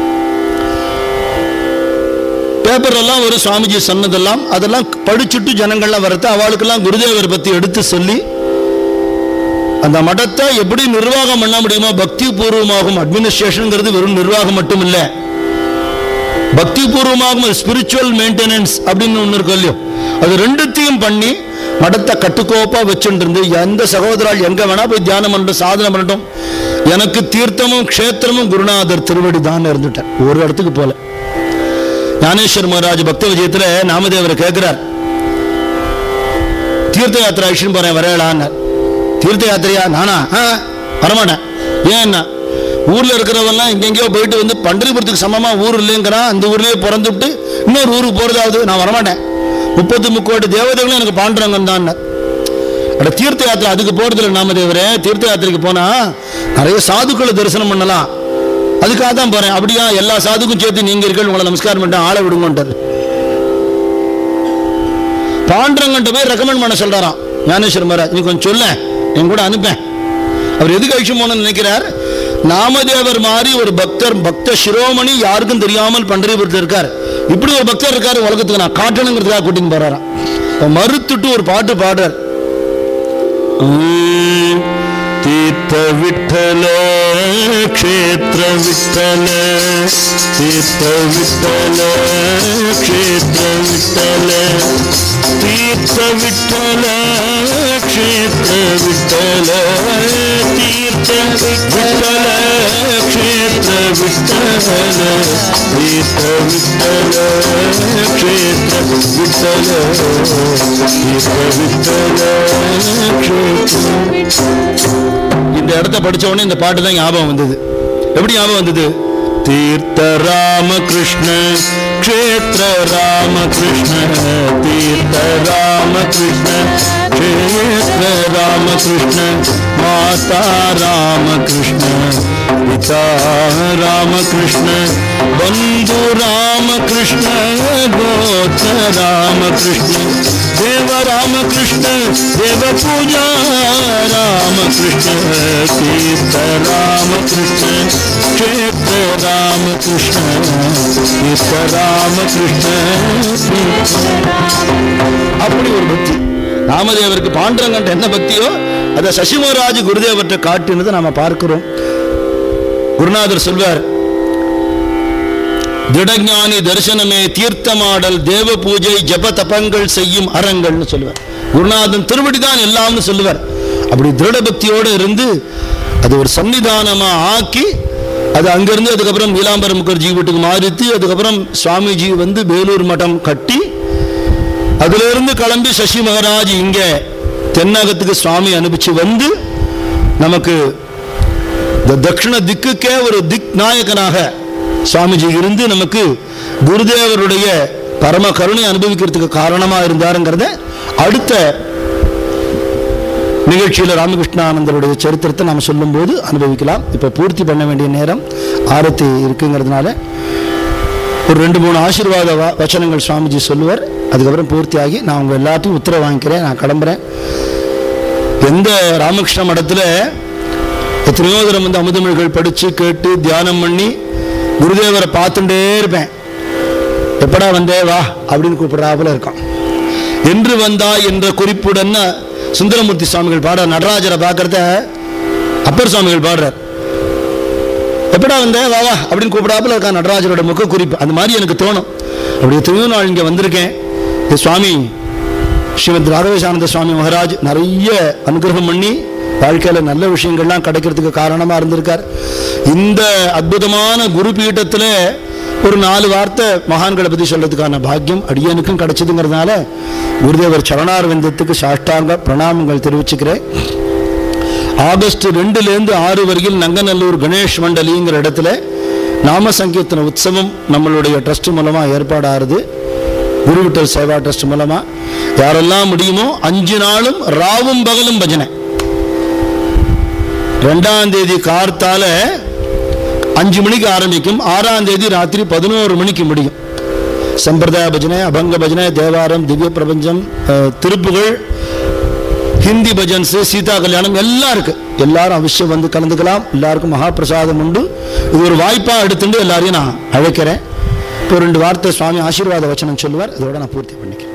பேப்பர் எல்லாம் ஒரு சுவாமிஜி சொன்னதெல்லாம் அதெல்லாம் படிச்சுட்டு ஜனங்கள்லாம் வரத்த அவளுக்கெல்லாம் குருதேவர் பத்தி எடுத்து சொல்லி அந்த மடத்தை எப்படி நிர்வாகம் பண்ண முடியுமோ பக்தி பூர்வமாகும். அட்மினிஸ்ட்ரேஷன்ங்கிறது வெறும் நிர்வாகம் மட்டும் இல்லை, பக்தி பூர்வமாகும் ஸ்பிரிச்சுவல் மெயின்டெனன்ஸ் அப்படின்னு ஒன்று இருக்கு இல்லையோ, அது ரெண்டுத்தையும் பண்ணி மடத்தை கட்டுக்கோப்பா வச்சுட்டு எந்த சகோதரால் எங்க வேணா போய் தியானம் பண்ணட்டும், சாதனை பண்ணட்டும், எனக்கு தீர்த்தமும் க்ஷேத்திரமும் குருநாதர் திருவடி தான் இருந்துட்டார். ஒரு இடத்துக்கு போல. ஞானேஸ்வர் மகாராஜ் பக்த விஜயத்துல நாமதேவரை கேட்கிறார், தீர்த்த யாத்திரை ஆயிடுச்சுன்னு போறேன் வரையலான்னு. தீர்த்த யாத்திரையா? நானா? வரமாட்டேன். ஏன்னா ஊர்ல இருக்கிறவெல்லாம் எங்கெங்கயோ போயிட்டு வந்து பண்டரிபுரத்துக்கு சமமா ஊர் இல்லைங்கிறான். அந்த ஊர்லயே பிறந்துட்டு இன்னொரு ஊருக்கு போறதாவது நான் வரமாட்டேன். 33 கோடி தேவதைகளும் எனக்கு பாண்டுறங்க தான். தீர்த்த யாத்திரை அதுக்கு போறது இல்லை நாமதேவரே. தீர்த்த யாத்திரைக்கு போனா நிறைய சாதுக்களை தரிசனம் பண்ணலாம், அதுக்காக தான் போறேன். அப்படியா? எல்லா சாதுக்கும் சேர்த்து நீங்க இருக்கீங்க, உங்களை நமஸ்காரம் பண்ணிட்டு ஆளை விடுங்கன்றார். பாண்டுரங்கன்ட்ட போய் ரெக்கமெண்ட் பண்ண சொல்றாராம் ஞானேஸ்வர் மகாராஜ், நீ கொஞ்சம் சொல்ல, என் கூட அனுப்பேன். அவர் எதுக்கு அழிச்சு போனன்னு நினைக்கிறார்? நாமதேவர் மாதிரி ஒரு பக்தர், பக்த சிரோமணி யாருக்கும் தெரியாமல் பண்டரிபுரத்தில் இருக்கார். இப்படி ஒரு பக்தர் இருக்காரு உலகத்துக்கு, நான் காட்டணுங்கிறதுக்காக கூட்டின்னு போறாராம். மறுத்துட்டு ஒரு பாட்டு பாடுறார். தீர்த்த விட்டல க்ஷேத்திர விட்டல, தீர்த்த விட்டல க்ஷேத்திர விட்டல, தீர்த்த விட்டல க்ஷேத்திர விட்டல, தீர்த்த விட்டல க்ஷேத்திர விட்டல, தீர்த்த விட்டல க்ஷேத்திர விட்டல, தீர்த்த விட்டல க்ஷேத்திர. இந்த இடத்தை படிச்ச உடனே இந்த பாட்டு தான் ஞாபகம் வந்தது. எப்படி ஞாபகம் வந்தது? தீர்த்த ராமகிருஷ்ண க்ஷேத்திர ராமகிருஷ்ண, தீர்த்த ராமகிருஷ்ண க்ஷேத்திர ராமகிருஷ்ண, மாதா ராமகிருஷ்ண, பிதா ராமகிருஷ்ண, பந்து ராமகிருஷ்ண, கோத்திர ராமகிருஷ்ண, தேவ ராமகிருஷ்ண, தேவ பூஜா ராமகிருஷ்ண, தீர்த்த ராமகிருஷ்ண க்ஷேத்திர ராமகிருஷ்ண தீர்த்த ராமகிருஷ்ண. அப்படி ஒரு பக்தி ராமதேவருக்கு. பாண்டரங்கன்ட்ட என்ன பக்தியோ அதை சசிமராஜ் குருதேவர்கிட்ட காட்டினதை நாம பார்க்கிறோம். குருநாதர் சொல்வார், திடஞானி தரிசனமே தீர்த்தமாடல் தேவ பூஜை ஜப தபங்கள் செய்யும் அறங்கள்னு சொல்லுவார். குருநாதன் திருவடிதான் எல்லாம்னு சொல்லுவார். அப்படி திருட பக்தியோடு இருந்து அது ஒரு சன்னிதானமா ஆக்கி அது அங்கிருந்து அதுக்கப்புறம் நீலாம்பர முகர்ஜி வீட்டுக்கு மாறித்து அதுக்கப்புறம் சுவாமிஜி வந்து வேலூர் மடம் கட்டி அதிலிருந்து கிளம்பி சசி மகராஜ் இங்க தென்னகத்துக்கு சுவாமி அனுப்பிச்சு வந்து நமக்கு தட்சிண திக்குக்கே ஒரு திக் நாயகனாக சுவாமிஜி இருந்து நமக்கு குருதேவருடைய பரம கருணை அனுபவிக்கிறதுக்கு காரணமா இருந்தாருங்கிறத அடுத்த நிகழ்ச்சியில் ராமகிருஷ்ணானந்தருடைய சரித்திரத்தை நாம் சொல்லும் போது அனுபவிக்கலாம். இப்போ பூர்த்தி பண்ண வேண்டிய நேரம் ஆரத்தி இருக்குங்கிறதுனால ஒரு 2-3 ஆசீர்வாத வச்சனங்கள் சுவாமிஜி சொல்லுவார். அதுக்கப்புறம் பூர்த்தியாகி நான் உங்கள் எல்லாத்தையும் உத்தரவு வாங்கிக்கிறேன், நான் கிளம்புறேன். எந்த ராமகிருஷ்ண மடத்தில் எத்தனையோ தரம் வந்து அமுதமிழ்கள் படித்து கேட்டு தியானம் பண்ணி குருதேவரை பார்த்துட்டே இருப்பேன். எப்படா வந்தே வா அப்படின்னு கூப்பிடுறாப்புல இருக்கான். என்று வந்தா என்ற குறிப்புடன் சுந்தரமூர்த்தி சுவாமிகள் பாடுற நடராஜரை பார்க்கறத அப்பர் சுவாமிகள் பாடுறார். எப்படா வந்தே வா வா அப்படின்னு கூப்பிடாப்புல இருக்கான் நடராஜரோட முக குறிப்பு. அந்த மாதிரி எனக்கு தோணும். அப்படி எத்தனையோ நாள் இங்கே வந்திருக்கேன். சுவாமி ஸ்ரீமத் ராகவேஷானந்த சுவாமி மகாராஜ் நிறைய அனுகிரகம் பண்ணி வாழ்க்கையில் நல்ல விஷயங்கள்லாம் கிடைக்கிறதுக்கு காரணமாக இருந்திருக்கார். இந்த அற்புதமான குரு பீட்டத்தில் ஒரு 4 வார்த்தை மகான்களை பற்றி சொல்றதுக்கான பாக்கியம் அடியனுக்கும் கிடைச்சதுங்கிறதுனால குருதேவர் சரணார்விந்தத்துக்கு சாஷ்டாங்க பிரணாமங்கள் தெரிவிச்சுக்கிறேன். ஆகஸ்ட் 2லேருந்து 6 வரையில் நங்கநல்லூர் கணேஷ் மண்டலிங்கிற இடத்துல நாம சங்கீர்த்தன உற்சவம் நம்மளுடைய ட்ரஸ்ட் மூலமாக ஏற்பாடாகுது. குருவிட்டல் சேவா ட்ரஸ்ட் மூலமாக யாரெல்லாம் முடியுமோ 5 நாளும் ராவும் பகலும் பஜனை. 2ஆம் தேதி கார்த்தால 5 மணிக்கு ஆரம்பிக்கும். 6ஆம் தேதி ராத்திரி 11 மணிக்கு முடியும். சம்பிரதாய பஜனை, அபங்க பஜனை, தேவாரம், திவ்ய பிரபஞ்சம், திருப்புகள், ஹிந்தி பஜன்ஸ், சீதா கல்யாணம் எல்லாம் இருக்கு. எல்லாரும் அவசியம் வந்து கலந்துக்கலாம். எல்லாருக்கும் மகாபிரசாதம் உண்டு. இது ஒரு வாய்ப்பாக எடுத்துட்டு எல்லாரையும் நான் அழைக்கிறேன். இப்போ 2 வார்த்தை சுவாமி ஆசீர்வாத வச்சனம் சொல்லுவார். இதோட நான் பூர்த்தி பண்ணிக்கிறேன்.